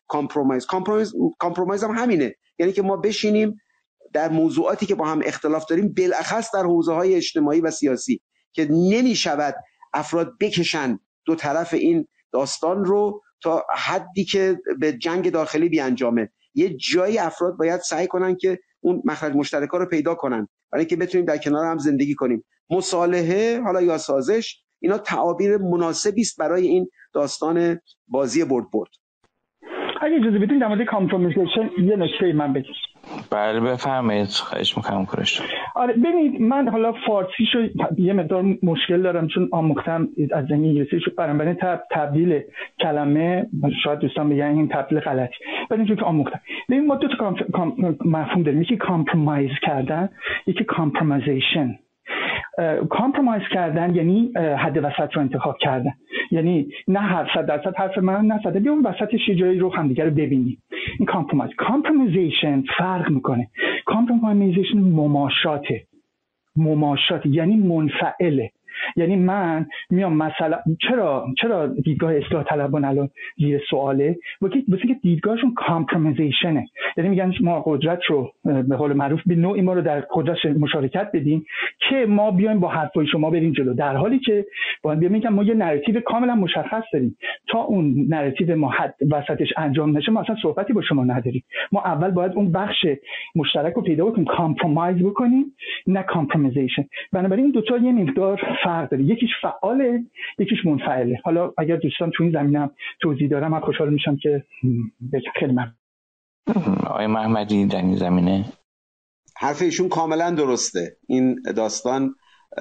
Speaker 4: کامپرومایز. کامپرومایز کامپرومایز هم همینه، یعنی که ما بشینیم در موضوعاتی که با هم اختلاف داریم، بالاخص در حوزه‌های اجتماعی و سیاسی که نمی‌شود افراد بکشن دو طرف این داستان رو تا حدی که به جنگ داخلی بیانجامه. یه جایی افراد باید سعی کنن که اون مخرج مشترکا رو پیدا کنن برای اینکه بتونیم در کنار هم زندگی کنیم. مصالحه حالا یا سازش، اینا تعابیر مناسبی است برای این داستان بازی برد برد.
Speaker 6: اگه اجازه بدین در مورد کامپرومیزیشن یه نکته من بگم.
Speaker 1: بله بفرمایید، خواهش می‌کنم کوروش.
Speaker 6: آره ببینید، من حالا فارسیشو یه مقدار مشکل دارم چون آموختم از انگلیسیشو، برام تب تبدیل کلمه شاید دوستان بگن این تبدیل غلطی، ولی اینجوری که آموختم. ببین ما دو تا کام... کام... مفهوم داریم، یکی کامپرومایز کردن، یکی کامپرومایزیشن. کامپرومایز کردن یعنی حد وسط رو انتخاب کردن، یعنی نه هر صد درصد حرف من نه صد بیام وسطش یه جایی رو همدیگه رو ببینیم. این کامپرومایز. کامپرومایزیشن فرق میکنه. کامپرومایزیشن مماشاته، مماشات یعنی منفعله، یعنی من میام مثلا چرا چرا دیدگاه اصلاح طلبان الان زیر سواله؟ واسه که دیدگاهشون کامپرومایزیشنه، یعنی میگن ما قدرت رو به قول معروف به نوعی ما رو در قدرت مشارکت بدیم که ما بیایم با حرفای شما بریم جلو، در حالی که باید بیام میگم ما یه نراتیو کاملا مشخص داریم، تا اون نراتیو ما حد وسطش انجام نشه ما اصلا صحبتی با شما نداریم. ما اول باید اون بخش مشترک رو پیدا کنیم، کامپرومایز بکنیم، نه کامپرومایزیشن. بنابراین این دو تا یه مقدار فرق داره، یکیش فعاله یکیش منفعله. حالا اگر دوستان تو این زمینه توضیح دارم من خوشحال میشم که بگم. خیلی ممنون.
Speaker 1: آقای محمدی در این زمینه
Speaker 4: حرف ایشون کاملا درسته. این داستان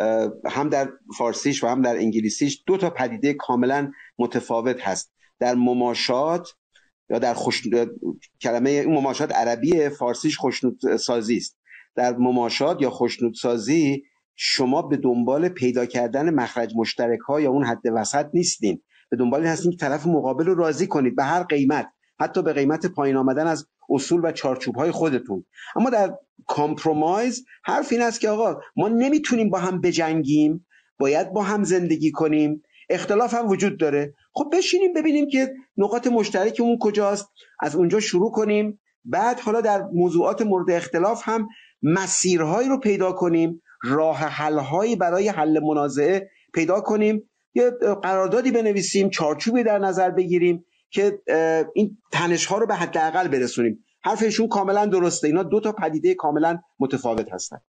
Speaker 4: هم در فارسیش و هم در انگلیسیش دو تا پدیده کاملا متفاوت هست. در مماشات یا در خوش... کلمه این مماشات عربی، فارسیش خوشنودسازی است. در مماشات یا خوشنودسازی شما به دنبال پیدا کردن مخرج مشترک ها یا اون حد وسط نیستین، به دنبال این هستین که طرف مقابل رو راضی کنید به هر قیمت، حتی به قیمت پایین آمدن از اصول و چارچوب های خودتون. اما در کامپرومایز حرف این است که آقا ما نمیتونیم با هم بجنگیم، باید با هم زندگی کنیم، اختلاف هم وجود داره، خب بشینیم ببینیم که نقاط مشترکمون کجاست، از اونجا شروع کنیم، بعد حالا در موضوعات مورد اختلاف هم مسیرهایی رو پیدا کنیم، راه حل‌هایی برای حل منازعه پیدا کنیم، یه قراردادی بنویسیم، چارچوبی در نظر بگیریم که این تنش‌ها رو به حداقل برسونیم. حرفشون کاملا درسته، اینا دو تا پدیده کاملا متفاوت هستن.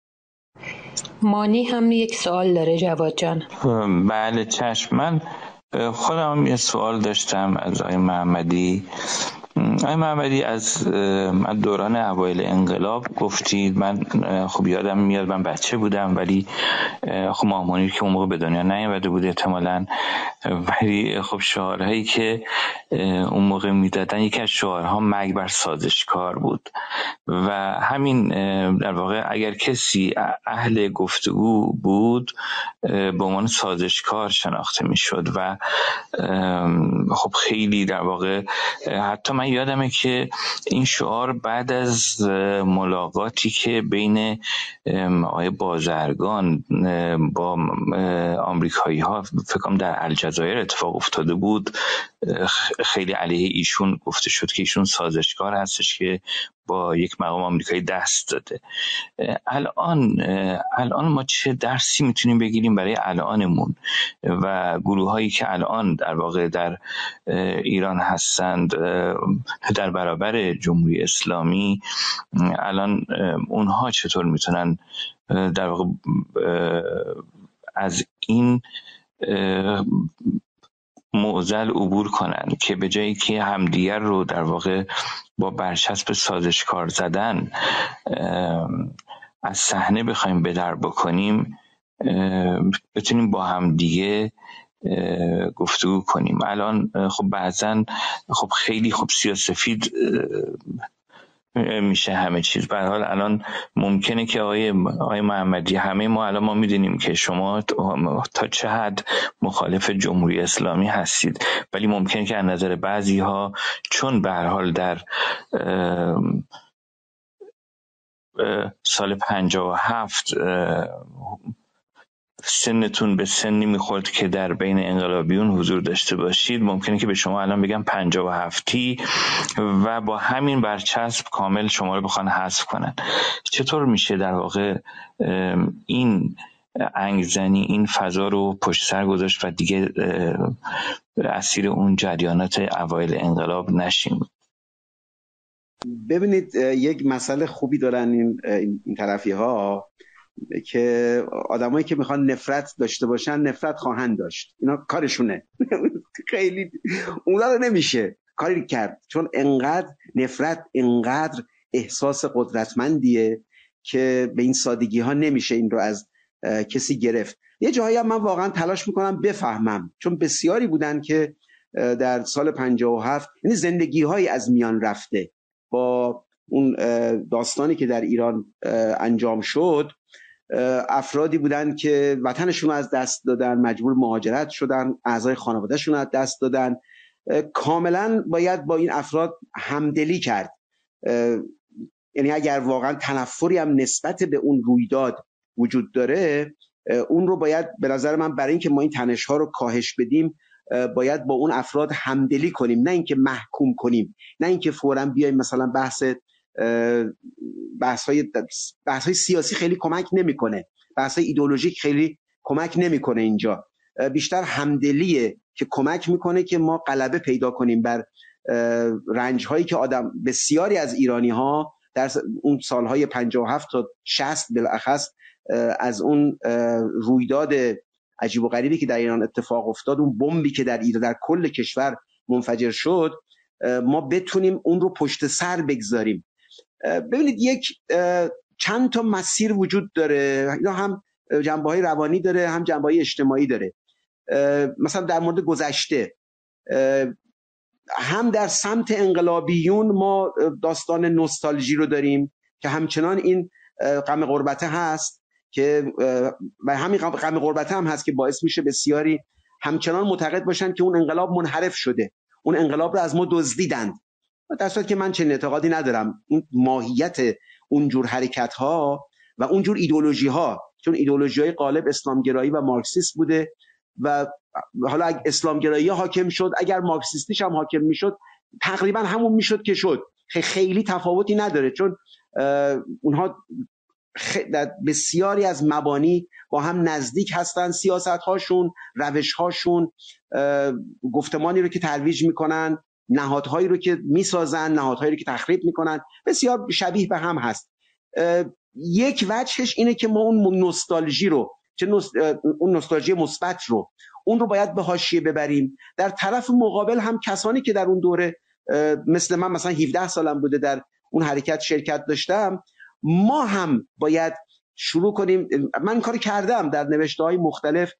Speaker 2: مانی هم یک سوال داره جواد جان.
Speaker 1: بله چشم. من خودم یه سوال داشتم از آقای محمدی. آقای محمدی از دوران اوایل انقلاب گفتید، من خب یادم میاد من بچه بودم ولی خب ماهمونیر که اون موقع به دنیا نیامده بود احتمالاً، ولی خب شعارهایی که اون موقع میدادن یکی از شعارها مرگ بر سازشکار بود و همین در واقع اگر کسی اهل گفتگو بود به عنوان سازشکار شناخته میشد و خب خیلی در واقع حتی من یادمه که این شعار بعد از ملاقاتی که بین آقای بازرگان با آمریکایی ها فکر کنم در الجزایر اتفاق افتاده بود، خیلی علیه ایشون گفته شد که ایشون سازشکار هستش که با یک مقام آمریکایی دست داده. الان الان ما چه درسی میتونیم بگیریم برای الانمون و گروه هایی که الان در واقع در ایران هستند در برابر جمهوری اسلامی، الان اونها چطور میتونن در واقع از این معضل عبور کنن که به جایی که همدیگر رو در واقع با برچسب سازشکار زدن از صحنه بخوایم به در بکنیم، بتونیم با همدیگه گفتگو کنیم. الان خب بعضن خب خیلی خب سیاه‌سفید میشه همه چیز. به هر حال الان ممکنه که آقای آقای محمدی همه ما الان ما میدونیم که شما تا چه حد مخالف جمهوری اسلامی هستید، ولی ممکنه که از نظر بعضی ها چون به هر حال در سال پنجاه و هفت سنتون به سنی میخورد که در بین انقلابیون حضور داشته باشید، ممکنه که به شما الان بگم پنجاه و هفتی و با همین برچسب کامل شما رو بخوان حذف کنن. چطور میشه در واقع این انگزنی، این فضا رو پشت سر گذاشت و دیگه اسیر اون جریانات اوایل انقلاب نشیم؟
Speaker 4: ببینید یک مسئله خوبی دارن این این طرفی ها که آدمایی که میخوان نفرت داشته باشن نفرت خواهند داشت، اینا کارشونه. خیلی اونا رو نمیشه کاری کرد، چون انقدر نفرت، انقدر احساس قدرتمندیه که به این سادگی ها نمیشه این رو از کسی گرفت. یه جایی هم من واقعا تلاش میکنم بفهمم، چون بسیاری بودن که در سال پنجاه و هفت یعنی زندگی های از میان رفته با اون داستانی که در ایران انجام شد، افرادی بودن که وطنشون رو از دست دادن، مجبور مهاجرت شدن، اعضای خانوادهشون رو از دست دادن. کاملا باید با این افراد همدلی کرد. یعنی اگر واقعا تنفری هم نسبت به اون رویداد وجود داره، اون رو باید به نظر من برای اینکه ما این تنش ها رو کاهش بدیم باید با اون افراد همدلی کنیم، نه اینکه محکوم کنیم، نه اینکه فوراً بیایم مثلا بحث بحث های بحث های سیاسی خیلی کمک نمیکنه، بحث های ایدئولوژیک خیلی کمک نمیکنه. اینجا بیشتر همدلیه که کمک میکنه که ما غلبه پیدا کنیم بر رنج هایی که آدم بسیاری از ایرانی ها در اون سالهای پنجاه و هفت تا شصت بالاخص از اون رویداد عجیب و غریبی که در ایران اتفاق افتاد، اون بمبی که در ایران در کل کشور منفجر شد، ما بتونیم اون رو پشت سر بگذاریم. ببینید یک چند تا مسیر وجود داره، اینا هم جنبه‌های روانی داره هم جنبه‌های اجتماعی داره. مثلا در مورد گذشته، هم در سمت انقلابیون ما داستان نوستالژی رو داریم که همچنان این غم غربت هست که و همین غم غربت هم هست که باعث میشه بسیاری همچنان معتقد باشن که اون انقلاب منحرف شده، اون انقلاب رو از ما دزدیدند، در صورتی که من چنین اعتقادی ندارم. این ماهیت اونجور حرکت ها و اونجور ایدئولوژی ها، چون ایدئولوژی های غالب اسلامگرایی و مارکسیست بوده و حالا اگه اسلامگرایی حاکم شد، اگر مارکسیستیش هم حاکم میشد تقریبا همون میشد که شد، خیلی تفاوتی نداره، چون اونها در بسیاری از مبانی با هم نزدیک هستن، سیاست هاشون، روش هاشون، گفتمانی رو که ترویج میکنن، نهادهایی رو که میسازن، نهادهایی رو که تخریب میکنن، بسیار شبیه به هم هست. یک وجهش اینه که ما اون نوستالژی رو، چه نوست... اون نوستالژی مثبت رو، اون رو باید به حاشیه ببریم. در طرف مقابل هم کسانی که در اون دوره مثل من، مثلا هفده سالم بوده در اون حرکت شرکت داشتم، ما هم باید شروع کنیم. من این کار کردم در نوشته‌های مختلف،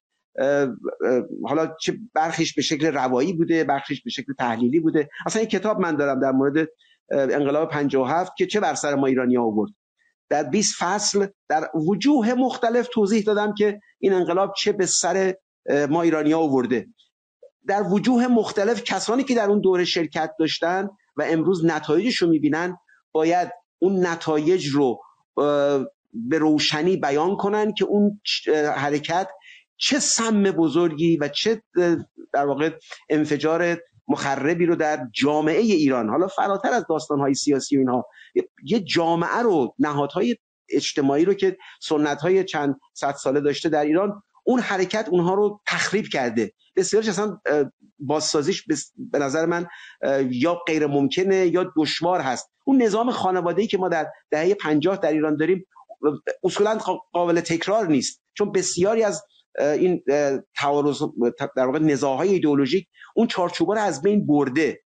Speaker 4: حالا چه برخیش به شکل روایی بوده، برخیش به شکل تحلیلی بوده. اصلا یک کتاب من دارم در مورد انقلاب پنجاه و هفت که چه بر سر ما ایرانی‌ها آورد. در بیست فصل در وجوه مختلف توضیح دادم که این انقلاب چه به سر ما ایرانی‌ها آورده. در وجوه مختلف کسانی که در اون دوره شرکت داشتن و امروز نتایجش رو می‌بینن، باید اون نتایج رو به روشنی بیان کنن که اون حرکت چه سم بزرگی و چه در واقع انفجار مخربی رو در جامعه ایران، حالا فراتر از داستان‌های سیاسی و اینها، یه جامعه رو، نهادهای اجتماعی رو که سنت‌های چند صد ساله داشته در ایران، اون حرکت اونها رو تخریب کرده. بسیارش اصلا بازسازیش به نظر من یا غیر ممکنه یا دشوار هست. اون نظام خانواده‌ای که ما در دهه پنجاه در ایران داریم اصولاً قابل تکرار نیست، چون بسیاری از این تعارض در واقع نزاع‌های ایدئولوژیک اون چارچوبا رو از بین برده.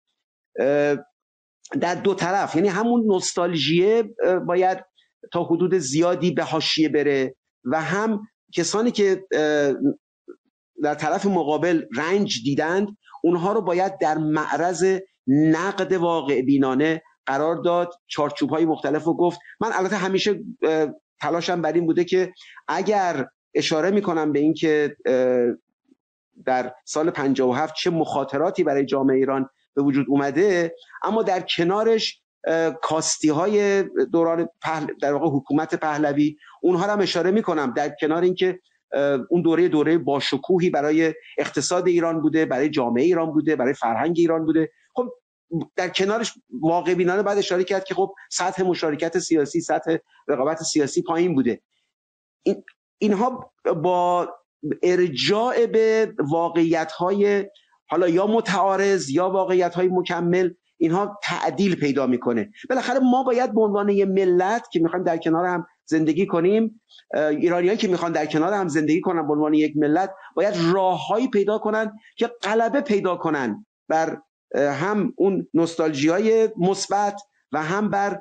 Speaker 4: در دو طرف، یعنی همون نوستالژیه باید تا حدود زیادی به حاشیه بره و هم کسانی که در طرف مقابل رنج دیدند اونها رو باید در معرض نقد واقع بینانه قرار داد، چارچوب‌های مختلف رو گفت. من البته همیشه تلاشم بر این بوده که اگر اشاره میکنم به این که در سال پنجاه و هفت چه مخاطراتی برای جامعه ایران به وجود اومده، اما در کنارش کاستی های دوران پهل... در واقع حکومت پهلوی، اونها رو هم اشاره میکنم، در کنار این که اون دوره دوره باشکوهی برای اقتصاد ایران بوده، برای جامعه ایران بوده، برای فرهنگ ایران بوده. خب در کنارش واقع بینانه بعد اشاره کرد که خب سطح مشارکت سیاسی، سطح رقابت سیاسی پایین بوده. این اینها با ارجاع به واقعیت‌های حالا یا متعارض یا واقعیت‌های مکمل، اینها تعدیل پیدا میکنه. بالاخره ما باید به عنوان یه ملت که میخوایم در کنار هم زندگی کنیم، ایرانیایی که میخوان در کنار هم زندگی کنن به عنوان یک ملت، باید راههایی پیدا کنن که غلبه پیدا کنن بر هم اون نوستالژیای مثبت و هم بر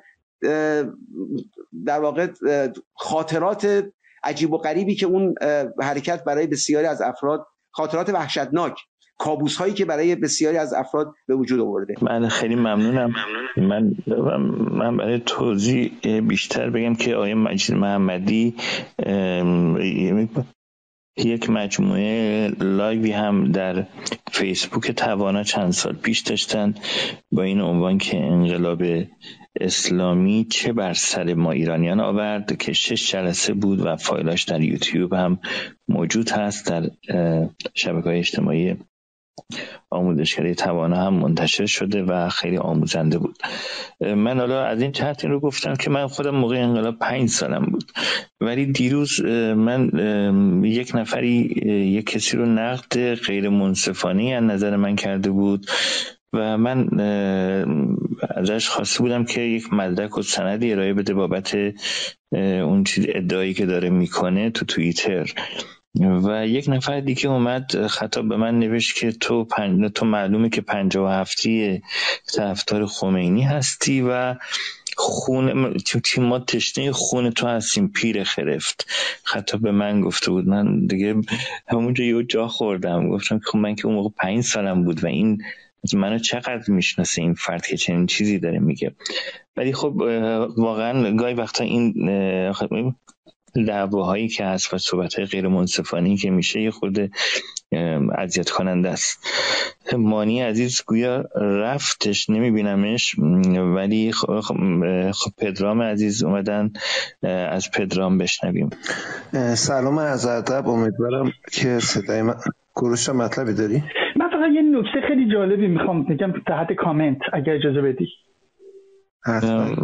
Speaker 4: در واقع خاطرات عجیب و غریبی که اون حرکت برای بسیاری از افراد، خاطرات وحشتناک، کابوس هایی که برای بسیاری از افراد به وجود آورده.
Speaker 1: من خیلی ممنونم. من من برای توضیح بیشتر بگم که آقای مجید محمدی یک مجموعه لایوی هم در فیسبوک توانا چند سال پیش داشتن با این عنوان که انقلاب اسلامی چه بر سر ما ایرانیان آورد، که شش جلسه بود و فایلاش در یوتیوب هم موجود هست، در شبکه‌های اجتماعی آموزشکده توانا هم منتشر شده و خیلی آموزنده بود. من حالا از این جهت این رو گفتم که من خودم موقع انقلاب پنج سالم بود، ولی دیروز من یک نفری یک کسی رو نقد غیر منصفانه از نظر من کرده بود و من ازش خواسته بودم که یک مدرک و سندی ارائه بده بابت اون چیز ادعایی که داره میکنه تو توییتر. و یک نفر دیگه اومد خطاب به من نوشت که تو پنج... تو معلومه که پنجاه و هفتی طرفدار خمینی هستی و خون چی ما تشنه خون تو هستیم پیر خرفت. خطاب به من گفته بود. من دیگه همونجا یه جا خوردم، گفتم که من که اون موقع پنج سالم بود و این منو چقدر میشناسه این فرد که چنین چیزی داره میگه. ولی خب واقعا گاهی وقتا این دعواهایی که هست و صحبت‌های غیر منصفانه‌ای که میشه یه خورده اذیت کننده است. مانی عزیز گویا رفتش، نمیبینمش، ولی خب, خب پدرام عزیز اومدن، از پدرام بشنویم.
Speaker 7: سلام از ادب، امیدوارم که صدای من کوروش مطلبی داری؟
Speaker 6: من فقط یه نکته خیلی جالبی میخوام بگم تحت کامنت اگر اجازه بدی.
Speaker 7: حتما.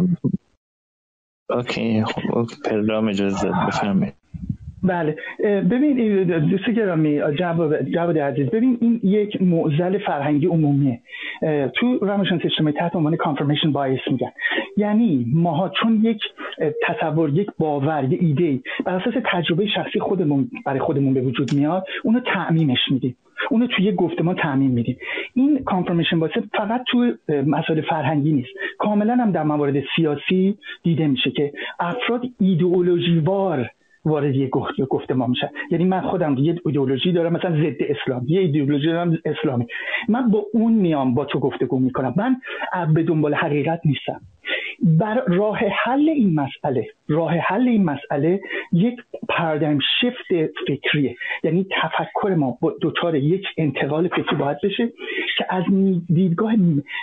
Speaker 1: اوکی خب پدرام اجازه داد، بفرمایید.
Speaker 6: بله ببین دوست گرامی جواد جواد عزیز، ببین این یک معضل فرهنگی عمومیه. تو روانشناسی اجتماعی تحت عنوان کانفرمیشن بایس میگن، یعنی ماها چون یک تصور، یک باور، یک ایده بر اساس تجربه شخصی خودمون برای خودمون به وجود میاد، اونو تعمیمش میدیم، اونو توی یک گفتمان تعمیم میدیم. این کانفرمیشن بایس فقط تو مسائل فرهنگی نیست، کاملا هم در موارد سیاسی دیده میشه که افراد ایدئولوژی وار وارد یه گفتمان میشن. یعنی من خودم یه ایدئولوژی دارم مثلا ضد اسلام، یه ایدئولوژی دارم اسلامی، من با اون میام با تو گفتگو میکنم، من به دنبال حقیقت نیستم. بر راه حل این مسئله راه حل این مسئله یک پارادایم شیفت فکریه، یعنی تفکر ما با دوچار یک انتقال فکری باید بشه که از دیدگاه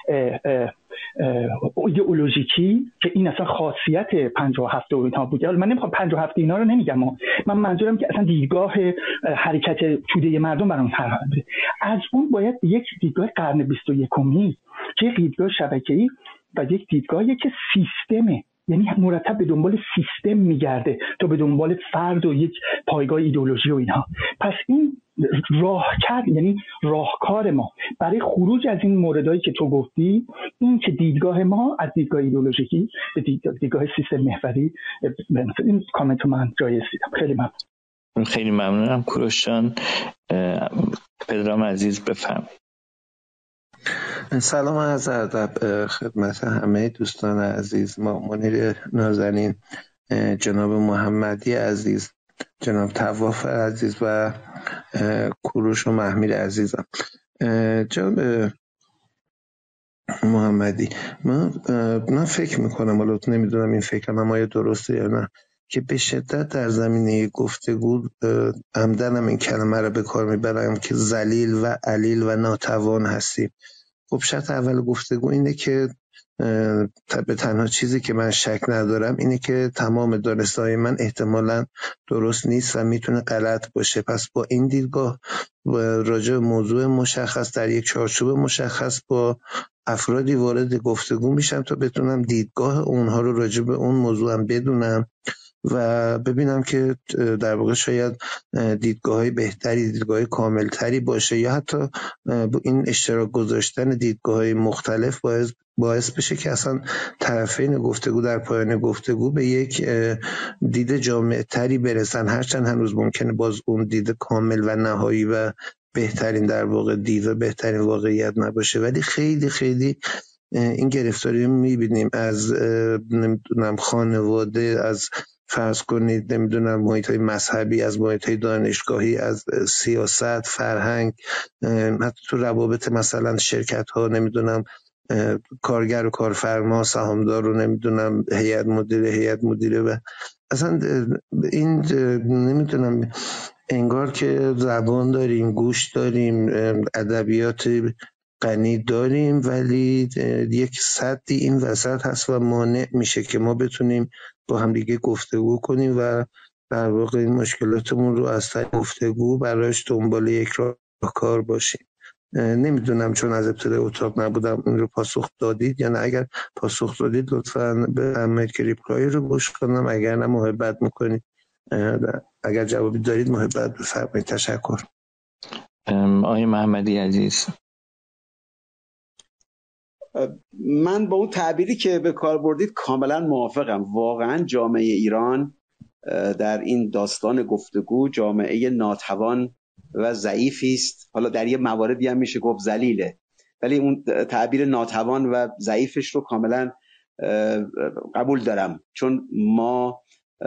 Speaker 6: ایدئولوژیکی که این اصلا خاصیت پنجاه و هفت و اینها بوده. من نمیخوام پنجاه و هفت اینا رو نمیگم، من منظورم که اصلا دیدگاه حرکت توده مردم برام طرح بده. از اون باید یک دیدگاه قرن بیست و یکمی که یک دیدگاه شبکه‌ای و یک دیدگاهی که سیستمه، یعنی مرتب به دنبال سیستم میگرده تا به دنبال فرد و یک پایگاه ایدئولوژی و اینها. پس این راهکار، یعنی راهکار ما برای خروج از این موردایی که تو گفتی، این که دیدگاه ما از دیدگاه ایدئولوژیکی به دیدگاه سیستم محوری. این کامنت من جای رسیدم. خیلی ممنون.
Speaker 1: خیلی ممنونم کوروش جان. پدرام عزیز بفرمایید.
Speaker 7: سلام از ادب خدمت همه دوستان عزیز، ما منیر نازنین، جناب محمدی عزیز، جناب طواف عزیز و کوروش و محمیر عزیزم. جناب محمدی، من من فکر میکنم، حالا نمیدونم این فکرم اما درسته یا نه، که به شدت در زمینه گفتگو عمدنم این کلمه رو به کار میبرم که ذلیل و علیل و ناتوان هستیم. خب شرط اول گفتگو اینه که به تنها چیزی که من شک ندارم اینه که تمام دانسته‌های من احتمالاً درست نیست و میتونه غلط باشه. پس با این دیدگاه راجع به موضوع مشخص در یک چارچوب مشخص با افرادی وارد گفتگو میشم تا بتونم دیدگاه اونها رو راجع به اون موضوع هم بدونم و ببینم که در واقع شاید دیدگاه‌های بهتری، دیدگاه‌های کاملتری باشه یا حتی با این اشتراک گذاشتن دیدگاه‌های مختلف باعث باعث بشه که اصلا طرفین گفتگو در پایان گفتگو به یک دید جامع‌تری برسن، هرچند هنوز ممکنه باز اون دید کامل و نهایی و بهترین در واقع دید و بهترین واقعیت نباشه. ولی خیلی خیلی این گرفتاری رو می‌بینیم از نمیدونم خانواده، از فرض کنید نمیدونم محیط‌های مذهبی، از محیط‌های دانشگاهی، از سیاست، فرهنگ، حتی تو روابط مثلا شرکت‌ها، نمیدونم کارگر و کارفرما، سهامدار رو نمیدونم هیئت مدیره هیئت مدیره و اصلا این نمیدونم انگار که زبان داریم، گوش داریم، ادبیات غنی داریم ولی یک سدی این وسط هست و مانع میشه که ما بتونیم با هم دیگه گفتگو کنیم و در واقع این مشکلاتمون رو از طریق گفتگو براش دنبال یک راهکار باشیم. نمیدونم چون از ابتدای اتاق نبودم این رو پاسخ دادید یا نه. اگر پاسخ دادید لطفاً بفرمایید که ریپلای رو گوش کنم، اگر نه محبت میکنید اگر جوابی دارید محبت بفرمایید. تشکر.
Speaker 1: آقای محمدی عزیز،
Speaker 4: من با اون تعبیری که به کار بردید کاملا موافقم. واقعا جامعه ایران در این داستان گفتگو جامعه ناتوان و ضعیفی است. حالا در یه مواردی هم میشه گفت ذلیله، ولی اون تعبیر ناتوان و ضعیفش رو کاملا قبول دارم، چون ما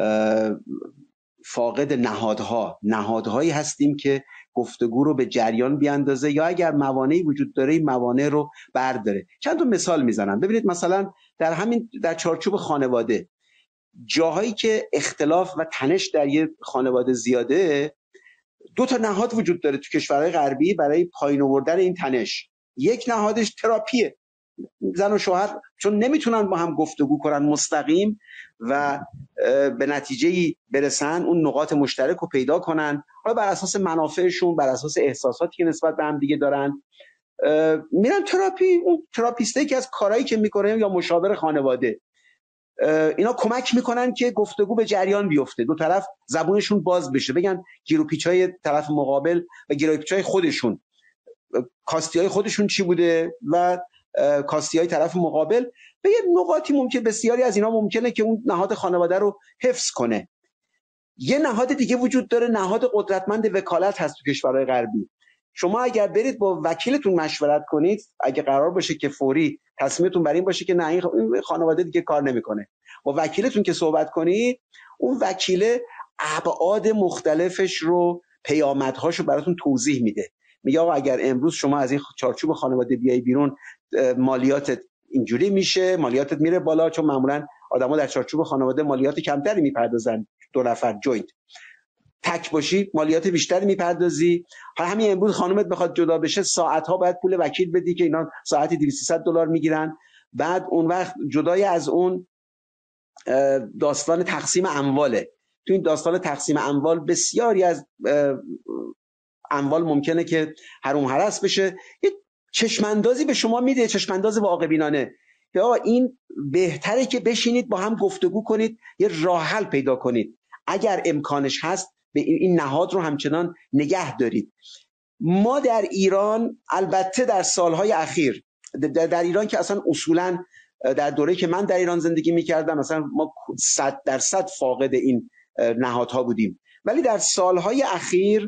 Speaker 4: فاقد نهادها نهادهایی هستیم که گفتگو رو به جریان بیاندازه یا اگر موانعی وجود داره این موانع رو برداره. چند تا مثال میزنم. ببینید مثلا در همین در چارچوب خانواده، جاهایی که اختلاف و تنش در یه خانواده زیاده، دو تا نهاد وجود داره تو کشورهای غربی برای پایین آوردن این تنش. یک نهادش تراپیه. زن و شوهر چون نمیتونن با هم گفتگو کنن مستقیم و به نتیجه‌ای برسن، اون نقاط مشترک رو پیدا کنن، حالا بر اساس منافعشون، بر اساس احساساتی که نسبت به هم دیگه دارن، میرن تراپی. اون تراپیسته که از کارهایی که میکنه یا مشاور خانواده، اینا کمک میکنن که گفتگو به جریان بیفته، دو طرف زبونشون باز بشه، بگن گیر و پیچای طرف مقابل و گیر و پیچای خودشون، کاستیای خودشون چی بوده و کاستیای طرف مقابل، به یه نقاطی ممکن بسیاری از اینا ممکنه که اون نهاد خانواده رو حفظ کنه. یه نهاد دیگه وجود داره، نهاد قدرتمند وکالت هست تو کشورهای غربی. شما اگر برید با وکیلتون مشورت کنید، اگه قرار باشه که فوری تصمیمتون بر این باشه که نه این خانواده دیگه کار نمیکنه، با وکیلتون که صحبت کنید، اون وکیل ابعاد مختلفش رو، پیامدهاشو براتون توضیح میده. میگه آقا اگر امروز شما از این چارچوب خانواده بیای بیرون، مالیاتت اینجوری میشه، مالیاتت میره بالا، چون معمولا آدما در چارچوب خانواده مالیات کمتری میپردازن، دو نفر جوینت. تک باشی مالیات بیشتری میپردازی. همین امروز خانومت بخواد جدا بشه، ساعت‌ها باید پول وکیل بدی که اینا ساعتی دویست سیصد دلار میگیرن. بعد اون وقت جدای از اون داستان تقسیم امواله. تو این داستان تقسیم اموال بسیاری از اموال ممکنه که حروم هرس بشه. یه چشماندازی به شما میده، چشمانداز واقع بینانه که آقا این بهتره که بشینید با هم گفتگو کنید، یه راه حل پیدا کنید، اگر امکانش هست به این نهاد رو همچنان نگه دارید. ما در ایران، البته در سالهای اخیر، در ایران که اصلا اصولا در دوره‌ای که من در ایران زندگی میکردم مثلا ما صد درصد فاقد این نهادها بودیم، ولی در سالهای اخیر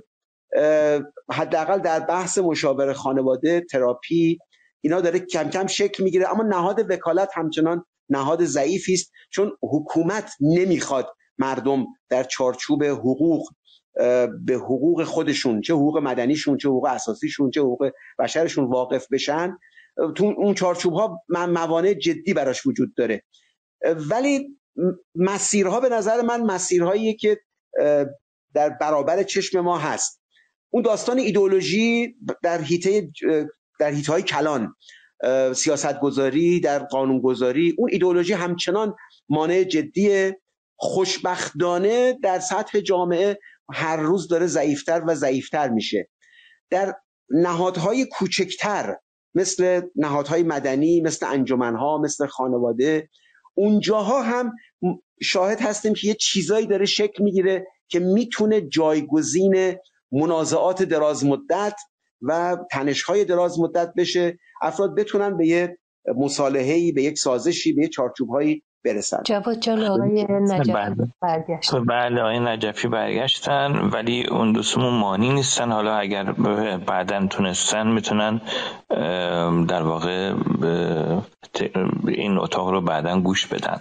Speaker 4: حداقل در بحث مشاور خانواده، تراپی، اینا داره کم کم شکل میگیره. اما نهاد وکالت همچنان نهاد ضعیفی است، چون حکومت نمیخواد مردم در چارچوب حقوق به حقوق خودشون، چه حقوق مدنیشون، چه حقوق اساسیشون، چه حقوق بشرشون واقف بشن. تو اون چارچوب ها موانع جدی براش وجود داره. ولی مسیرها به نظر من مسیرهاییه که در برابر چشم ما هست. اون داستان ایدئولوژی در حیطه در حیطه‌های کلان، سیاستگذاری، در قانونگذاری، اون ایدئولوژی همچنان مانع جدی. خوشبختانه در سطح جامعه هر روز داره ضعیفتر و ضعیفتر میشه. در نهادهای کوچکتر مثل نهادهای مدنی، مثل انجمنها، مثل خانواده، اونجاها هم شاهد هستیم که یه چیزایی داره شکل میگیره که میتونه جایگزین منازعات دراز مدت و تنش‌های دراز مدت بشه، افراد بتونن به یه مصالحه‌ای، به یک سازشی، به یک چارچوب‌هایی برسن.
Speaker 2: جواد جان، آقای نجفی برگشتن.
Speaker 1: بله آقای نجفی برگشتن، ولی اون دوستمون مانی نیستن. حالا اگر بعداً تونستن میتونن در واقع این اتاق رو بعداً گوش بدن.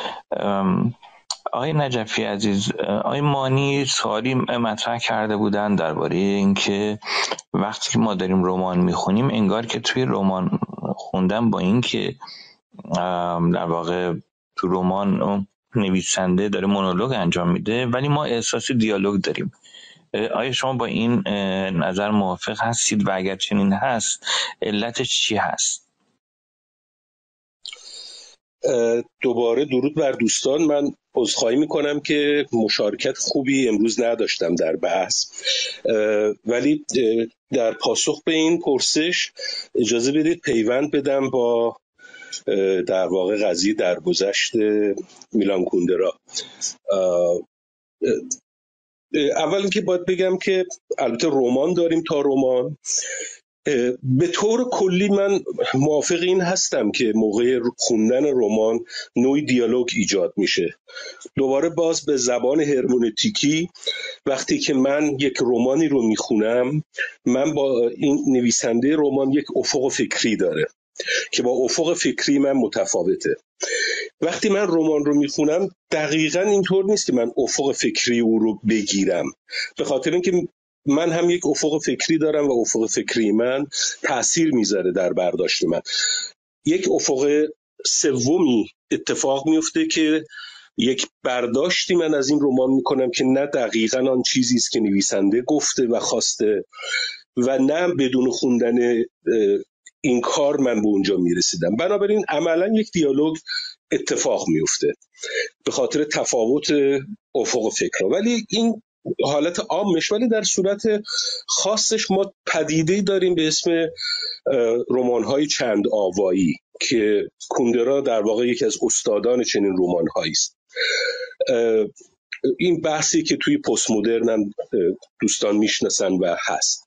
Speaker 1: آقای نجفی عزیز، آقای مانی سوالی مطرح کرده بودن درباره اینکه وقتی که ما داریم رمان میخونیم انگار که توی رمان خوندن با اینکه در واقع تو رمان نویسنده داره مونولوگ انجام میده ولی ما احساس دیالوگ داریم. آیا شما با این نظر موافق هستید و اگر چنین هست علتش چی هست؟
Speaker 3: دوباره درود بر دوستان. من عذرخواهی میکنم که مشارکت خوبی امروز نداشتم در بحث، ولی در پاسخ به این پرسش اجازه بدید پیوند بدم با در واقع قضیه درگذشت میلان کوندرا. اول اینکه باید بگم که البته رمان داریم تا رمان. به طور کلی من موافق این هستم که موقع خوندن رمان نوعی دیالوگ ایجاد میشه. دوباره باز به زبان هرمونتیکی وقتی که من یک رمانی رو میخونم، من با این نویسنده رمان یک افق فکری داره که با افق فکری من متفاوته. وقتی من رمان رو میخونم دقیقاً اینطور نیست که من افق فکری او رو بگیرم، به خاطر اینکه من هم یک افق فکری دارم و افق فکری من تأثیر میذاره در برداشت من. یک افق سومی اتفاق میفته که یک برداشتی من از این رمان میکنم که نه دقیقاً آن چیزی است که نویسنده گفته و خواسته و نه بدون خوندن این کار من به اونجا میرسیدم. بنابراین عملاً یک دیالوگ اتفاق میفته به خاطر تفاوت افق فکر. ولی این حالت عامش، ولی در صورت خاصش ما پدیده‌ای داریم به اسم رمان‌های چند آوایی که کوندرا در واقع یکی از استادان چنین رمان‌هایی است. این بحثی که توی پست مدرن هم دوستان میشناسن و هست.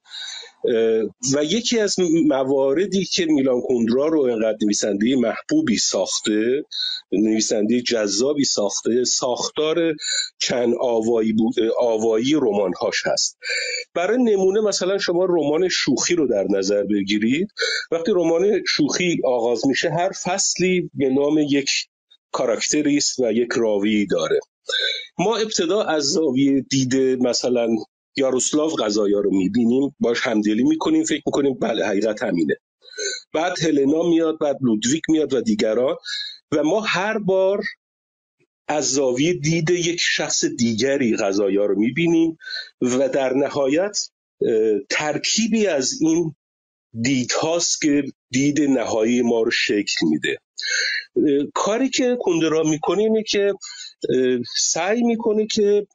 Speaker 3: و یکی از مواردی که میلان کوندرا رو اینقدر نویسنده محبوبی ساخته، نویسنده جذابی ساخته، ساختار چند آوایی بود، آوایی رمان‌هاش هست. برای نمونه مثلا شما رمان شوخی رو در نظر بگیرید. وقتی رمان شوخی آغاز میشه هر فصلی به نام یک کاراکتری است و یک راوی داره. ما ابتدا از زاویه دید مثلا یاروسلاو قزایا رو میبینیم، باش همدلی میکنیم، فکر میکنیم بله حقیقت همینه. بعد هلنا میاد، بعد لودویک میاد و دیگران، و ما هر بار از زاویه دید یک شخص دیگری قزایا رو میبینیم و در نهایت ترکیبی از این دیدهاست که دید نهایی ما رو شکل میده. کاری که کوندرا میکنه اینه که سعی میکنه که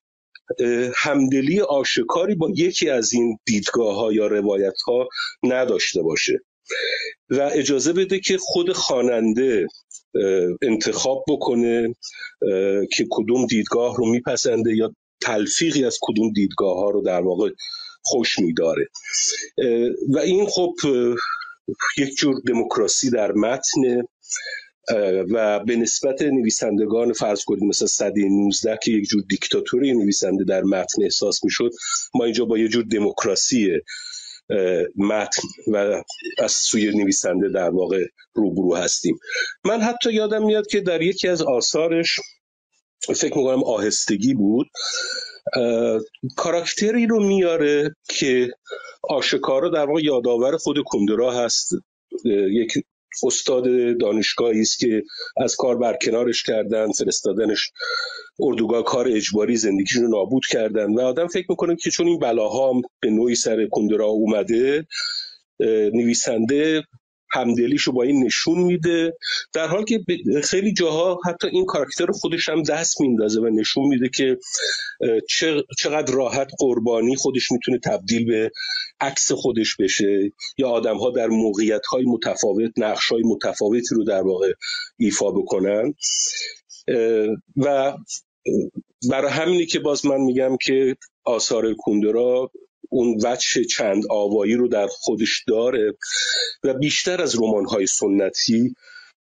Speaker 3: همدلی آشکاری با یکی از این دیدگاه ها یا روایت ها نداشته باشه و اجازه بده که خود خواننده انتخاب بکنه که کدوم دیدگاه رو میپسنده یا تلفیقی از کدوم دیدگاه ها رو در واقع خوش میداره. و این خب یک جور دموکراسی در متن و به نسبت نویسندگان فرض کنید مثلا سده نوزده که یک جور دیکتاتوری نویسنده در متن احساس میشد، ما اینجا با یه جور دموکراسی متن و از سوی نویسنده در واقع روبرو هستیم. من حتی یادم میاد که در یکی از آثارش فکر میکنم آهستگی بود، کاراکتری رو میاره که آشکارا در واقع یادآور خود کوندرا هست. یک استاد دانشگاهی است که از کار برکنارش کردن، فرستادنش اردوگاه کار اجباری، زندگیشون رو نابود کردن و آدم فکر میکنه که چون این بلاها به نوعی سر کوندرا اومده، نویسنده همدلیشو با این نشون میده، در حالی که خیلی جاها حتی این کاراکتر خودش هم دست میندازه و نشون میده که چقدر راحت قربانی خودش میتونه تبدیل به عکس خودش بشه، یا آدم‌ها در موقعیت‌های متفاوت نقش‌های متفاوتی رو در واقع ایفا بکنن. و برای همینی که باز من میگم که آثار کوندرا اون وجه چند آوایی رو در خودش داره و بیشتر از رمان‌های سنتی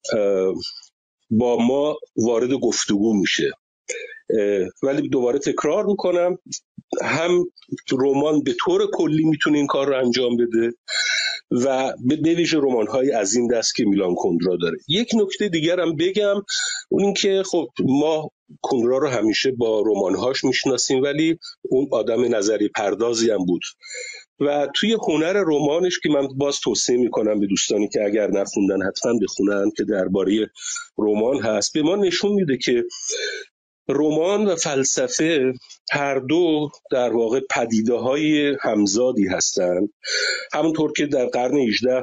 Speaker 3: با ما وارد گفتگو میشه. ولی دوباره تکرار میکنم، هم رمان به طور کلی میتونه این کار رو انجام بده و به ویژه رمان‌های از این دست که میلان کوندرا داره. یک نکته دیگر هم بگم، اون این که خب ما کوندرا رو همیشه با رمان‌هاش میشناسیم، ولی اون آدم نظری پردازی هم بود و توی هنر رمانش که من باز توصیه میکنم به دوستانی که اگر نخوندن حتما بخونن که درباره رمان هست، به ما نشون میده که رمان و فلسفه هر دو در واقع پدیده‌های همزادی هستند. همونطور که در قرن هجدهم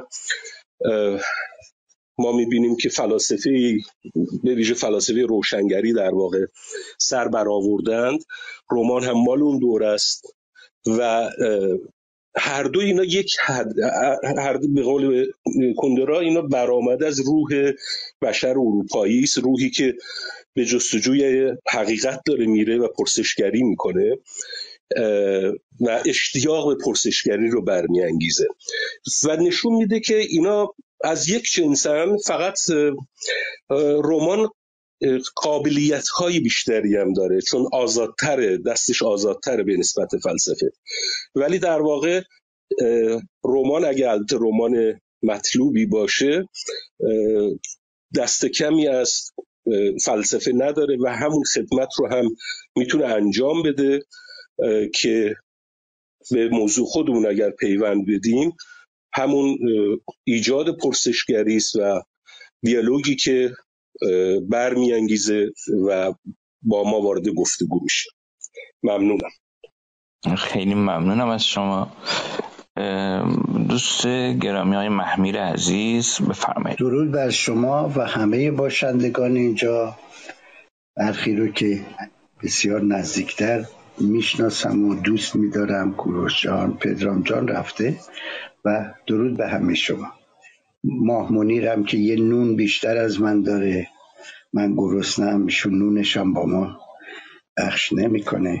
Speaker 3: ما می‌بینیم که فلاسفه به ویژه فلاسفه روشنگری در واقع سر برآوردند، رمان هم مال اون دور است و هر دو اینا یک حد، هر دو به قول کوندرا اینا برآمده از روح بشر اروپایی است، روحی که به جستجوی حقیقت داره میره و پرسشگری میکنه و اشتیاق به پرسشگری رو برمیانگیزه و نشون میده که اینا از یک جنسن. فقط رمان قابلیت‌های بیشتری هم داره چون آزادتره، دستش آزادتره به نسبت فلسفه، ولی در واقع رمان اگه البته رمان مطلوبی باشه دست کمی از فلسفه نداره و همون خدمت رو هم میتونه انجام بده که به موضوع خودمون اگر پیوند بدیم همون ایجاد پرسشگری است و دیالوگی که برمیانگیزه و با ما وارد گفتگو میشه. ممنونم.
Speaker 1: خیلی ممنونم از شما. دوست گرامی های محمیر عزیز بفرمایید.
Speaker 8: درود بر شما و همه باشندگان اینجا، برخی رو که بسیار نزدیکتر میشناسم و دوست میدارم، کوروش جان، پدرام جان رفته، و درود به همه شما. ماه منیرم که یه نون بیشتر از من داره، من گرسنه‌ام، ایشون نونشم با ما بخش نمیکنه.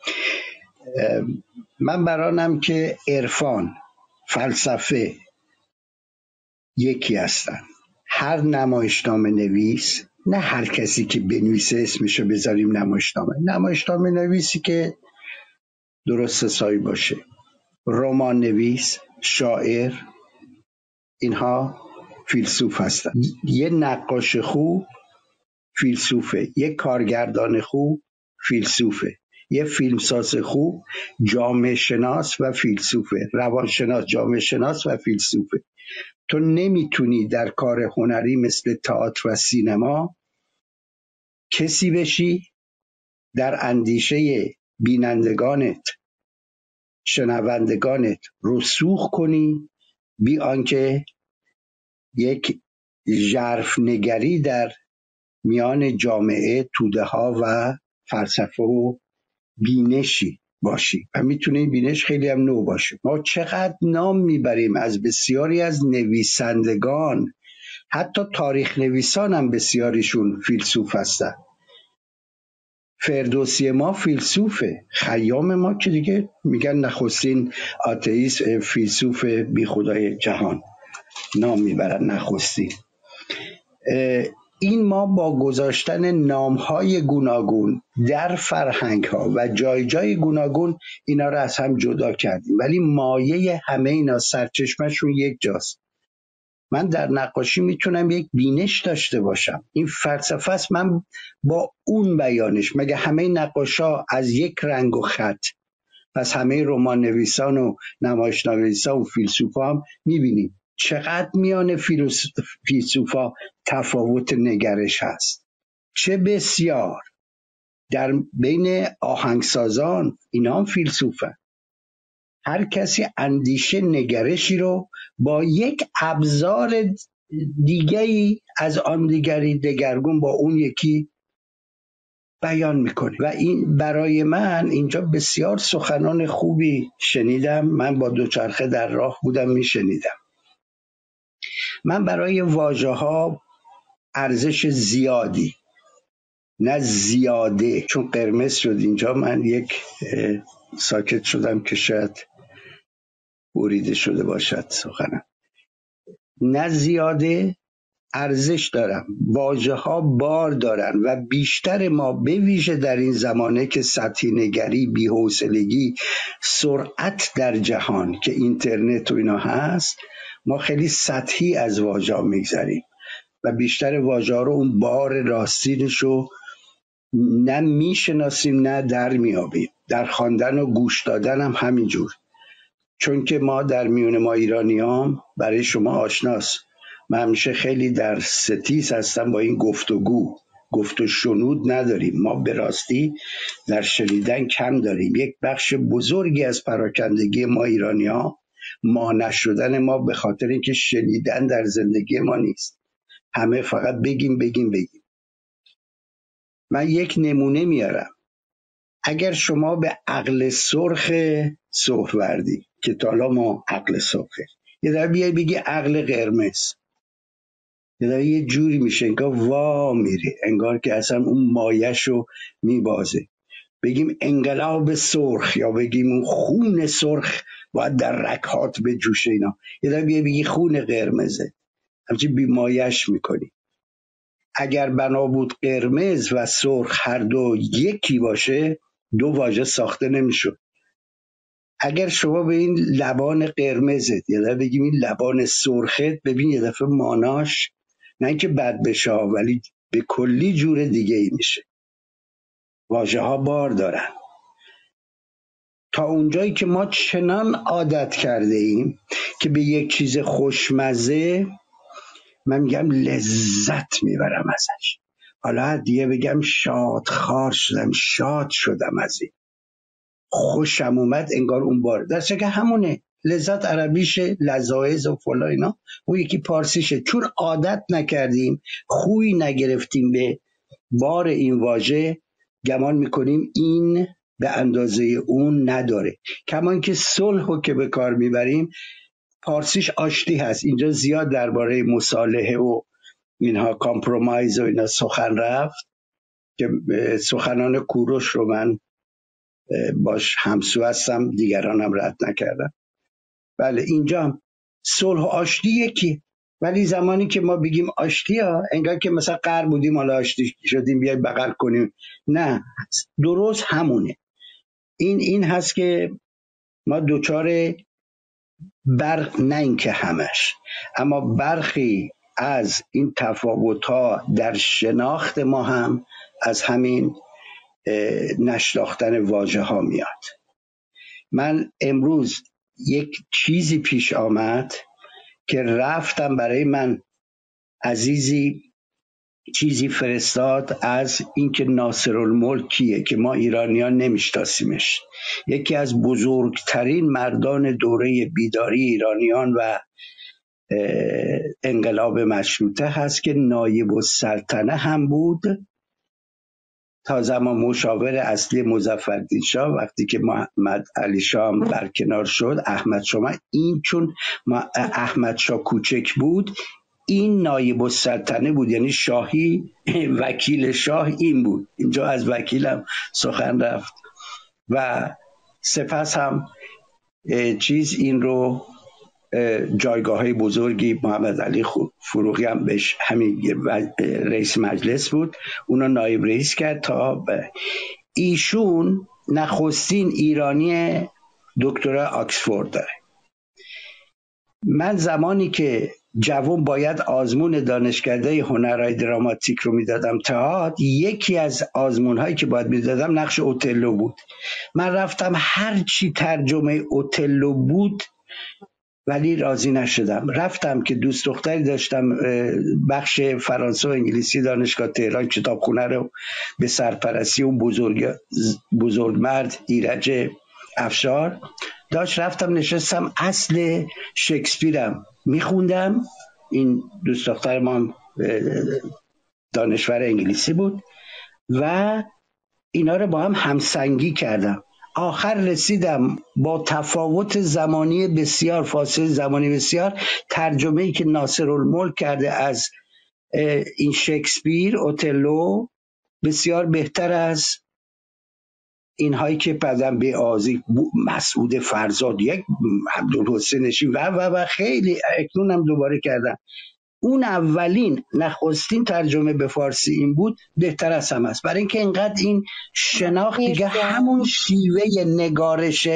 Speaker 8: من برانم که عرفان، فلسفه یکی هستن. هر نمایشنامه نویس، نه هر کسی که بنویسه اسمشو بذاریم نمایشنامه، نمایشنامه نویسی که درست حسابی باشه، رمان نویس، شاعر، اینها فیلسوف هستن. یه نقاش خوب فیلسوفه، یه کارگردان خوب فیلسوفه، یه فیلمساز خوب جامعه شناس و فیلسوفه، روانشناس، جامعه شناس و فیلسوفه. تو نمیتونی در کار هنری مثل تئاتر و سینما کسی بشی در اندیشه بینندگانت، شنوندگانت رسوخ کنی بی آنکه یک ژرف نگری در میان جامعه، توده ها و فلسفه و بینشی باشی. و میتونه این بینش خیلی هم نو باشه. ما چقدر نام میبریم از بسیاری از نویسندگان، حتی تاریخ نویسان هم بسیاریشون فیلسوف هستن. فردوسی ما فیلسوفه، خیام ما که دیگه میگن نخستین آتئیست، فیلسوف بی خدای جهان نام میبرن نخستین. این ما با گذاشتن نامهای گوناگون در فرهنگ‌ها و جای جای گوناگون اینا رو از هم جدا کردیم، ولی مایه همه اینا سرچشمشون یک جاست. من در نقاشی میتونم یک بینش داشته باشم، این فلسفه است، من با اون بیانش. مگه همه نقاشا از یک رنگ و خط؟ پس همه رمان نویسان و نمایشنامه نویسان و فیلسوفا هم میبینیم چقدر میان فیلسوفا تفاوت نگرش هست. چه بسیار در بین آهنگسازان، اینا هم فیلسوفن. هر کسی اندیشه نگرشی رو با یک ابزار دیگری از آن دیگری دگرگون با اون یکی بیان میکنه و این برای من اینجا بسیار سخنان خوبی شنیدم. من با دوچرخه در راه بودم میشنیدم. من برای واژه ها ارزش زیادی نه زیاده، چون قرمز شد اینجا من یک ساکت شدم که شاید بریده شده باشد سخنم، نه زیاده ارزش دارم. واژه ها بار دارن و بیشتر ما به ویژه در این زمانه که سطحی نگری، بی‌حوصلگی، سرعت در جهان که اینترنت و اینا هست، ما خیلی سطحی از واژه ها میگذریم و بیشتر واژه ها رو اون بار راستینش رو نه میشناسیم نه در میابیم. در خواندن و گوش دادن هم همینجور، چون که ما در میون ما ایرانی هم برای شما آشناست، من همیشه خیلی در ستیز هستم با این گفتگو گفت و شنود نداریم. ما به راستی در شنیدن کم داریم. یک بخش بزرگی از پراکندگی ما ایرانی ها ما نشدن ما به خاطر اینکه شنیدن در زندگی ما نیست. همه فقط بگیم بگیم بگیم. من یک نمونه میارم. اگر شما به عقل سرخ سهروردی که تا حالا ما عقل سرخه یه در بیای بگی عقل قرمز، یه در یه جوری میشه انگار وا میره، انگار که اصلا اون مایشو میبازه. بگیم انقلاب سرخ یا بگیم اون خون سرخ باید در رکهات به جوشه اینا، یه در بیای بگی خون قرمزه، همچی بیمایش میکنی. اگر بنا بود قرمز و سرخ هر دو یکی باشه دو واژه ساخته نمیشد. اگر شما به این لبان قرمزت یه دفعه بگیم این لبان سرخت، ببین یه دفعه ماناش نه اینکه بد بشه ولی به کلی جور دیگه ای میشه. واژه ها بار دارن. تا اونجایی که ما چنان عادت کرده ایم که به یک چیز خوشمزه من میگم لذت میبرم ازش، حالا دیگه بگم شادخوار شدم، شاد شدم از این، خوشم اومد، انگار اون بار درسته که همونه. لذت عربیشه لذایز و فلا اینا، اون یکی پارسیشه. چون عادت نکردیم، خوی نگرفتیم به بار این واژه، گمان میکنیم این به اندازه اون نداره. کمان که صلحو که به کار میبریم پارسیش آشتی هست. اینجا زیاد درباره مصالحه و اینها کامپرومایز و اینا سخن رفت که سخنان کوروش رو من باش همسو هستم، دیگرانم رد نکردم. بله اینجا هم صلح و آشتی یکی، ولی زمانی که ما بگیم آشتی ها انگار که مثلا قهر بودیم حالا آشتی شدیم بیای بغل کنیم، نه درست همونه. این این هست که ما دوچار برق، نه این که همش، اما برخی از این تفاوت‌ها در شناخت ما هم از همین نشناختن واژه ها میاد. من امروز یک چیزی پیش آمد که رفتم برای من عزیزی چیزی فرستاد از اینکه ناصرالملک کیه که ما ایرانیان نمیشناسیمش. یکی از بزرگترین مردان دوره بیداری ایرانیان و انقلاب مشروطه هست که نایب السلطنه هم بود تا زمان مشاور اصلی مظفرالدین شاه. وقتی که محمد علی شاه برکنار شد، احمد شاه، این چون احمد شاه کوچک بود این نایب السلطنه بود، یعنی شاهی وکیل شاه این بود. اینجا از وکیلم سخن رفت و سپس هم چیز این رو جایگاه های بزرگی محمد علی فروغی هم بهش همین رئیس مجلس بود، اونو نایب رئیس کرد تا ایشون نخستین ایرانی دکترا آکسفورد داره. من زمانی که جوان باید آزمون دانشکده هنرهای دراماتیک رو میدادم تئاتر، یکی از آزمون هایی که باید میدادم نقش اوتلو بود. من رفتم هر چی ترجمه اوتلو بود ولی راضی نشدم. رفتم که دوست دختری داشتم بخش فرانسه و انگلیسی دانشگاه تهران کتابخونه رو به سرپرستی اون بزرگ بزرگ مرد ایرج افشار، داشت رفتم نشستم اصل شکسپیرم میخوندم. این دوست دختر ما دانشور انگلیسی بود و اینا رو با هم همسنگی کردم. آخر رسیدم با تفاوت زمانی بسیار، فاصله زمانی بسیار، ترجمه‌ای که ناصرالملک کرده از این شکسپیر اوتلو بسیار بهتر از اینهایی که بعدم به آزی مسعود فرزاد یک عبدالحسین نشین و و و خیلی اکنونم دوباره کردم. اون اولین نخستین ترجمه به فارسی این بود، بهتر از همه است، برای اینکه اینقدر این شناخت دیگه همون شیوه نگارش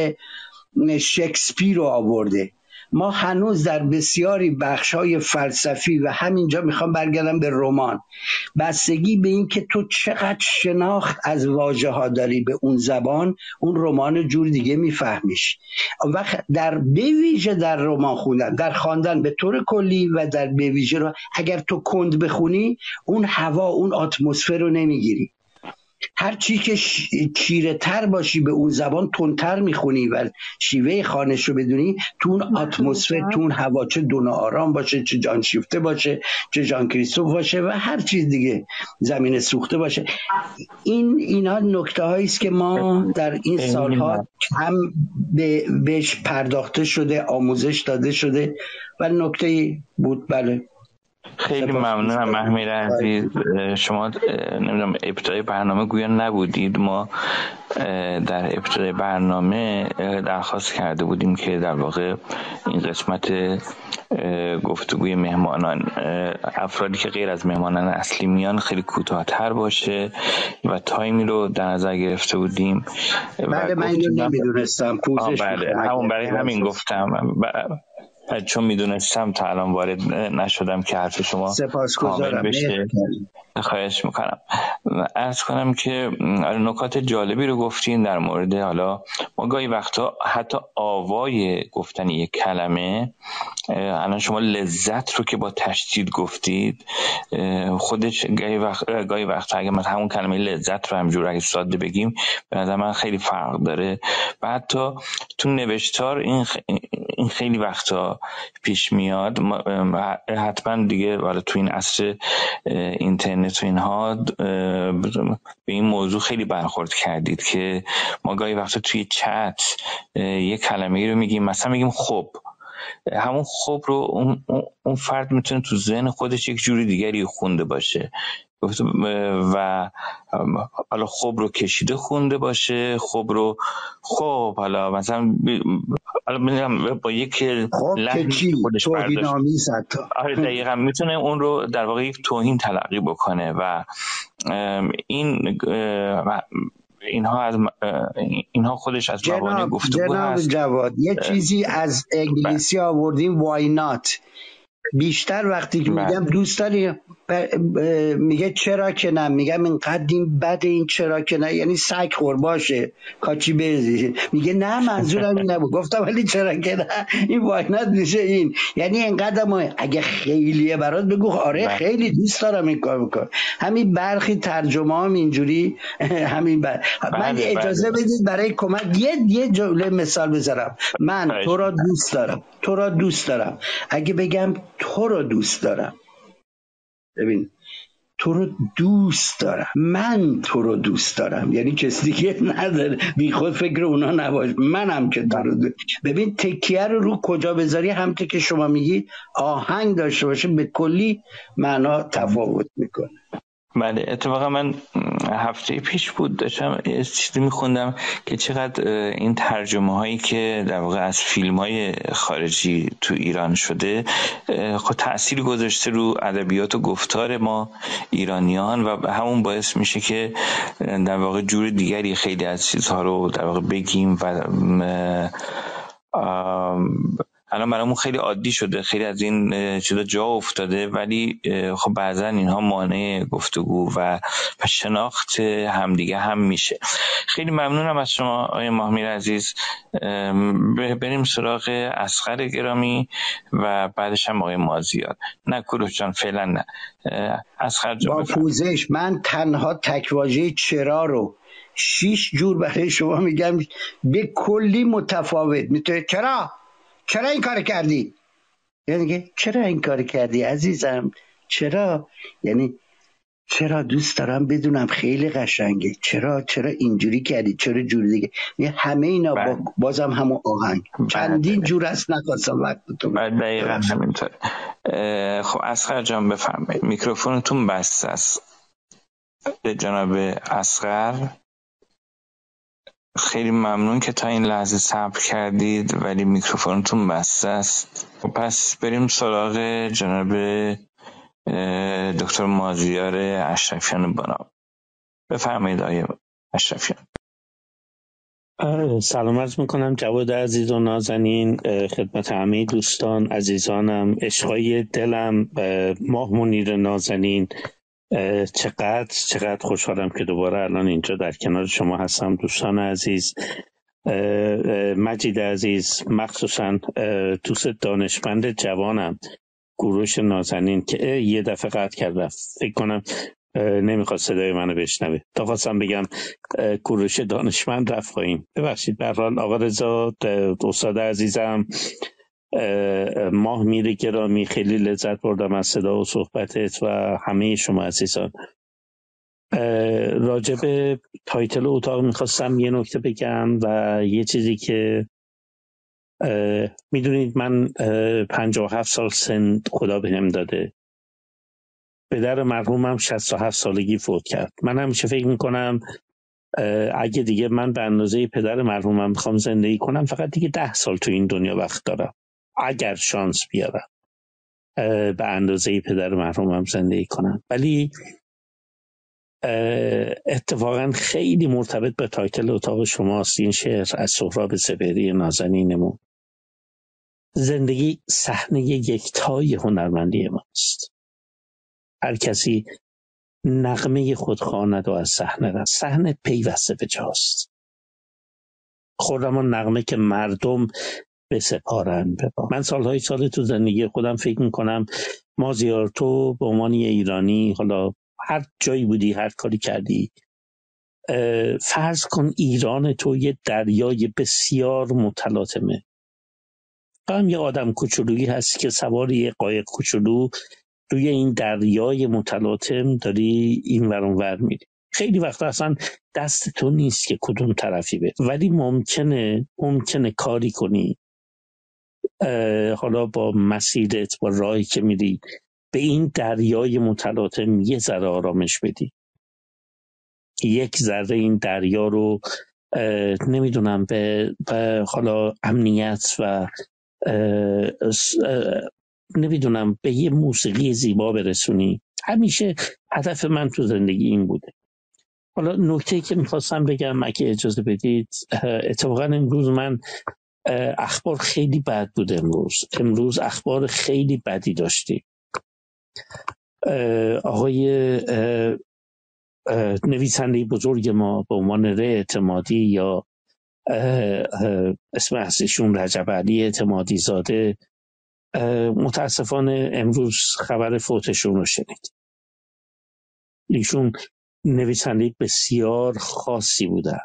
Speaker 8: شکسپیر رو آورده. ما هنوز در بسیاری بخش‌های فلسفی و همینجا میخوام برگردم به رمان، بستگی به این که تو چقدر شناخت از واژه ها داری به اون زبان، اون رمان جور دیگه میفهمیش. وقت در بویژه در رمان خوندن، در خواندن به طور کلی و در بویژه رو اگر تو کند بخونی اون هوا، اون اتمسفر رو نمیگیری. هر چی که چیره تر باشی به اون زبان تندتر میخونی و شیوه خوانش رو بدونی، تو اون اتمسفر، تو اون هوا، چه دونا آرام باشه، چه جان شیفته باشه، چه جان کریستوف باشه و هر چیز دیگه، زمین سوخته باشه. این اینا نکته هایی است که ما در این سالها هم به بهش پرداخته شده، آموزش داده شده و نکته بود. بله
Speaker 1: خیلی ممنونم محمیر عزیز. شما نمیدونم ابتدای برنامه گویا نبودید، ما در ابتدای برنامه درخواست کرده بودیم که در واقع این قسمت گفتگوی مهمانان، افرادی که غیر از مهمانان اصلی میان، خیلی کوتاه‌تر باشه و تایمی رو در نظر گرفته بودیم.
Speaker 8: بله من اینو نمیدونستم، پوزش
Speaker 1: بله همون برای همین گفتم، چون میدونستم تا الان وارد نشدم که حرف شما کامل بشه. خواهش میکنم. عرض کنم که نکات جالبی رو گفتین در مورد، حالا ما گاهی وقتا حتی آوای گفتن یک کلمه، الان شما لذت رو که با تشدید گفتید، خودش گاهی وقت گاهی وقتا اگه مثلا همون کلمه لذت رو همجور اگه ساده بگیم به نظر من خیلی فرق داره. و حتی تو نوشتار این این خیلی وقتا پیش میاد. حتما دیگه ولی تو این عصر اینترنت و اینها به این موضوع خیلی برخورد کردید که ما گاهی وقتا توی چت یه کلمه‌ای رو میگیم، مثلا میگیم خب، همون خب رو اون, اون فرد میتونه تو ذهن خودش یک جوری دیگری خونده باشه و حالا خب رو کشیده خونده باشه، خب رو خب حالا مثلا حالا با یک
Speaker 8: لحن خودش توهین آمیز حتی.
Speaker 1: آره دقیقاً میتونه اون رو در واقع یک توهین تلقی بکنه و این اینها از اینها خودش از موانع گفتگو هست.
Speaker 8: جناب جواد یه چیزی از انگلیسی آوردیم why not. بیشتر وقتی که میگم دوست داری میگه چرا که نه، میگم اینقدر این بده، این چرا که نه یعنی سگ خور باشه کاچی بزی، میگه نه منظورم این نبود. گفتم ولی چرا که نه این واینت میشه این، یعنی اینقدر ما اگه خیلیه برات بگو آره خیلی دوست دارم این کار بکن. همین برخی ترجمه هم اینجوری همین بر... من اجازه بدید برای کمک یه یه جمله مثال بذارم. من تو را دوست دارم، تو را دوست دارم. اگه بگم تو رو دوست دارم، ببین تو رو دوست دارم، من تو رو دوست دارم، یعنی کسی دیگه نداره، بی خود فکر اونا نباش، منم که تو رو دوست. ببین تکیه رو رو کجا بذاری، همونطور که شما میگی آهنگ داشته باشه به کلی معنا تفاوت میکنه.
Speaker 1: بله اتفاقا من هفته پیش بود داشتم چیزی میخوندم که چقدر این ترجمه هایی که در واقع از فیلم های خارجی تو ایران شده خود تأثیر گذاشته رو ادبیات و گفتار ما ایرانیان و همون باعث میشه که در واقع جور دیگری خیلی از چیزها رو در واقع بگیم و الان برامون خیلی عادی شده، خیلی از این چیزا جا افتاده، ولی خب بعضا اینها مانع گفتگو و شناخت همدیگه هم میشه. خیلی ممنونم از شما آقای ماهمیر عزیز. بریم سراغ اصغر گرامی و بعدش هم آقای مازیار. نه کوروش جان فعلا نه. اصغر جان
Speaker 8: با پوزش من تنها تکواژه چرا رو شیش جور برای شما میگم به کلی متفاوت میتونه. چرا چرا این کار کردی؟ یعنی چرا این کار کردی عزیزم؟ چرا؟ یعنی چرا دوست دارم بدونم، خیلی قشنگه. چرا چرا اینجوری کردی؟ چرا جوری دیگه؟ همه اینا با بازم همون آهنگ چندین جور است، نخواستم وقتتون.
Speaker 1: دقیقاً همینطور. خب اصغر جان بفرمایید، میکروفونتون بسته است. جناب اصغر خیلی ممنون که تا این لحظه صبر کردید ولی میکروفونتون بسته است. پس بریم سراغ جناب دکتر مازیار اشرفیان بنا. بفرمایید آقای اشرفیان.
Speaker 9: سلام عرض میکنم جواد عزیز و نازنین، خدمت همه دوستان عزیزانم، عشقای دلم، ماه منیر نازنین. چقدر چقدر خوشحالم که دوباره الان اینجا در کنار شما هستم. دوستان عزیز، مجید عزیز، مخصوصا دوست دانشمند جوانم کوروش نازنین که یه دفعه قطع کرد، فکر کنم نمیخواد صدای منو بشنوه. تا خواستم بگم کوروش دانشمند رفت پایین، ببخشید. به هر حال آقا رضا، استاد عزیزم، ماه میره گرامی، خیلی لذت بردم از صدا و صحبتت و همه شما عزیزان. راجع به تایتل اتاق میخواستم یه نکته بگم و یه چیزی که میدونید من پنجاه و هفت سال سن خدا بهم داده. پدر مرحومم شصت و هفت سالگی فوت کرد. من همیشه فکر میکنم اگه دیگه من به اندازه پدر مرحومم بخوام زندگی کنم فقط دیگه ده سال تو این دنیا وقت دارم، اگر شانس بیارم به اندازه پدر مرحومم زندگی کنم. ولی اتفاقا خیلی مرتبط به تایتل اتاق شماست این شعر از سهراب سپهری نازنینمون. زندگی صحنه یکتای هنرمندی ماست. هر کسی نغمه خود خواند و از صحنه رفت. صحنه پیوسته به جاست. خودمان نغمه که مردم بسپارن به ما. من سالهای سال تو زندگی خودم فکر میکنم مازیار، تو به عنوان یه ایرانی، حالا هر جایی بودی، هر کاری کردی، فرض کن ایران تو یه دریای بسیار متلاطمه. تو هم یه آدم کوچولویی هستی که سوار یه قایق کوچولو روی این دریای متلاطم داری این ور اون ور میری. خیلی وقتا اصلا دست تو نیست که کدوم طرفی بری، ولی ممکنه ممکنه کاری کنی، حالا با مسیرت، با راهی که میری، به این دریای متلاطم یه ذره آرامش بدی. یک ذره این دریا رو نمیدونم به, به حالا امنیت و نمیدونم به یه موسیقی زیبا برسونی. همیشه هدف من تو زندگی این بوده. حالا نکته‌ای که میخواستم بگم اگه اجازه بدید، اتفاقا امروز من اخبار خیلی بد بود. امروز امروز اخبار خیلی بدی داشتی. آقای نویسنده بزرگ ما به عنوان ره اعتمادی یا اسم اصلیشون رجب علی اعتمادی زاده، متاسفانه امروز خبر فوتشون رو شنید. ایشون نویسنده بسیار خاصی بودن.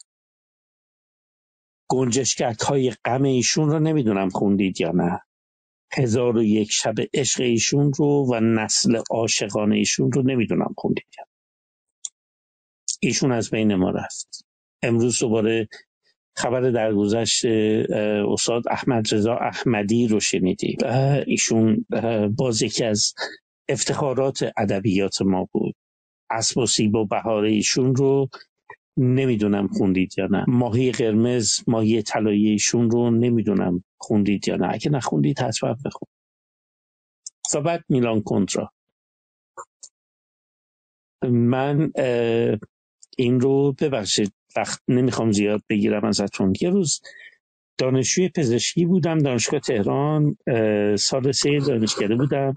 Speaker 9: گنجشک‌های غم ایشون رو نمیدونم خوندید یا نه. هزار و یک شب عشق ایشون رو و نسل عاشقان ایشون رو نمیدونم خوندید یا نه. ایشون از بین ما رفت. امروز دوباره خبر درگذشت استاد احمد رضا احمدی رو شنیدید. ایشون باز یکی از افتخارات ادبیات ما بود. اسب و سیب و بهار ایشون رو نمیدونم خوندید یا نه. ماهی قرمز، ماهی طلایی ایشون رو نمیدونم خوندید یا نه. اگه نخوندید حتما بخون. و بعد میلان کندرا. من این رو ببخشید وقت نمیخوام زیاد بگیرم ازتون. یه روز دانشجوی پزشکی بودم دانشگاه تهران، سال سه دانشکده بودم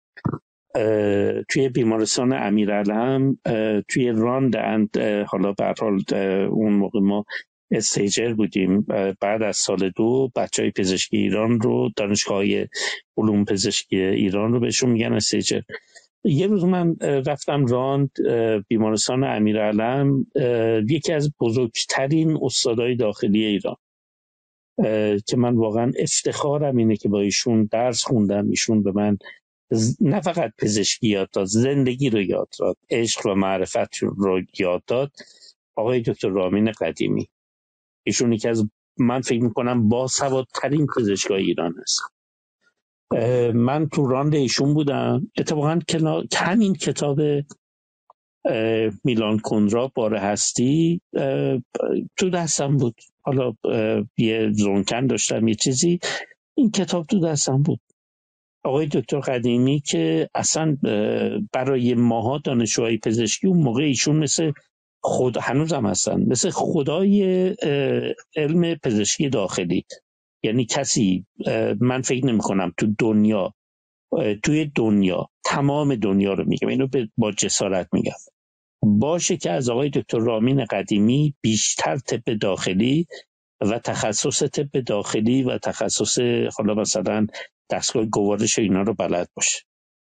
Speaker 9: توی بیمارستان امیرعلم توی راندند. حالا به هر حال اون موقع ما استیجر بودیم. بعد از سال دو بچهای پزشکی ایران رو، دانشگاه علوم پزشکی ایران رو بهشون میگن استیجر، یه روز من رفتم راند بیمارستان امیرعلم، یکی از بزرگترین استادای داخلی ایران که من واقعا افتخارم اینه که با ایشون درس خوندم. ایشون به من نه فقط پزشکی یاد داد، زندگی رو یاد داد، عشق و معرفت رو یاد داد. آقای دکتر رامین قدیمی، ایشون یکی از، من فکر میکنم باسوادترین پزشکای ایران هست. من تو راند ایشون بودم، اتفاقا همین کتاب میلان کندرا بار هستی تو دستم بود. حالا یه زونکن داشتم یه چیزی، این کتاب تو دستم بود. آقای دکتر قدیمی که اصلا برای ماها دانشجوهای پزشکی اون موقع ایشون مثل خود، هنوزم هستن، مثل خدای علم پزشکی داخلی. یعنی کسی، من فکر نمی کنم تو دنیا، توی دنیا، تمام دنیا رو میگم، اینو با جسارت میگم، باشه که از آقای دکتر رامین قدیمی بیشتر طب داخلی و تخصص طب داخلی و تخصص حالا مثلا دستگاه گوارش اینا رو بلد باشه.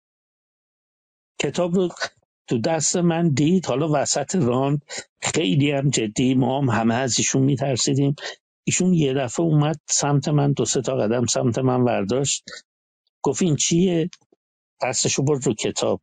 Speaker 9: کتاب رو تو دست من دید، حالا وسط راند، خیلی هم جدی، ما هم همه از ایشون میترسیدیم. ایشون یه دفعه اومد سمت من، دو سه تا قدم سمت من ورداشت، گفت این چیه؟ دستشو برد رو کتاب.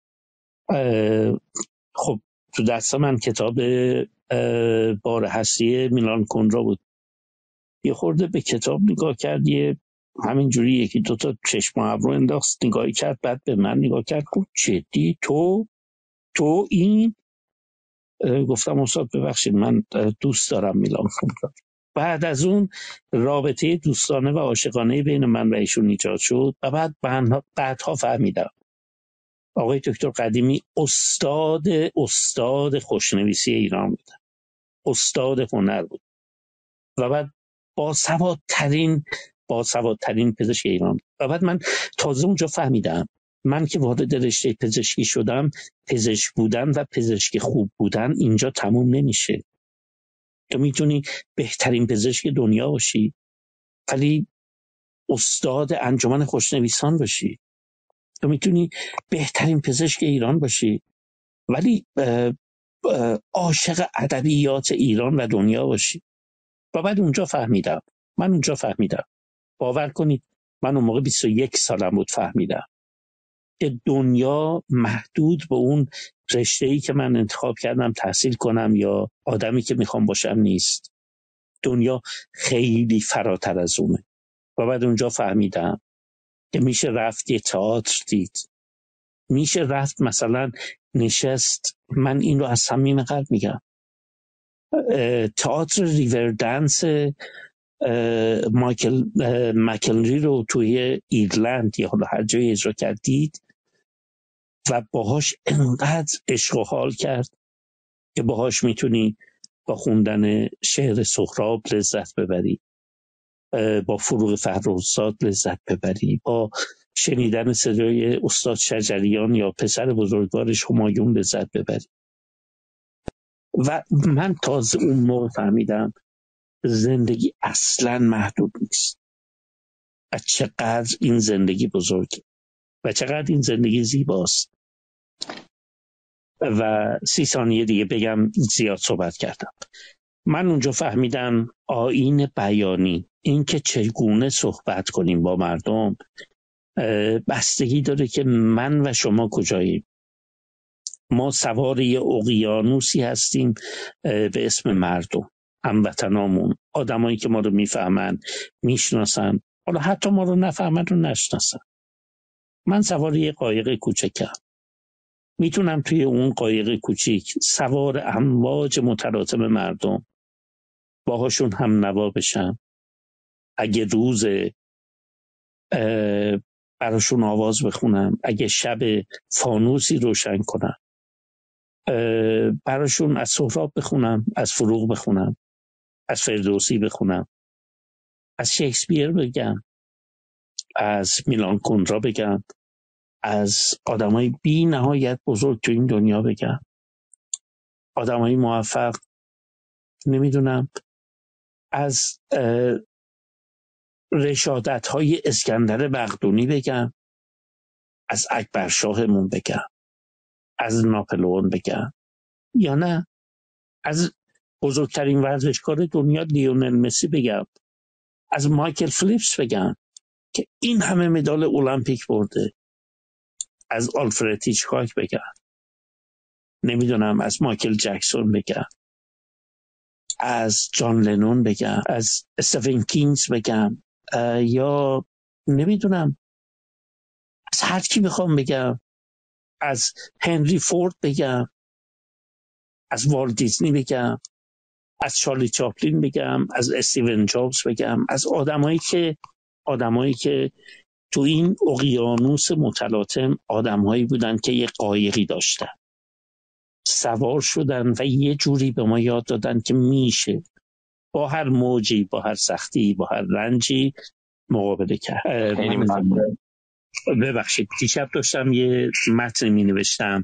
Speaker 9: خب تو دست من کتاب بار هستی میلان کندرا بود. یه خورده به کتاب نگاه کرد، یه همینجوری یکی دوتا چشم و ابرو انداخت، نگاهی کرد، بعد به من نگاه کرد، گفت جدی تو تو این؟ گفتم استاد ببخشید من دوست دارم میلان کندرا. بعد از اون رابطه دوستانه و عاشقانه بین من و ایشون ایجاد شد و بعد بعدها فهمیدم آقای دکتر قدیمی استاد استاد خوشنویسی ایران بود، استاد هنر بود و بعد باسوادترین باسوادترین پزشک ایران بود. و بعد من تازه اونجا فهمیدم من که وارد رشته پزشکی شدم، پزشک بودن و پزشک خوب بودن اینجا تموم نمیشه. تو میتونی بهترین پزشک دنیا باشی ولی استاد انجمن خوشنویسان باشی، تو میتونی بهترین پزشک ایران باشی ولی عاشق ادبیات ایران و دنیا باشی. و بعد اونجا فهمیدم من اونجا فهمیدم باور کنید من اون موقع بیست و یک سالم بود، فهمیدم که دنیا محدود به اون رشته‌ای که من انتخاب کردم تحصیل کنم یا آدمی که میخوام باشم نیست. دنیا خیلی فراتر از اونه. و بعد اونجا فهمیدم که میشه رفت یه تئاتر دید، میشه رفت مثلا نشست، من این رو از صمیم قلب میگم، تئاتر ریوردنس مایکل مکلری رو توی ایرلند یا حالا هر جای اجرا کردید و باهاش انقدر عشق و حال کرد که باهاش میتونی با خوندن شعر سهراب لذت ببری، با فروغ فرخزاد لذت ببری، با شنیدن صدای استاد شجریان یا پسر بزرگوارش همایون لذت ببری. و من تازه اون موقع فهمیدم زندگی اصلاً محدود نیست و چقدر این زندگی بزرگه و چقدر این زندگی زیباست. و سی ثانیه دیگه بگم، زیاد صحبت کردم. من اونجا فهمیدم آیین بیانی، این که چگونه صحبت کنیم با مردم، بستگی داره که من و شما کجاییم. ما سوار یه اقیانوسی هستیم به اسم مردم، هموطنامون، آدمایی که ما رو میفهمن، میشناسن، حالا حتی ما رو نفهمن رو نشناسن. من سوار یه قایق کوچکم، میتونم توی اون قایق کوچیک سوار امواج متلاطم مردم، باهاشون هم نوا بشم. اگه روز براشون آواز بخونم، اگه شب فانوسی روشن کنم، براشون از سهراب بخونم، از فروغ بخونم، از فردوسی بخونم، از شکسپیر بگم، از میلان کندرا بگم، از آدمای بی نهایت بزرگ تو این دنیا بگم، آدمای موفق، نمیدونم، از رشادت های اسکندر بغدونی بگم، از اکبر شاهمون بگم، از ناپلئون بگم، یا نه از بزرگترین ورزشکار دنیا لیونل مسی بگم، از مایکل فلیپس بگم که این همه مدال المپیک برده، از آلفرد هیچکاک بگم، نمیدونم از مایکل جکسون بگم، از جان لنون بگم، از استفن کینگز بگم، یا نمیدونم از هر کی بخوام بگم، از هنری فورد بگم، از والت دیزنی بگم، از چارلی چاپلین بگم، از استیون جابز بگم، از آدمایی که آدمایی که تو این اقیانوس متلاطم آدمایی بودن که یه قایقی داشتن، سوار شدن و یه جوری به ما یاد دادن که میشه با هر موجی، با هر سختی، با هر رنجی مقابله کرد.
Speaker 1: خیلی ممنون.
Speaker 9: ببخشید دیشب داشتم یه متن می نوشتم،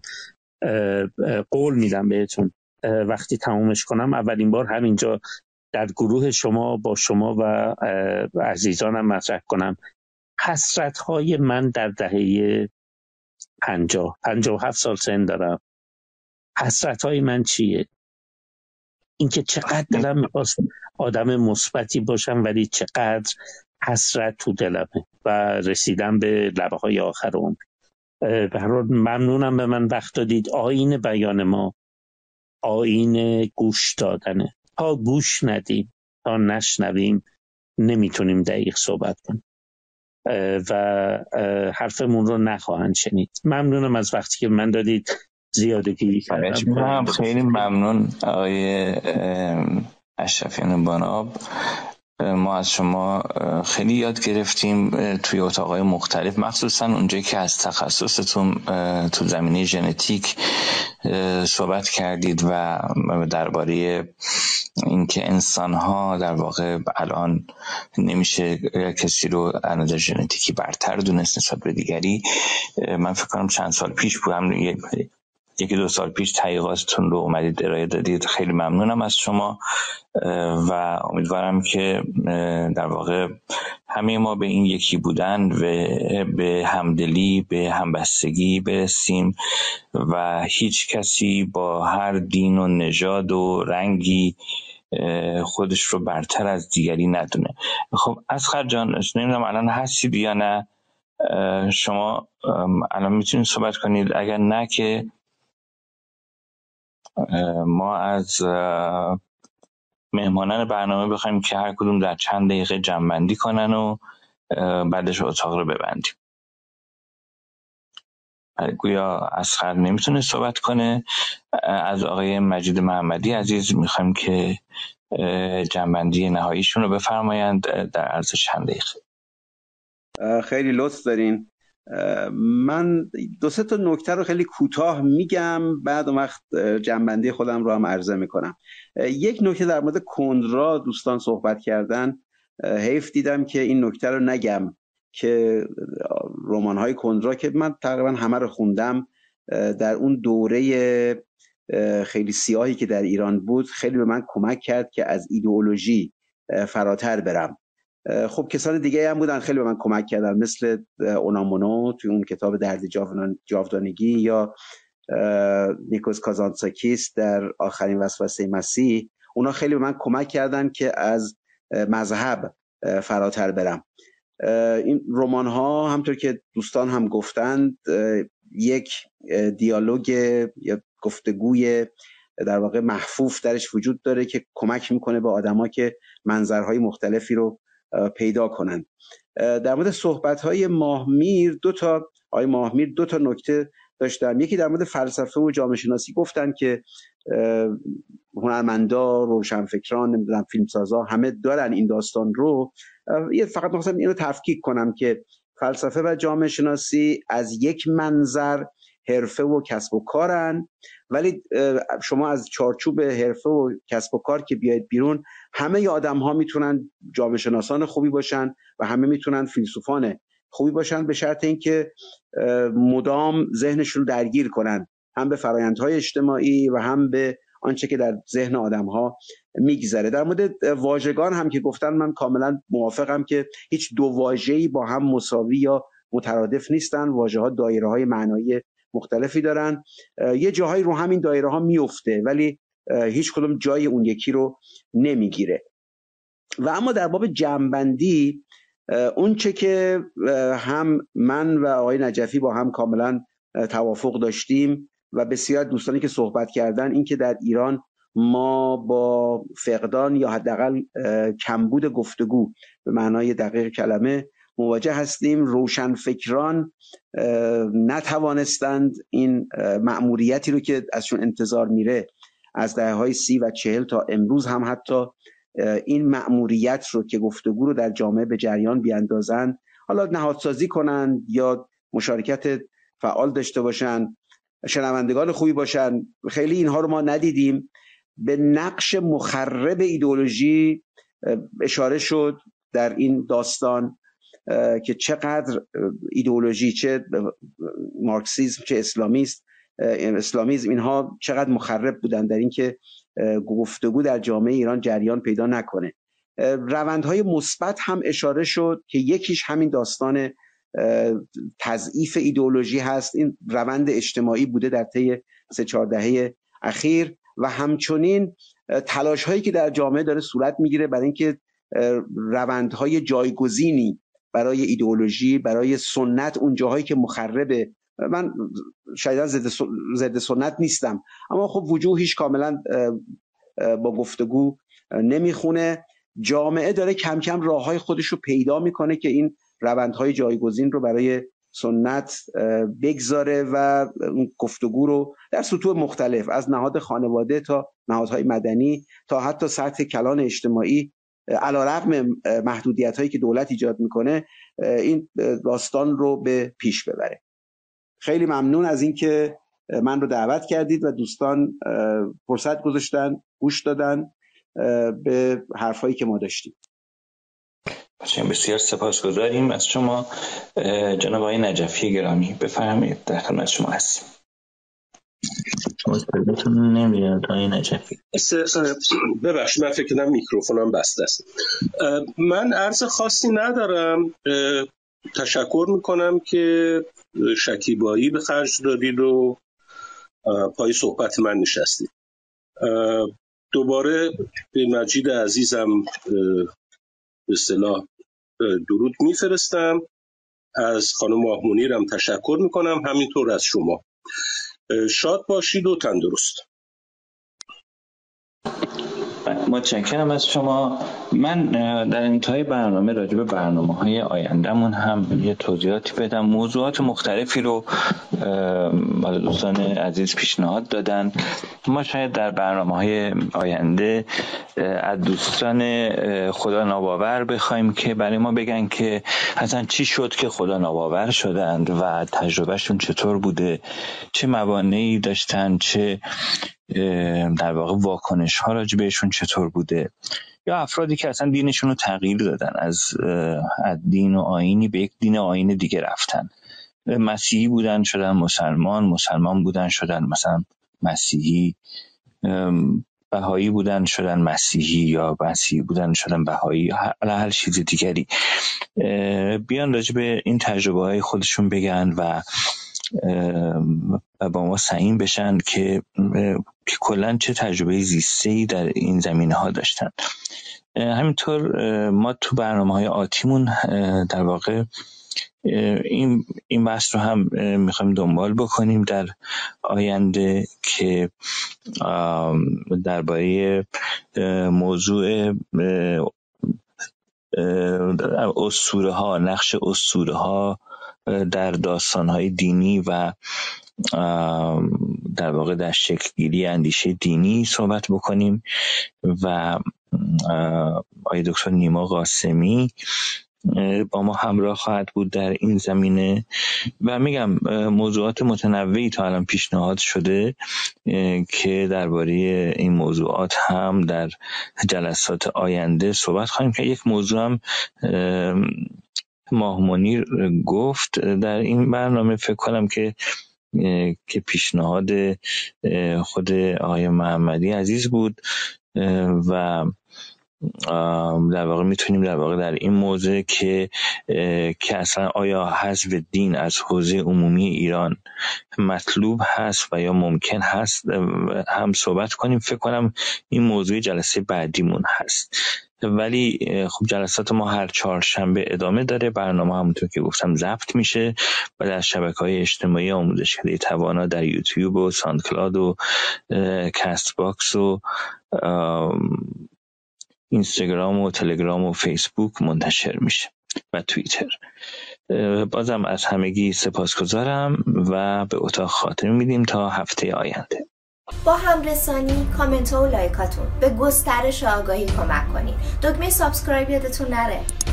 Speaker 9: قول میدم بهتون وقتی تمومش کنم اولین بار همینجا در گروه شما با شما و عزیزانم مطرح کنم. حسرت‌های من در دهه پنجاه پنجاه و هفت سال سن دارم. حسرت‌های من چیه؟ اینکه چقدر دلم می‌خواست آدم مثبتی باشم ولی چقدر حسرت تو دلمه و رسیدم به لبه‌های آخر عمر. به هر حال ممنونم به من وقت دادید. آیین بیان ما آیین گوش دادنه. تا گوش ندیم، تا نشنویم نمیتونیم دقیق صحبت کنیم و حرفمون رو نخواهند شنید. ممنونم از وقتی که من دادید. زیادگی کردم.
Speaker 1: خیلی ممنون آقای اشرفیان باناب. ما از شما خیلی یاد گرفتیم توی اتاقهای مختلف، مخصوصا اونجایی که از تخصصتون تو زمینه ژنتیک صحبت کردید و درباره اینکه انسان‌ها در واقع الان نمیشه کسی رو از نظر ژنتیکی برتر دونست نسبت به دیگری. من فکر کنم چند سال پیش بود، هم یکی دو سال پیش تحقیقاتتون رو اومدید ارائه دادید. خیلی ممنونم از شما و امیدوارم که در واقع همه ما به این یکی بودن و به همدلی، به همبستگی برسیم و هیچ کسی با هر دین و نژاد و رنگی خودش رو برتر از دیگری ندونه. خب اسخر جان، نمیدونم الان هستید یا نه، شما الان میتونید صحبت کنید، اگر نه که ما از مهمانان برنامه بخوایم که هر کدوم در چند دقیقه جمع‌بندی کنن و بعدش اتاق رو ببندیم. گویا اسخر نمیتونه صحبت کنه. از آقای مجید محمدی عزیز میخوایم که جمع‌بندی نهاییشون رو بفرمایند در عرض چند دقیقه.
Speaker 4: خیلی لطف دارین. من دو سه تا نکته رو خیلی کوتاه میگم، بعد اون وقت جنبندی خودم رو هم عرضه میکنم. یک نکته در مورد کندرا دوستان صحبت کردن، حیف دیدم که این نکته رو نگم که رمان‌های کندرا که من تقریبا همه رو خوندم، در اون دوره خیلی سیاهی که در ایران بود خیلی به من کمک کرد که از ایدئولوژی فراتر برم. خب کسان دیگه هم بودن خیلی به من کمک کردن، مثل اونامونو توی اون کتاب درد جاودانگی یا نیکوس کازانتساکیس در آخرین وسوسه مسیح. اونا خیلی به من کمک کردن که از مذهب فراتر برم. این رمان ها همطور که دوستان هم گفتند یک دیالوگ یا گفتگوی در واقع محفوف درش وجود داره که کمک میکنه به آدما که منظرهای مختلفی رو پیدا کنن. در مورد صحبت‌های ماهمیر دو تا آقای ماهمیر دو تا نکته داشتن. یکی در مورد فلسفه و جامعه شناسی گفتن که هنرمندا، روشنفکران، نمیدونم فیلمسازا همه دارن این داستان رو. یه فقط می‌خواستم اینو تفکیک کنم که فلسفه و جامعه شناسی از یک منظر حرفه و کسب و کارن، ولی شما از چارچوب حرفه و کسب و کار که بیاید بیرون، همه آدم ها میتونن جامعه شناسان خوبی باشن و همه میتونن فیلسوفان خوبی باشن، به شرط اینکه مدام ذهنشون رو درگیر کنن، هم به فرآیندهای اجتماعی و هم به آنچه که در ذهن آدم ها میگذره. در مورد واژگان هم که گفتن من کاملا موافقم که هیچ دو واژه‌ای با هم مساوی یا مترادف نیستن، واژه‌ها دایره‌های معنایی مختلفی دارن. یه جاهایی رو همین دایره‌ها میفته ولی هیچ کدوم جای اون یکی رو نمیگیره. و اما در باب جمع‌بندی، اون چه که هم من و آقای نجفی با هم کاملا توافق داشتیم و بسیار دوستانی که صحبت کردن، این که در ایران ما با فقدان یا حداقل کمبود گفتگو به معنای دقیق کلمه مواجه هستیم. روشنفکران نتوانستند این مأموریتی رو که ازشون انتظار میره از دهه‌های سی و چهل تا امروز هم حتی این مأموریت رو که گفتگو رو در جامعه به جریان بیاندازن، حالا نهادسازی کنن یا مشارکت فعال داشته باشن، شنوندگان خوبی باشن، خیلی اینها رو ما ندیدیم. به نقش مخرب ایدئولوژی اشاره شد در این داستان که چقدر ایدئولوژی، چه مارکسیسم چه اسلامیست اسلامیسم، اینها چقدر مخرب بودن در اینکه گفتگو در جامعه ایران جریان پیدا نکنه. روندهای مثبت هم اشاره شد که یکیش همین داستان تضعیف ایدئولوژی هست. این روند اجتماعی بوده در طی سه چهار دهه اخیر و همچنین تلاش هایی که در جامعه داره صورت میگیره برای اینکه روندهای جایگزینی برای ایدئولوژی، برای سنت، اون جاهایی که مخربه، من شاید ضد سنت نیستم اما خب وجوهش کاملا با گفتگو نمیخونه. جامعه داره کم کم راههای خودش رو پیدا میکنه که این روندهای جایگزین رو برای سنت بگذاره و گفتگو رو در سطوح مختلف، از نهاد خانواده تا نهادهای مدنی تا حتی سطح کلان اجتماعی، علیرغم محدودیت‌هایی که دولت ایجاد میکنه، این داستان رو به پیش ببره. خیلی ممنون از اینکه من رو دعوت کردید و دوستان فرصت گذاشتن گوش دادن به حرفایی که ما داشتیم.
Speaker 1: بسیار سپاسگزاریم از شما جناب آقای نجفی گرامی. بفرمایید، در خدمت شما هستیم. صداتون نمیاد آقای نجفی.
Speaker 3: ببخشید، من فکر کنم میکروفونم بسته است. من عرض خاصی ندارم. تشکر میکنم که شکیبایی به خرج دادید و پای صحبت من نشستید. دوباره به مجید عزیزم به اصطلاح درود میفرستم. از خانم ماهمونیرم تشکر میکنم، همینطور از شما. شاد باشید و تندرست.
Speaker 1: متشکرم از شما. من در انتهای برنامه راجع به برنامه‌های آیندهمون هم یه توضیحاتی بدم. موضوعات مختلفی رو دوستان عزیز پیشنهاد دادن. ما شاید در برنامه‌های آینده از دوستان خدا ناباور بخوایم که برای ما بگن که اصلا چی شد که خدا ناباور شدند و تجربهشون چطور بوده، چه موانعی داشتن، چه در واقع واکنش ها راجع بهشون چطور بوده، یا افرادی که اصلا دینشون رو تغییر دادن، از از دین و آیینی به یک دین و آیین دیگه رفتن. مسیحی بودن شدن مسلمان، مسلمان بودن شدن مثلا مسیحی، بهایی بودن شدن مسیحی، یا مسیحی بودن شدن بهایی، هر چیز دیگری. بیان راجع به این تجربه های خودشون بگن و و با ما سعیم بشن که که کلاً چه تجربه زیسته‌ای در این زمینه‌ها داشتن. همینطور ما تو برنامه‌های آتیمون در واقع این این بحث رو هم می‌خوایم دنبال بکنیم در آینده که درباره موضوع اسطوره‌ها، نقش اسطوره‌ها در داستان‌های دینی و در واقع در شکل‌گیری اندیشه دینی صحبت بکنیم و آقای دکتر نیما قاسمی با ما همراه خواهد بود در این زمینه. و میگم موضوعات متنوعی تا الان پیشنهاد شده که درباره این موضوعات هم در جلسات آینده صحبت خواهیم که یک موضوع هم ماهمونیر گفت در این برنامه، فکر کنم که که پیشنهاد خود آقای محمدی عزیز بود و در واقع میتونیم در واقع در این موضوع که که اصلا آیا حذف دین از حوزه عمومی ایران مطلوب هست و یا ممکن هست هم صحبت کنیم. فکر کنم این موضوع جلسه بعدیمون هست. ولی خب جلسات ما هر چهارشنبه ادامه داره. برنامه همونطور که گفتم ضبط میشه و در شبکه‌های اجتماعی آموزشکده توانا در یوتیوب و ساندکلاد و کست باکس و اینستاگرام و تلگرام و فیسبوک منتشر میشه و توییتر. بازم از همگی سپاسگزارم و به اتاق خاتمه میدیم تا هفته آینده.
Speaker 10: با همرسانی، کامنت ها و لایکاتون به گسترش آگاهی کمک کنید. دکمه سابسکرایب یادتون نره.